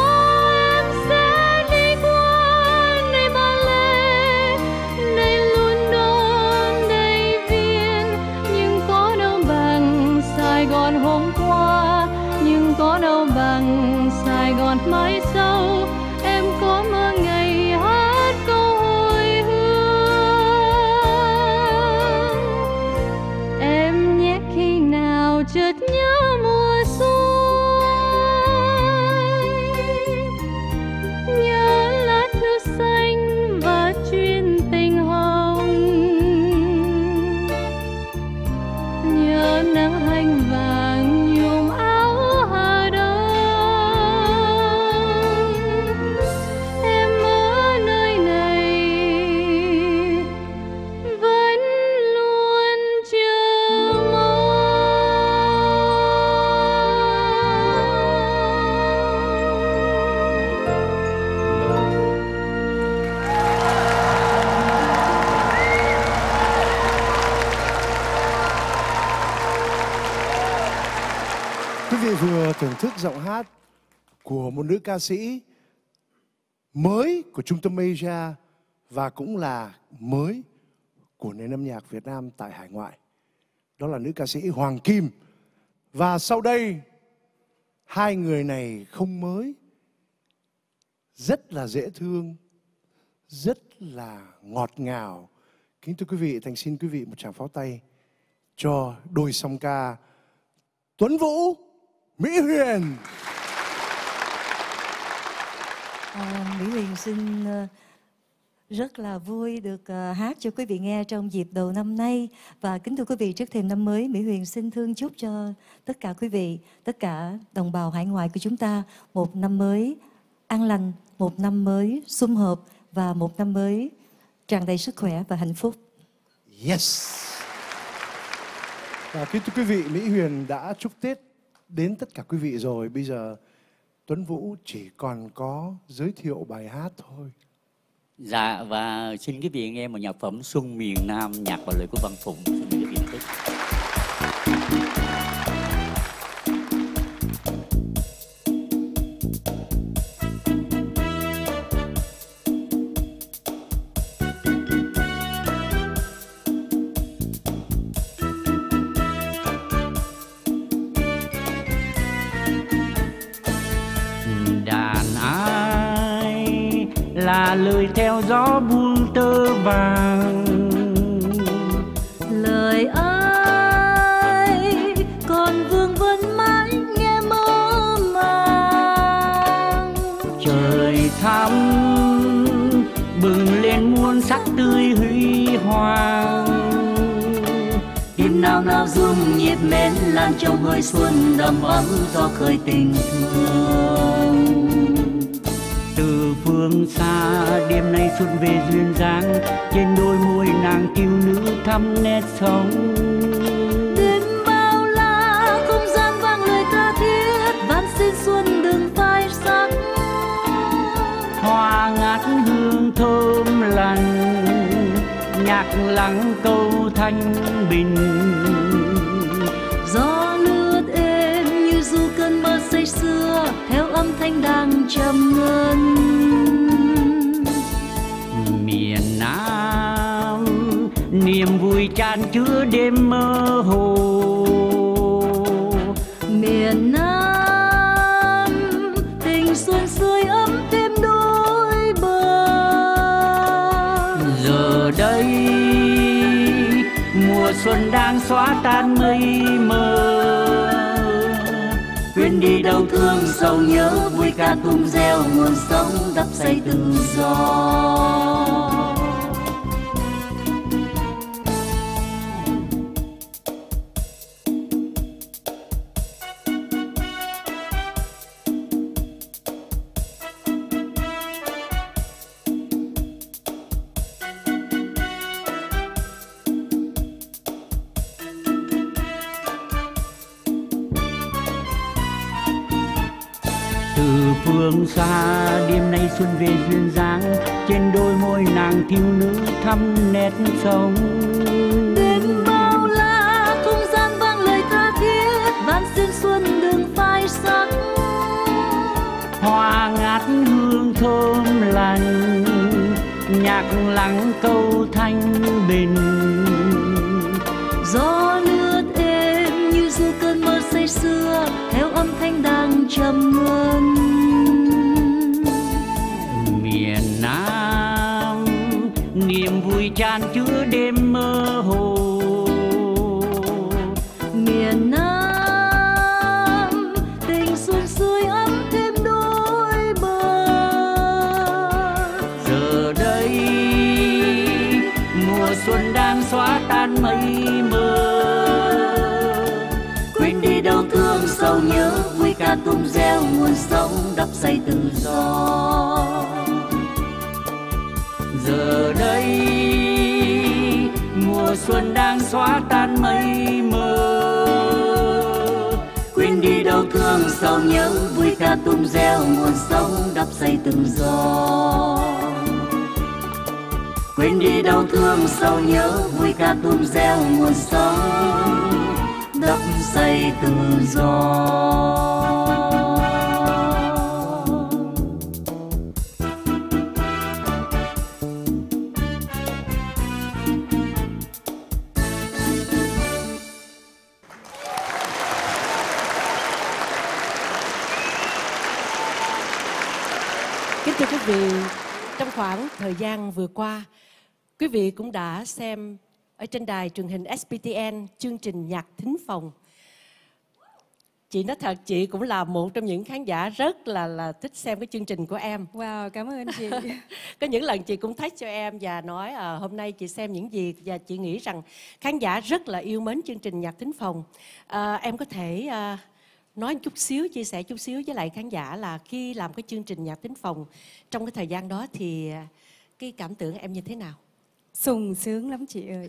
có đâu bằng Sài Gòn mãi sau. Em có mơ ngày hát câu hồi hương. Em nhé khi nào chợt nhớ mùa xuân, nhớ lá thư xanh và chuyến tình hồng, nhớ nắng hanh vàng nhuộm áo.
Vừa thưởng thức giọng hát của một nữ ca sĩ mới của Trung tâm Asia và cũng là mới của nền âm nhạc Việt Nam tại hải ngoại. Đó là nữ ca sĩ Hoàng Kim. Và sau đây, hai người này không mới, rất là dễ thương, rất là ngọt ngào. Kính thưa quý vị, Thành xin quý vị một tràng pháo tay cho đôi song ca Tuấn Vũ, Mỹ Huyền.
Mỹ Huyền xin rất là vui được hát cho quý vị nghe trong dịp đầu năm nay. Và kính thưa quý vị, trước thềm năm mới, Mỹ Huyền xin thương chúc cho tất cả quý vị, tất cả đồng bào hải ngoại của chúng ta một năm mới an lành, một năm mới sum họp và một năm mới tràn đầy sức khỏe và hạnh phúc.
Yes. Và kính thưa quý vị, Mỹ Huyền đã chúc Tết đến tất cả quý vị rồi. Bây giờ Tuấn Vũ chỉ còn có giới thiệu bài hát thôi.
Dạ, và xin quý vị nghe một nhạc phẩm Xuân Miền Nam, nhạc và lời của Văn Phụng. Xin quý vị thích.
Là lời theo gió buông tơ vàng,
lời ai còn vương vấn mãi nghe mơ màng.
Trời thắm bừng lên muôn sắc tươi huy hoàng,
tim nào nào rung nhịp mến lan trong hơi xuân đầm ấm gió khơi tình thương.
Từ phương xa đêm nay xuân về duyên dáng, trên đôi môi nàng kiều nữ thắm nét sóng.
Đêm bao la không gian vang lời tha thiết, van xin xuân đừng phai sắc.
Hoa ngát hương thơm lành, nhạc lắng câu thanh bình.
Gió lướt êm như du cơn mơ say sưa, theo âm thanh đang trầm ngân.
Miền Nam niềm vui chan chứa đêm mơ hồ.
Miền Nam tình xuân sưởi ấm thêm đôi bờ.
Giờ đây mùa xuân đang xóa tan mây mờ,
quên đi đau thương sầu nhớ, vui ca tung reo nguồn sống đắp xây tự do.
Từ phương xa đêm nay xuân về duyên dáng, trên đôi môi nàng thiếu nữ thắm nét sông.
Đêm bao la không gian vang lời tha thiết, vang xiên xuân đường phai sắc.
Hoa ngát hương thơm lành, nhạc lắng câu thanh bình.
Gió lướt êm như du cơn mơ say sưa, theo âm thanh đang trầm ngân.
Miền Nam niềm vui chan chứa đêm mơ hồ.
Miền Nam tình xuân sưởi ấm thêm đôi bờ.
Giờ đây mùa xuân đang xóa tan mây mơ.
Quên đi đau thương sầu nhớ, vui ca tung reo nguồn sống đắp say tự do.
Giờ đây mùa xuân đang xóa tan mây mơ.
Quên đi đau thương sầu nhớ, vui ca tung reo nguồn sống đắp say tự do. Quên đi đau thương sầu nhớ, vui ca tung reo nguồn sống đắp say tự do.
Kính thưa quý vị, trong khoảng thời gian vừa qua, quý vị cũng đã xem ở trên đài truyền hình SPTN chương trình Nhạc Thính Phòng. Chị nói thật, chị cũng là một trong những khán giả rất là thích xem cái chương trình của em.
Wow, cảm ơn chị.
Có những lần chị cũng text cho em và nói hôm nay chị xem những gì, và chị nghĩ rằng khán giả rất là yêu mến chương trình Nhạc Thính Phòng. Em có thể nói chút xíu, chia sẻ chút xíu với lại khán giả là khi làm cái chương trình Nhạc Thính Phòng trong cái thời gian đó thì cái cảm tưởng em như thế nào?
Sung sướng lắm chị ơi.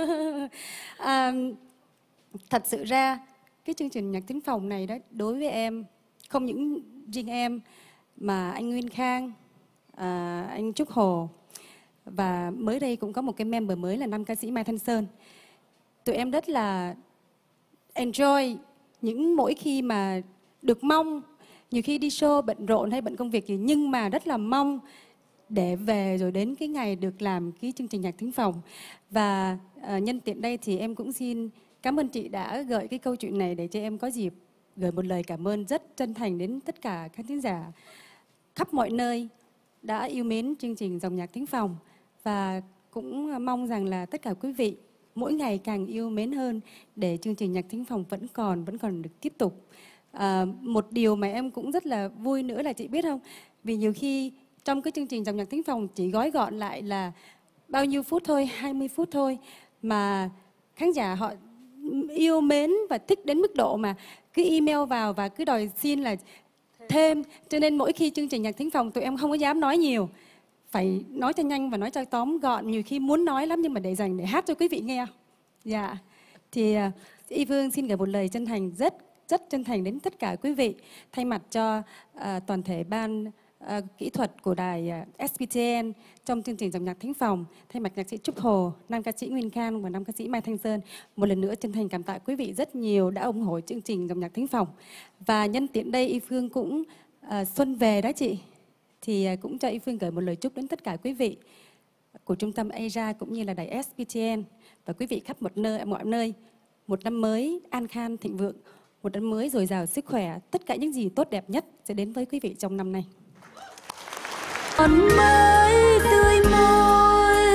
Thật sự ra cái chương trình Nhạc Thính Phòng này đó, đối với em, không những riêng em mà anh Nguyên Khang, anh Trúc Hồ, và mới đây cũng có một cái member mới là nam ca sĩ Mai Thanh Sơn. Tụi em rất là enjoy những mỗi khi mà được mong, nhiều khi đi show bận rộn hay bận công việc gì, nhưng mà rất là mong để về rồi đến cái ngày được làm cái chương trình Nhạc Thính Phòng. Và nhân tiện đây thì em cũng xin cảm ơn chị đã gợi cái câu chuyện này để cho em có dịp gửi một lời cảm ơn rất chân thành đến tất cả các khán giả khắp mọi nơi đã yêu mến chương trình Dòng Nhạc Thính Phòng. Và cũng mong rằng là tất cả quý vị mỗi ngày càng yêu mến hơn để chương trình Nhạc Thính Phòng vẫn còn được tiếp tục. Một điều mà em cũng rất là vui nữa là chị biết không, vì nhiều khi trong cái chương trình Dòng Nhạc Thính Phòng chỉ gói gọn lại là bao nhiêu phút thôi, 20 phút thôi, mà khán giả họ yêu mến và thích đến mức độ mà cứ email vào và cứ đòi xin là thêm. Cho nên mỗi khi chương trình Nhạc Thính Phòng tụi em không có dám nói nhiều, phải nói cho nhanh và nói cho tóm gọn. Nhiều khi muốn nói lắm nhưng mà để dành để hát cho quý vị nghe. Dạ. Thì Y Phương xin gửi một lời chân thành rất chân thành đến tất cả quý vị, thay mặt cho toàn thể ban kỹ thuật của đài SPTN trong chương trình Dòng Nhạc Thính Phòng, thay mặt nhạc sĩ Trúc Hồ, nam ca sĩ Nguyên Khang và nam ca sĩ Mai Thanh Sơn, một lần nữa chân thành cảm tạ quý vị rất nhiều đã ủng hộ chương trình Dòng Nhạc Thính Phòng. Và nhân tiện đây Y Phương cũng xuân về đó chị, thì cũng cho Y Phương gửi một lời chúc đến tất cả quý vị của trung tâm Asia cũng như là đài SPTN và quý vị khắp mọi nơi. Một năm mới an khang thịnh vượng, một năm mới dồi dào sức khỏe, tất cả những gì tốt đẹp nhất sẽ đến với quý vị trong năm nay.
Còn mới tươi môi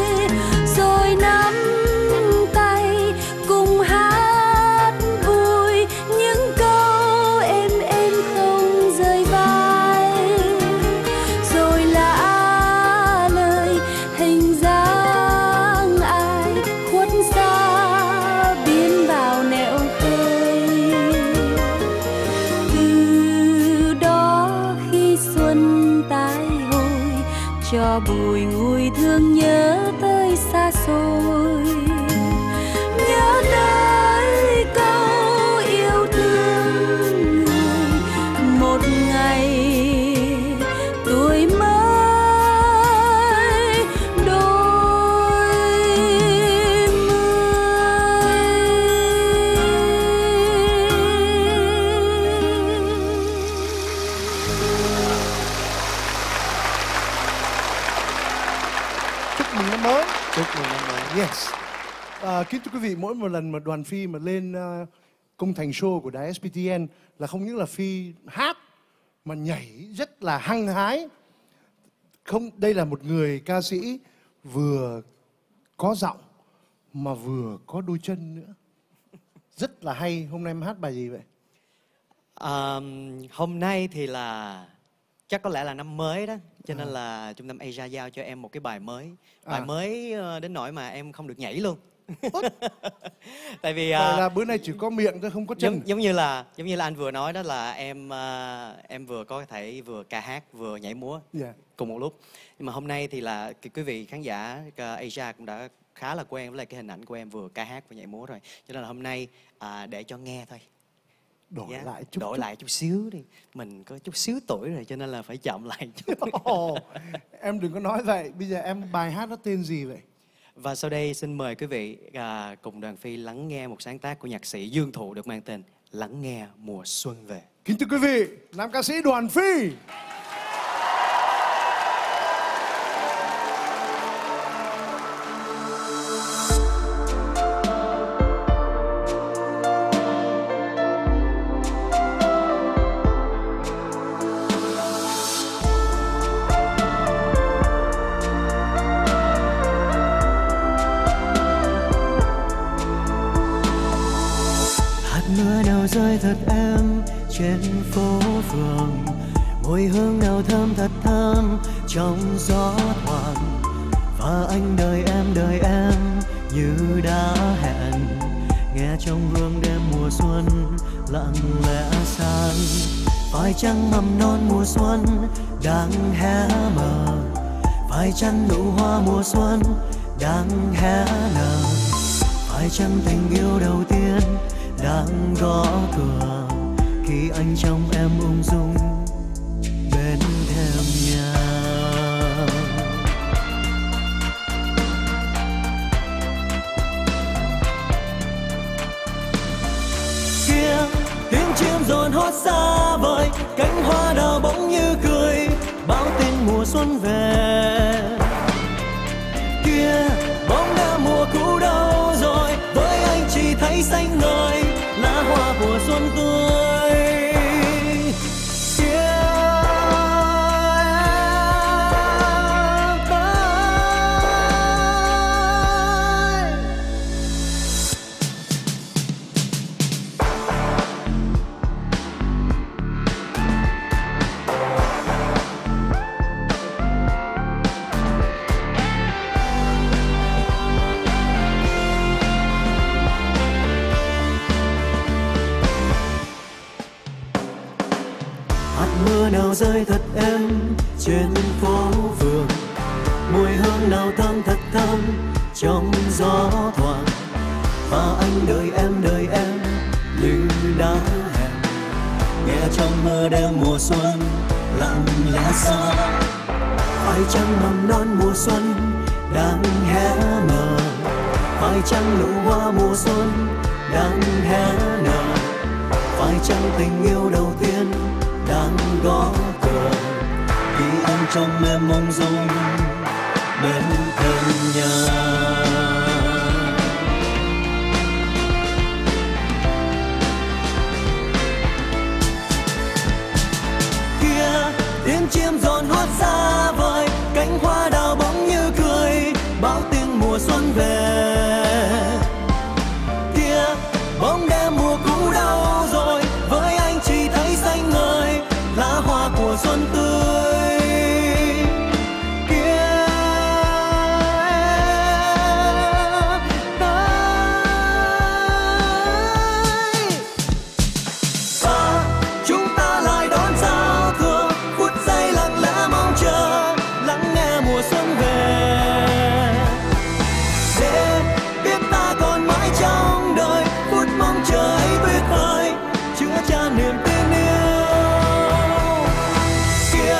rồi nắm tay cùng hát vui những câu êm không rời vai, rồi là lời hình dáng ai khuất xa biến vào nẻo khơi. Từ đó khi xuân tái cho bùi ngùi thương nhớ tới xa xôi, nhớ tới câu yêu thương người một ngày
Yes. Kính thưa quý vị, mỗi một lần mà đoàn Phi mà lên cung thành show của đài SPTN là không những là Phi hát mà nhảy rất là hăng hái. Không, đây là một người ca sĩ vừa có giọng mà vừa có đôi chân nữa. Rất là hay. Hôm nay em hát bài gì vậy?
Hôm nay thì là chắc có lẽ là năm mới đó, cho nên là Trung tâm Asia giao cho em một cái bài mới. Bài mới đến nỗi mà em không được nhảy luôn. Tại vì
vậy là bữa nay chỉ có miệng thôi, không có chân.
Giống như là anh vừa nói đó, là em vừa có thể vừa ca hát vừa nhảy múa cùng một lúc. Nhưng mà hôm nay thì là quý vị khán giả Asia cũng đã khá là quen với lại cái hình ảnh của em vừa ca hát vừa nhảy múa rồi, cho nên là hôm nay để cho nghe thôi. Đổi lại chút xíu đi. Mình có chút xíu tuổi rồi cho nên là phải chậm lại chút.
Em đừng có nói vậy. Bây giờ bài hát nó tên gì vậy?
Và sau đây xin mời quý vị cùng đoàn Phi lắng nghe một sáng tác của nhạc sĩ Dương Thụ được mang tên Lắng Nghe Mùa Xuân Về.
Kính thưa quý vị, nam ca sĩ Đoàn Phi.
Rơi thật êm trên phố phường, mùi hương nào thơm thật thơm trong gió thoảng. Và anh đợi em như đã hẹn, nghe trong hương đêm mùa xuân lặng lẽ sang. Phải chăng mầm non mùa xuân đang hé mở, phải chăng nụ hoa mùa xuân đang hé nở, phải chăng tình yêu đầu tiên đang gõ cửa khi anh trong em ung dung bên thềm nhà. Kia tiếng chim rộn hót xa vời, cánh hoa đào bỗng như cười báo tin mùa xuân về. Kia bóng đã mùa cũ đâu rồi, với anh chỉ thấy xanh ngời lá hoa của xuân tươi. Mưa nào rơi thật êm trên phố phường, mùi hương nào thơm thật thơm trong gió thoảng. Và anh đợi em như đã hẹn, nghe trong mơ đêm mùa xuân lặng lẽ xa. Phải chăng mầm non mùa xuân đang hé nở, phải chăng nụ hoa mùa xuân đang hé nở, phải chăng tình yêu đầu tiên đang gõ cửa khi anh trong em mông dung bên thềm nhà. Kia tiếng chim rộn hót xa vời, cánh hoa đào bỗng như cười báo tin mùa xuân về. Kia bóng đêm mùa cũ đâu rồi, với anh chỉ thấy xanh ngời lá hoa của xuân tươi. Kia và chúng ta lại đón giao thừa, phút giây lặng lẽ mong chờ lắng nghe mùa xuân về. Để biết ta còn mãi trong đời phút mong chờ ấy tuyệt vời, chứa chan niềm tin yêu.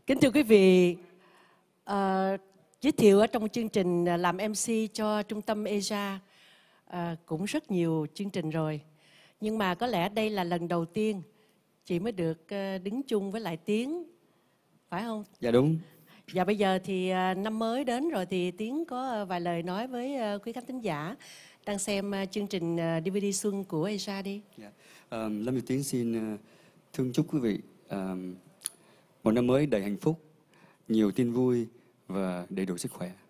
Kính thưa quý vị, giới thiệu ở trong chương trình làm MC cho Trung tâm Asia cũng rất nhiều chương trình rồi. Nhưng mà có lẽ đây là lần đầu tiên chị mới được đứng chung với lại Tiến, phải không?
Dạ đúng.
Và bây giờ thì năm mới đến rồi thì Tiến có vài lời nói với quý khán thính giả đang xem chương trình DVD Xuân của Asia đi.
Lâm Việt Tiến xin thương chúc quý vị một năm mới đầy hạnh phúc, nhiều tin vui và đầy đủ sức khỏe.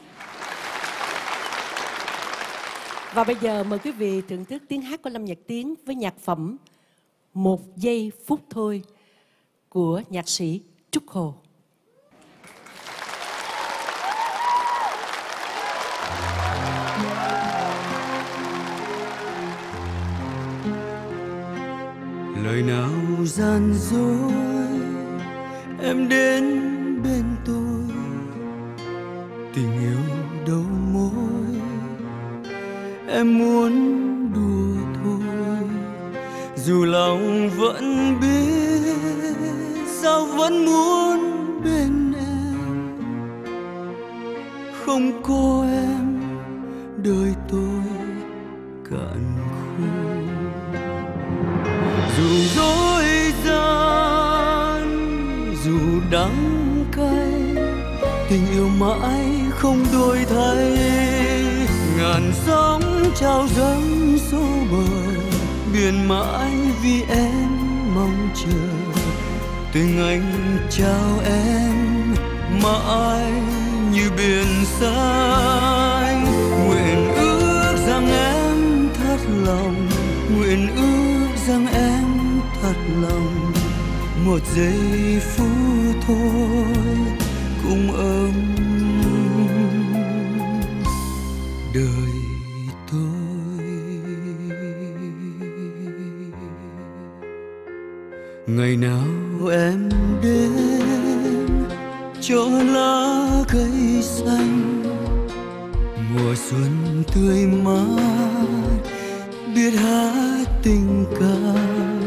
Và bây giờ mời quý vị thưởng thức tiếng hát của Lâm Nhật Tiến với nhạc phẩm Một Giây Phút Thôi của nhạc sĩ Trúc Hồ.
Lời nào gian dối em đến bên tôi, tình yêu đâu mối em muốn đùa thôi, dù lòng vẫn biết sao vẫn muốn bên em, không có em đời tôi cạn khô. Dù dối gian, dù đắng cay, tình yêu mãi không đổi thay. Ngàn sóng trao dâng xô bờ, biển mãi vì em mong chờ. Tình anh trao em mãi như biển xanh. Nguyện ước rằng em thật lòng, nguyện ước rằng em thật lòng, một giây phút thôi cũng ấm đời tôi. Ngày nào em đến chỗ lá cây xanh, mùa xuân tươi mát biết hát tình ca.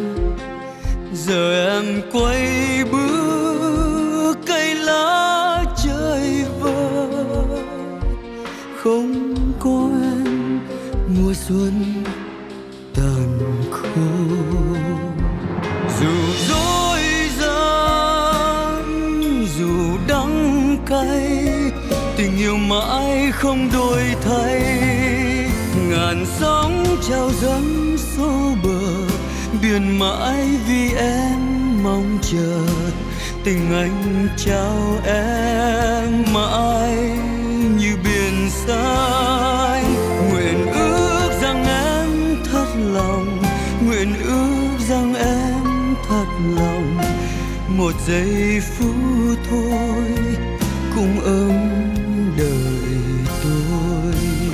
Giờ em quay bước cây lá trời vơi, không có em mùa xuân tàn khô. Dù dối gian, dù đắng cay, tình yêu mãi không đổi thay. Ngàn sóng trao dâng xô bờ, biển mãi vì em mong chờ. Tình anh trao em mãi như biển xanh. Nguyện ước rằng em thật lòng, nguyện ước rằng em thật lòng, một giây phút thôi cũng ấm đời tôi.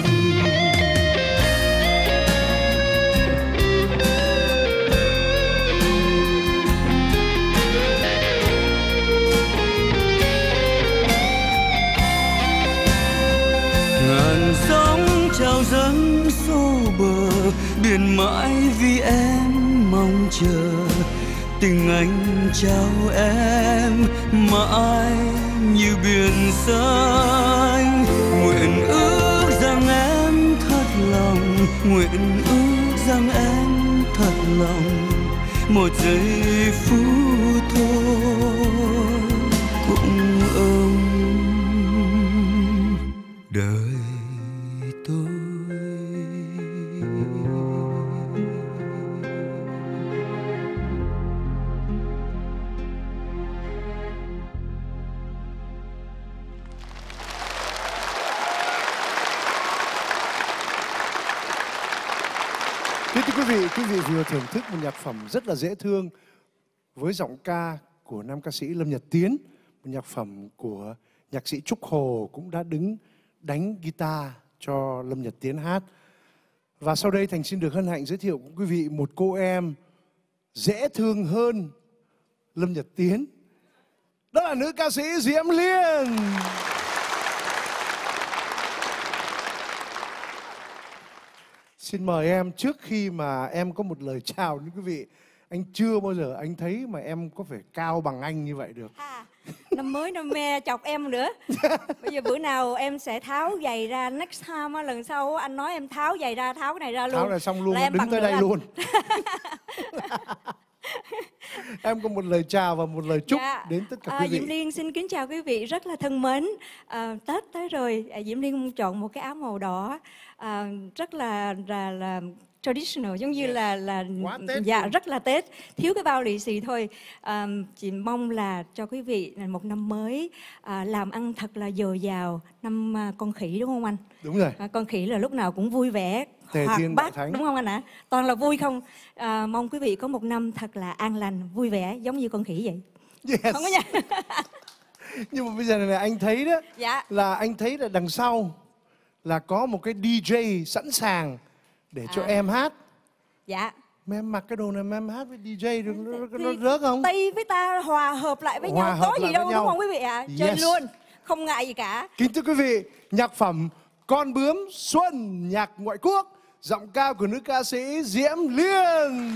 Ngàn sóng trao dâng xô bờ, biển mãi vì em mong chờ. Tình anh trao em mãi như biển xanh. Nguyện ước rằng em thật lòng, nguyện ước rằng em thật lòng, một giây phút thôi cũng ấm đời tôi.
Thưa quý vị vừa thưởng thức một nhạc phẩm rất là dễ thương với giọng ca của nam ca sĩ Lâm Nhật Tiến, một nhạc phẩm của nhạc sĩ Trúc Hồ cũng đã đứng đánh guitar cho Lâm Nhật Tiến hát. Và sau đây Thành xin được hân hạnh giới thiệu với quý vị một cô em dễ thương hơn Lâm Nhật Tiến. Đó là nữ ca sĩ Diễm Liên. Xin mời em. Trước khi mà em có một lời chào đến quý vị, anh chưa bao giờ anh thấy mà em có vẻ cao bằng anh như vậy được.
Năm mới năm me chọc em nữa. Bây giờ bữa nào em sẽ tháo giày ra. Next time lần sau anh nói em tháo giày ra, tháo cái này ra luôn.
Tháo này xong luôn,
em
đứng tới đây luôn. Em có một lời chào và một lời chúc đến tất cả quý vị.
Diễm Liên xin kính chào quý vị rất là thân mến. Tết tới rồi, Diễm Liên chọn một cái áo màu đỏ rất là traditional, giống như là dạ rất là Tết, thiếu cái bao lì xì thôi. Chị mong là cho quý vị một năm mới làm ăn thật là dồi dào, năm con khỉ đúng không anh?
Đúng rồi.
Con khỉ là lúc nào cũng vui vẻ, hoạt bát đúng không anh ạ? Toàn là vui không? Mong quý vị có một năm thật là an lành, vui vẻ giống như con khỉ vậy.
Yes.
Không có nha.
Nhưng mà bây giờ này anh thấy đó,
dạ.
là anh thấy là đằng sau là có một cái DJ sẵn sàng để cho em hát.
Dạ.
Mà em mặc cái đồ này mà em hát với DJ được nó rớt không?
Tây với ta hòa hợp lại với nhau, có gì đâu đúng không quý vị ạ? Chơi luôn, không ngại gì cả.
Kính thưa quý vị, nhạc phẩm Con Bướm Xuân, nhạc ngoại quốc, giọng ca của nữ ca sĩ Diễm Liên.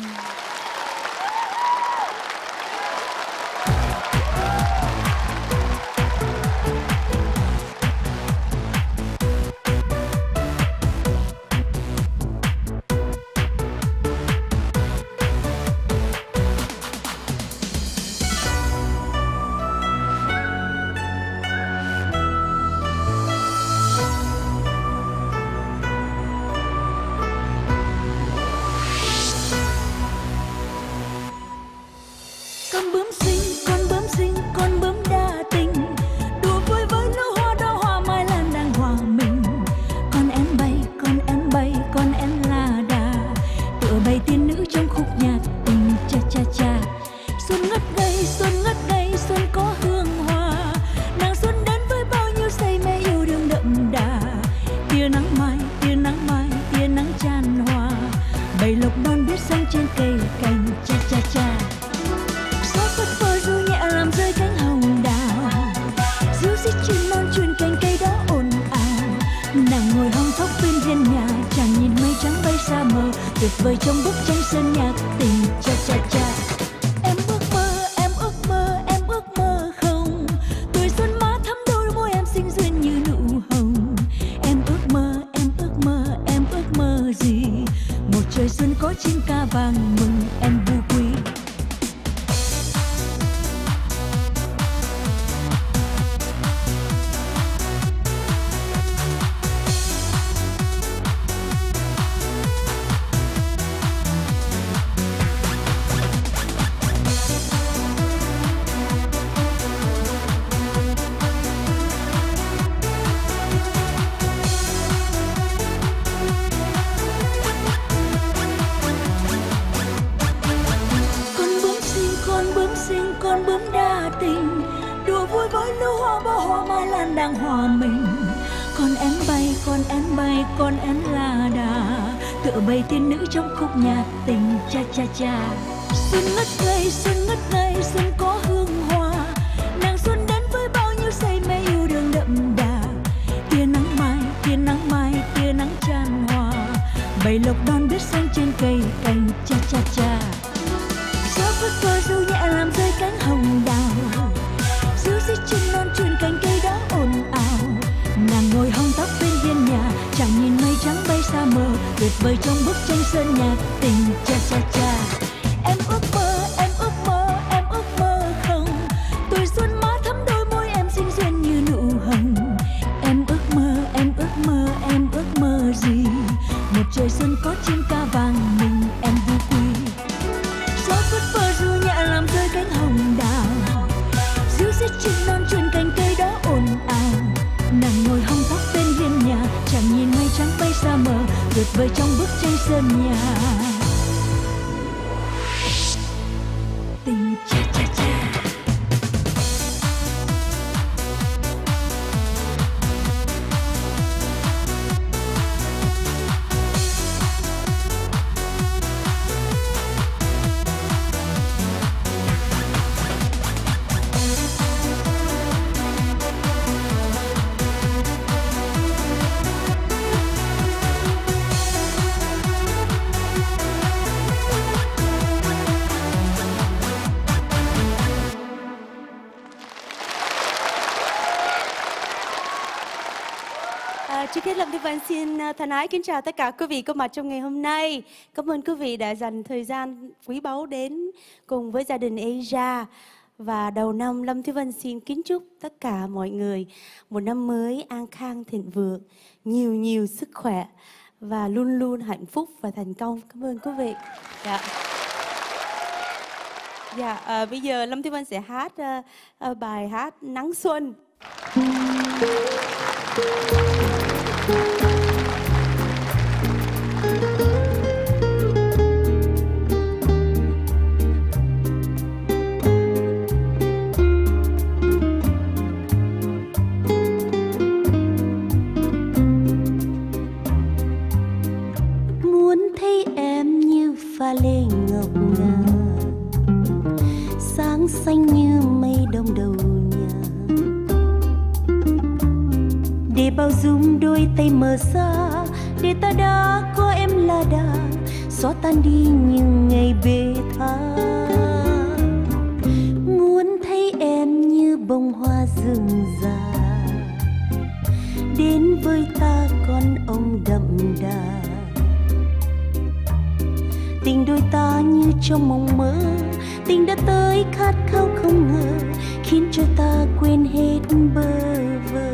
tuyệt vời trong bức tranh sơn nhạc tình cha cha cha. Em ước mơ không tuổi xuân má thắm đôi môi em xinh duyên như nụ hồng. Em ước mơ gì? Một trời xuân có chim ca vàng mừng em vui quý. Con bướm đa tình đùa vui với lũ hoa bó hoa mai lan đang hòa mình. Con én là đà tựa bầy tiên nữ trong khúc nhạc tình cha cha cha. Xuân ngất ngây xuân có hương hoa, nàng xuân đến với bao nhiêu say mê yêu đương đậm đà. Tia nắng mai tia nắng tràn hòa, bầy lộc đon biết xanh trên cây cành cha cha cha. Gió phất phơ du nhẹ làm rơi cánh hồng đào, ríu rít chim non truyền cành cây đó ồn ào. Nàng ngồi hong tóc bên hiên nhà, chẳng nhìn mây trắng bay xa mờ, tuyệt vời trong bức tranh sơn nhạc tình cha cha cha. Em ước mơ không tuổi xuân má thắm đôi môi em xinh duyên như nụ hồng. Em ước mơ gì? Một trời xuân có chim ca vàng mừng em vui quý. Gió phất phơ ru nhẹ làm rơi cánh hồng đào, ríu rít chim non truyền cành cây đó ồn ào. Nàng ngồi hong tóc bên hiên nhà, chẳng nhìn mây trắng bay xa mờ, tuyệt vời trong bức tranh sơn nhà tình cha cha cha.
Lâm Thị Vân xin thân ái kính chào tất cả quý vị có mặt trong ngày hôm nay. Cảm ơn quý vị đã dành thời gian quý báu đến cùng với gia đình Asia. Và đầu năm Lâm Thị Vân xin kính chúc tất cả mọi người một năm mới an khang thịnh vượng, nhiều nhiều sức khỏe và luôn luôn hạnh phúc và thành công. Cảm ơn quý vị. Bây giờ Lâm Thị Vân sẽ hát bài hát Nắng Xuân.
Muốn thấy em như pha lê ngọc ngà, sáng xanh như mây đông đầu nhà, để bao dung đôi tay mờ xa, để ta đã có em là đã xóa tan đi những ngày bê tha. Muốn thấy em như bông hoa rừng già, đến với ta con ông đậm đà. Tình đôi ta như trong mộng mơ, tình đã tới khát khao không ngờ, khiến cho ta quên hết bơ vơ.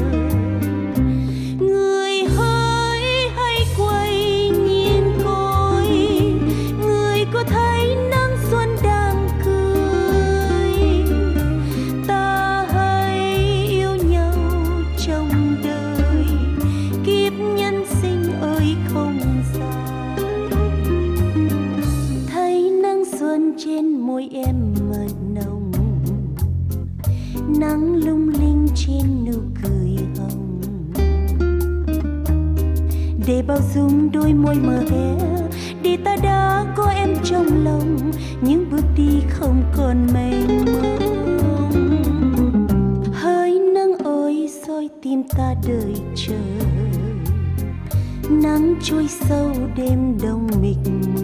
Người hỡi hãy quay nhìn coi, người có thấy nắng xuân đang cười. Ta hãy yêu nhau trong đời, kiếp nhân sinh ơi không dài. Thấy nắng xuân trên môi em mật nồng, nắng lung linh trên nụ cười hồng, để bao dung đôi môi mờ hé, để ta đã có em trong lòng, những bước đi không còn mênh mông. Hỡi nắng ơi soi tim ta đợi chờ, nắng trôi sâu đêm đông mịt mù.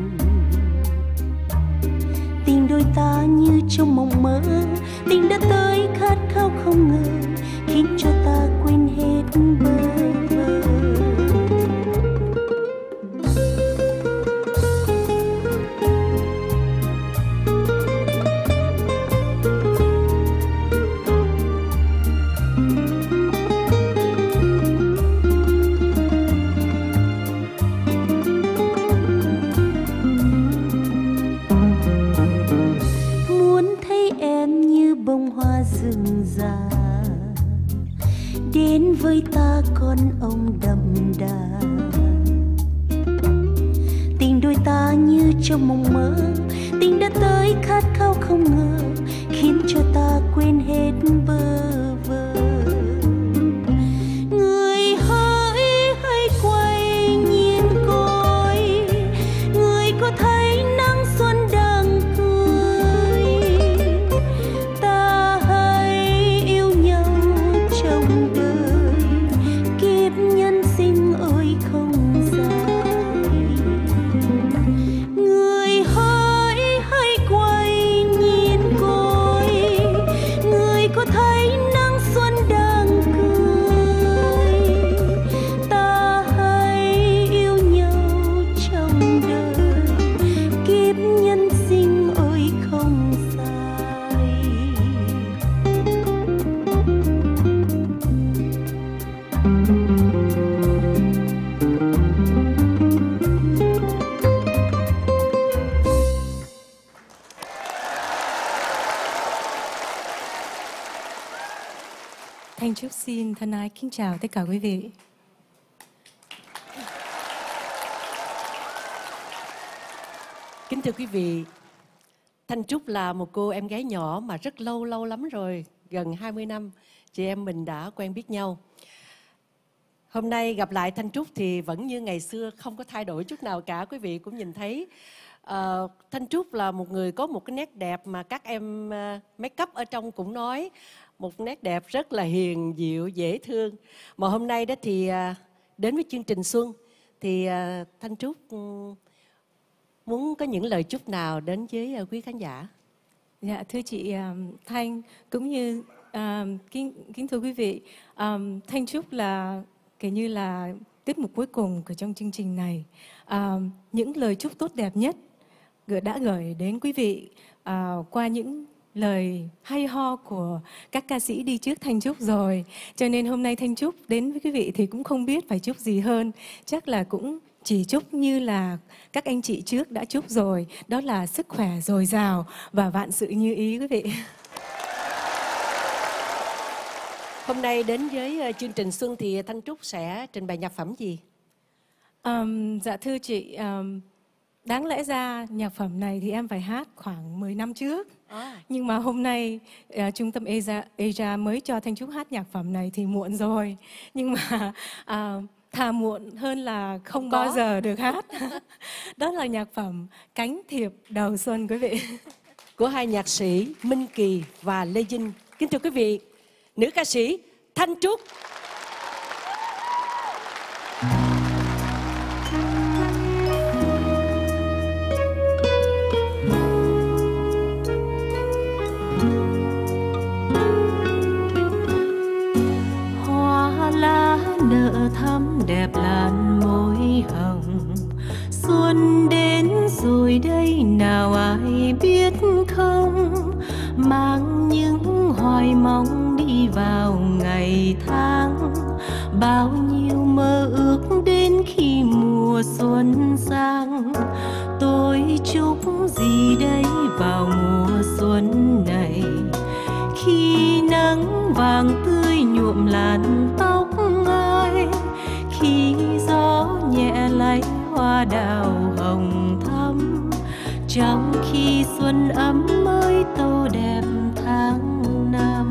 Tình đôi ta như trong mộng mơ, tình đã tới khát khao không ngờ, khiến cho ta quên hết bơ vơ. Bông hoa rừng già, đến với ta con ông đậm đà. Tình đôi ta như trong mộng mơ, tình đã tới khát khao không ngờ, khiến cho ta quên hết bơ vơ. Người hỡi hãy quay nhìn coi, người có thấy nắng xuân đang cười. Ta hãy yêu nhau trong đời, kiếp nhân sinh ơi không dài. Người hỡi hãy quay nhìn coi, người có thấy nắng xuân đang cười. Ta hãy yêu nhau trong đời, kiếp nhân sinh ơi không dài.
Thanh Trúc xin thân ái kính chào tất cả quý vị.
Kính thưa quý vị, Thanh Trúc là một cô em gái nhỏ mà rất lâu lắm rồi, gần 20 năm chị em mình đã quen biết nhau. Hôm nay gặp lại Thanh Trúc thì vẫn như ngày xưa, không có thay đổi chút nào cả. Quý vị cũng nhìn thấy Thanh Trúc là một người có một cái nét đẹp mà các em make up ở trong cũng nói, một nét đẹp rất là hiền dịu, dễ thương. Mà hôm nay đó thì đến với chương trình Xuân thì Thanh Trúc muốn có những lời chúc nào đến với quý khán giả?
Dạ, thưa chị Thanh cũng như kính thưa quý vị, Thanh Trúc là
kể như là tiết mục cuối cùng của trong chương trình này. Những lời chúc tốt đẹp nhất đã gửi đến quý vị qua những lời hay ho của các ca sĩ đi trước Thanh Trúc rồi. Cho nên hôm nay Thanh Trúc đến với quý vị thì cũng không biết phải chúc gì hơn. Chắc là cũng chỉ chúc như là các anh chị trước đã chúc rồi. Đó là sức khỏe dồi dào và vạn sự như ý quý vị.
Hôm nay đến với chương trình Xuân thì Thanh Trúc sẽ trình bày nhạc phẩm gì?
Dạ thưa chị, đáng lẽ ra nhạc phẩm này thì em phải hát khoảng 10 năm trước. Nhưng mà hôm nay trung tâm Asia mới cho Thanh Trúc hát nhạc phẩm này thì muộn rồi. Nhưng mà thà muộn hơn là không bao giờ được hát. Đó là nhạc phẩm Cánh Thiệp Đầu Xuân quý vị.
Của hai nhạc sĩ Minh Kỳ và Lê Dinh. Kính thưa quý vị, nữ ca sĩ Thanh Trúc.
Hoa lá nở thắm đẹp làn môi hồng, xuân đến rồi đây nào ai biết không, mang những hoài mong đi vào ngày tháng, bao nhiêu mơ ước đến khi mùa xuân sang. Tôi chúc gì đây vào mùa xuân này, khi nắng vàng tươi nhuộm làn tóc ai, khi gió nhẹ lay hoa đào hồng thắm, trong khi xuân ấm mới tô đẹp tháng năm.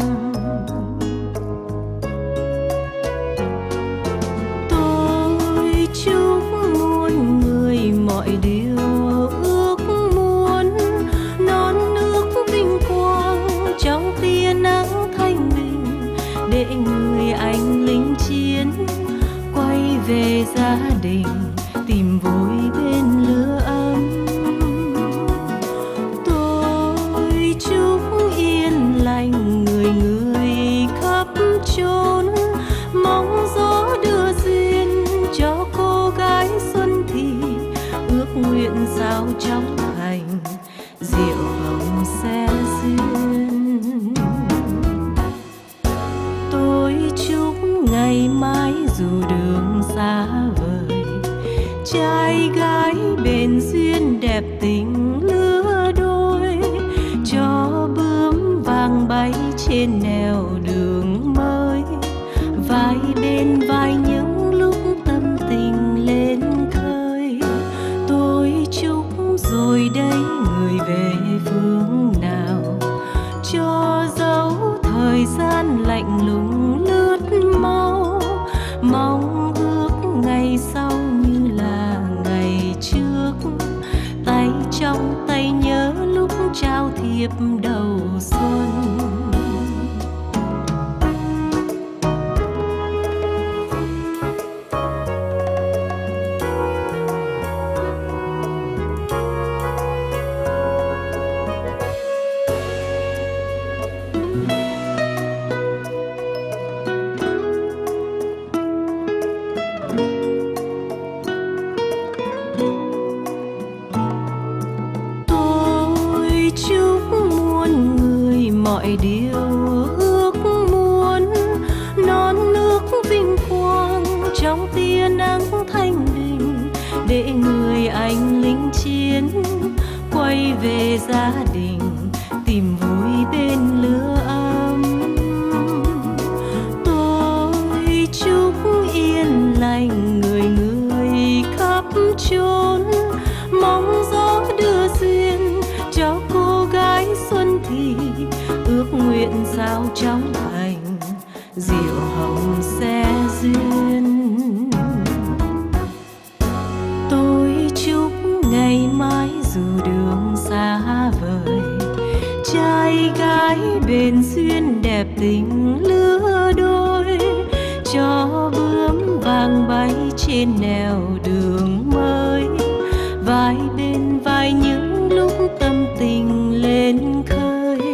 Tôi chúc muôn người mọi điều ước muốn, non nước vinh quang trong tia nắng thanh bình, để người anh lính chiến quay về gia đình tìm vui bên lửa ấm. Tôi chúc yên lành người người khắp chốn, mong gió đưa duyên cho cô gái xuân thì ước nguyện sao trong thành rượu hồng sẽ duyên. Tôi chúc ngày mai dù đường xa vời, trai gái bền duyên đẹp tình lứa đôi, cho bướm vàng bay trên nẻo đường mới, vai bên vai những lúc tâm tình lên khơi. Tôi chúc rồi đây người về phương nào, cho dấu thời gian lạnh lùng lướt mau, mong ước ngày sau như là ngày trước, tay trong tay nhớ lúc trao thiệp đầu xuân. Tôi chúc muôn người mọi điều ước muốn, non nước vinh quang trong tia nắng thanh bình, để người anh lính chiến quay về gia đình tìm vui bên lửa ấm. Tôi chúc yên lành người người khắp chốn, mong gió đưa duyên cho cô gái xuân thì ước nguyện sao trong thành rượu hồng sẽ duyên. Tôi chúc ngày mai dù đường xa vời, trai gái bền duyên đẹp tình lứa đôi, cho bướm vàng bay trên nẻo đường mới, vai bên vai những lúc tâm tình lên khơi.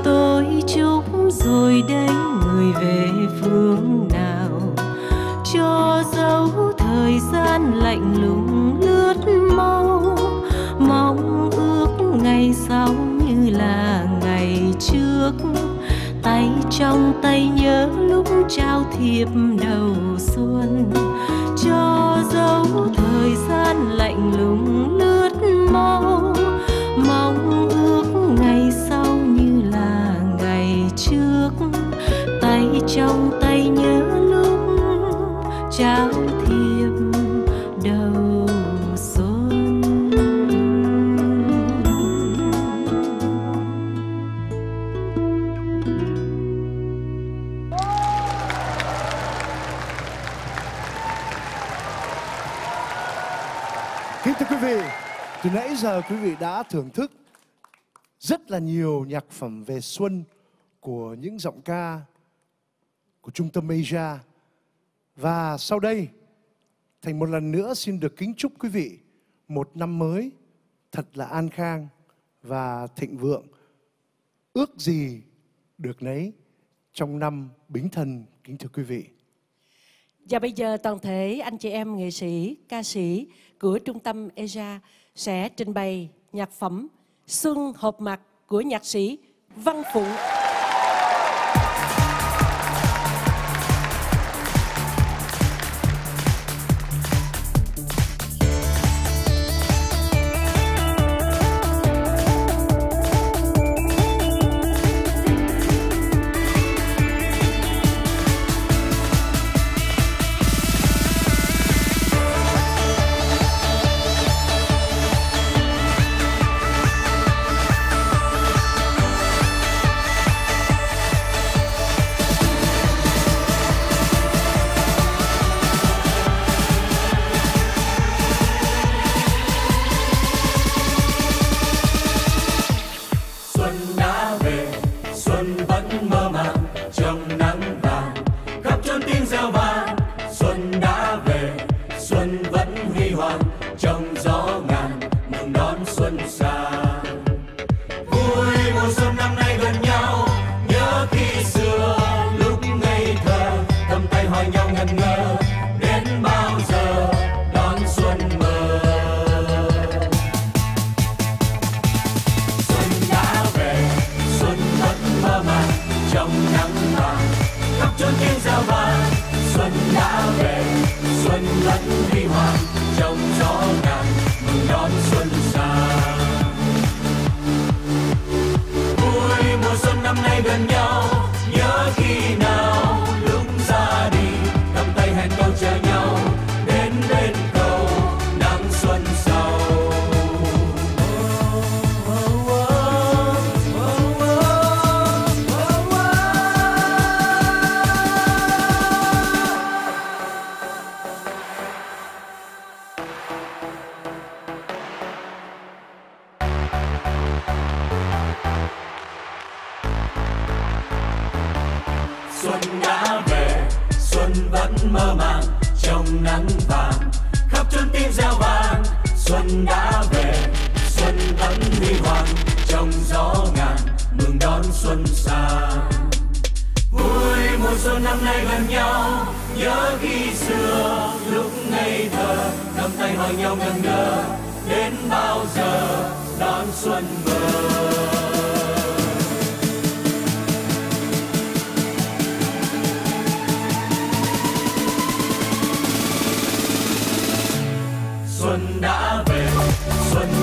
Tôi chúc rồi đây người về phương nào, cho
gian lạnh lùng lướt mau, mong ước ngày sau như là ngày trước. Tay trong tay nhớ lúc trao thiệp đầu xuân, cho dấu thời gian lạnh lùng lướt mau, mong ước ngày sau như là ngày trước. Tay trong tay nhớ lúc trao thiệp đầu xuân.
Kính thưa quý vị, từ nãy giờ quý vị đã thưởng thức rất là nhiều nhạc phẩm về xuân của những giọng ca của Trung tâm Asia. Và sau đây, Thành một lần nữa xin được kính chúc quý vị một năm mới thật là an khang và thịnh vượng. Ước gì được nấy trong năm Bính Thân, kính thưa quý vị.
Và bây giờ toàn thể anh chị em nghệ sĩ, ca sĩ của Trung tâm Asia sẽ trình bày nhạc phẩm Xuân Họp Mặt của nhạc sĩ Văn Phụng.
Xuân đã về, xuân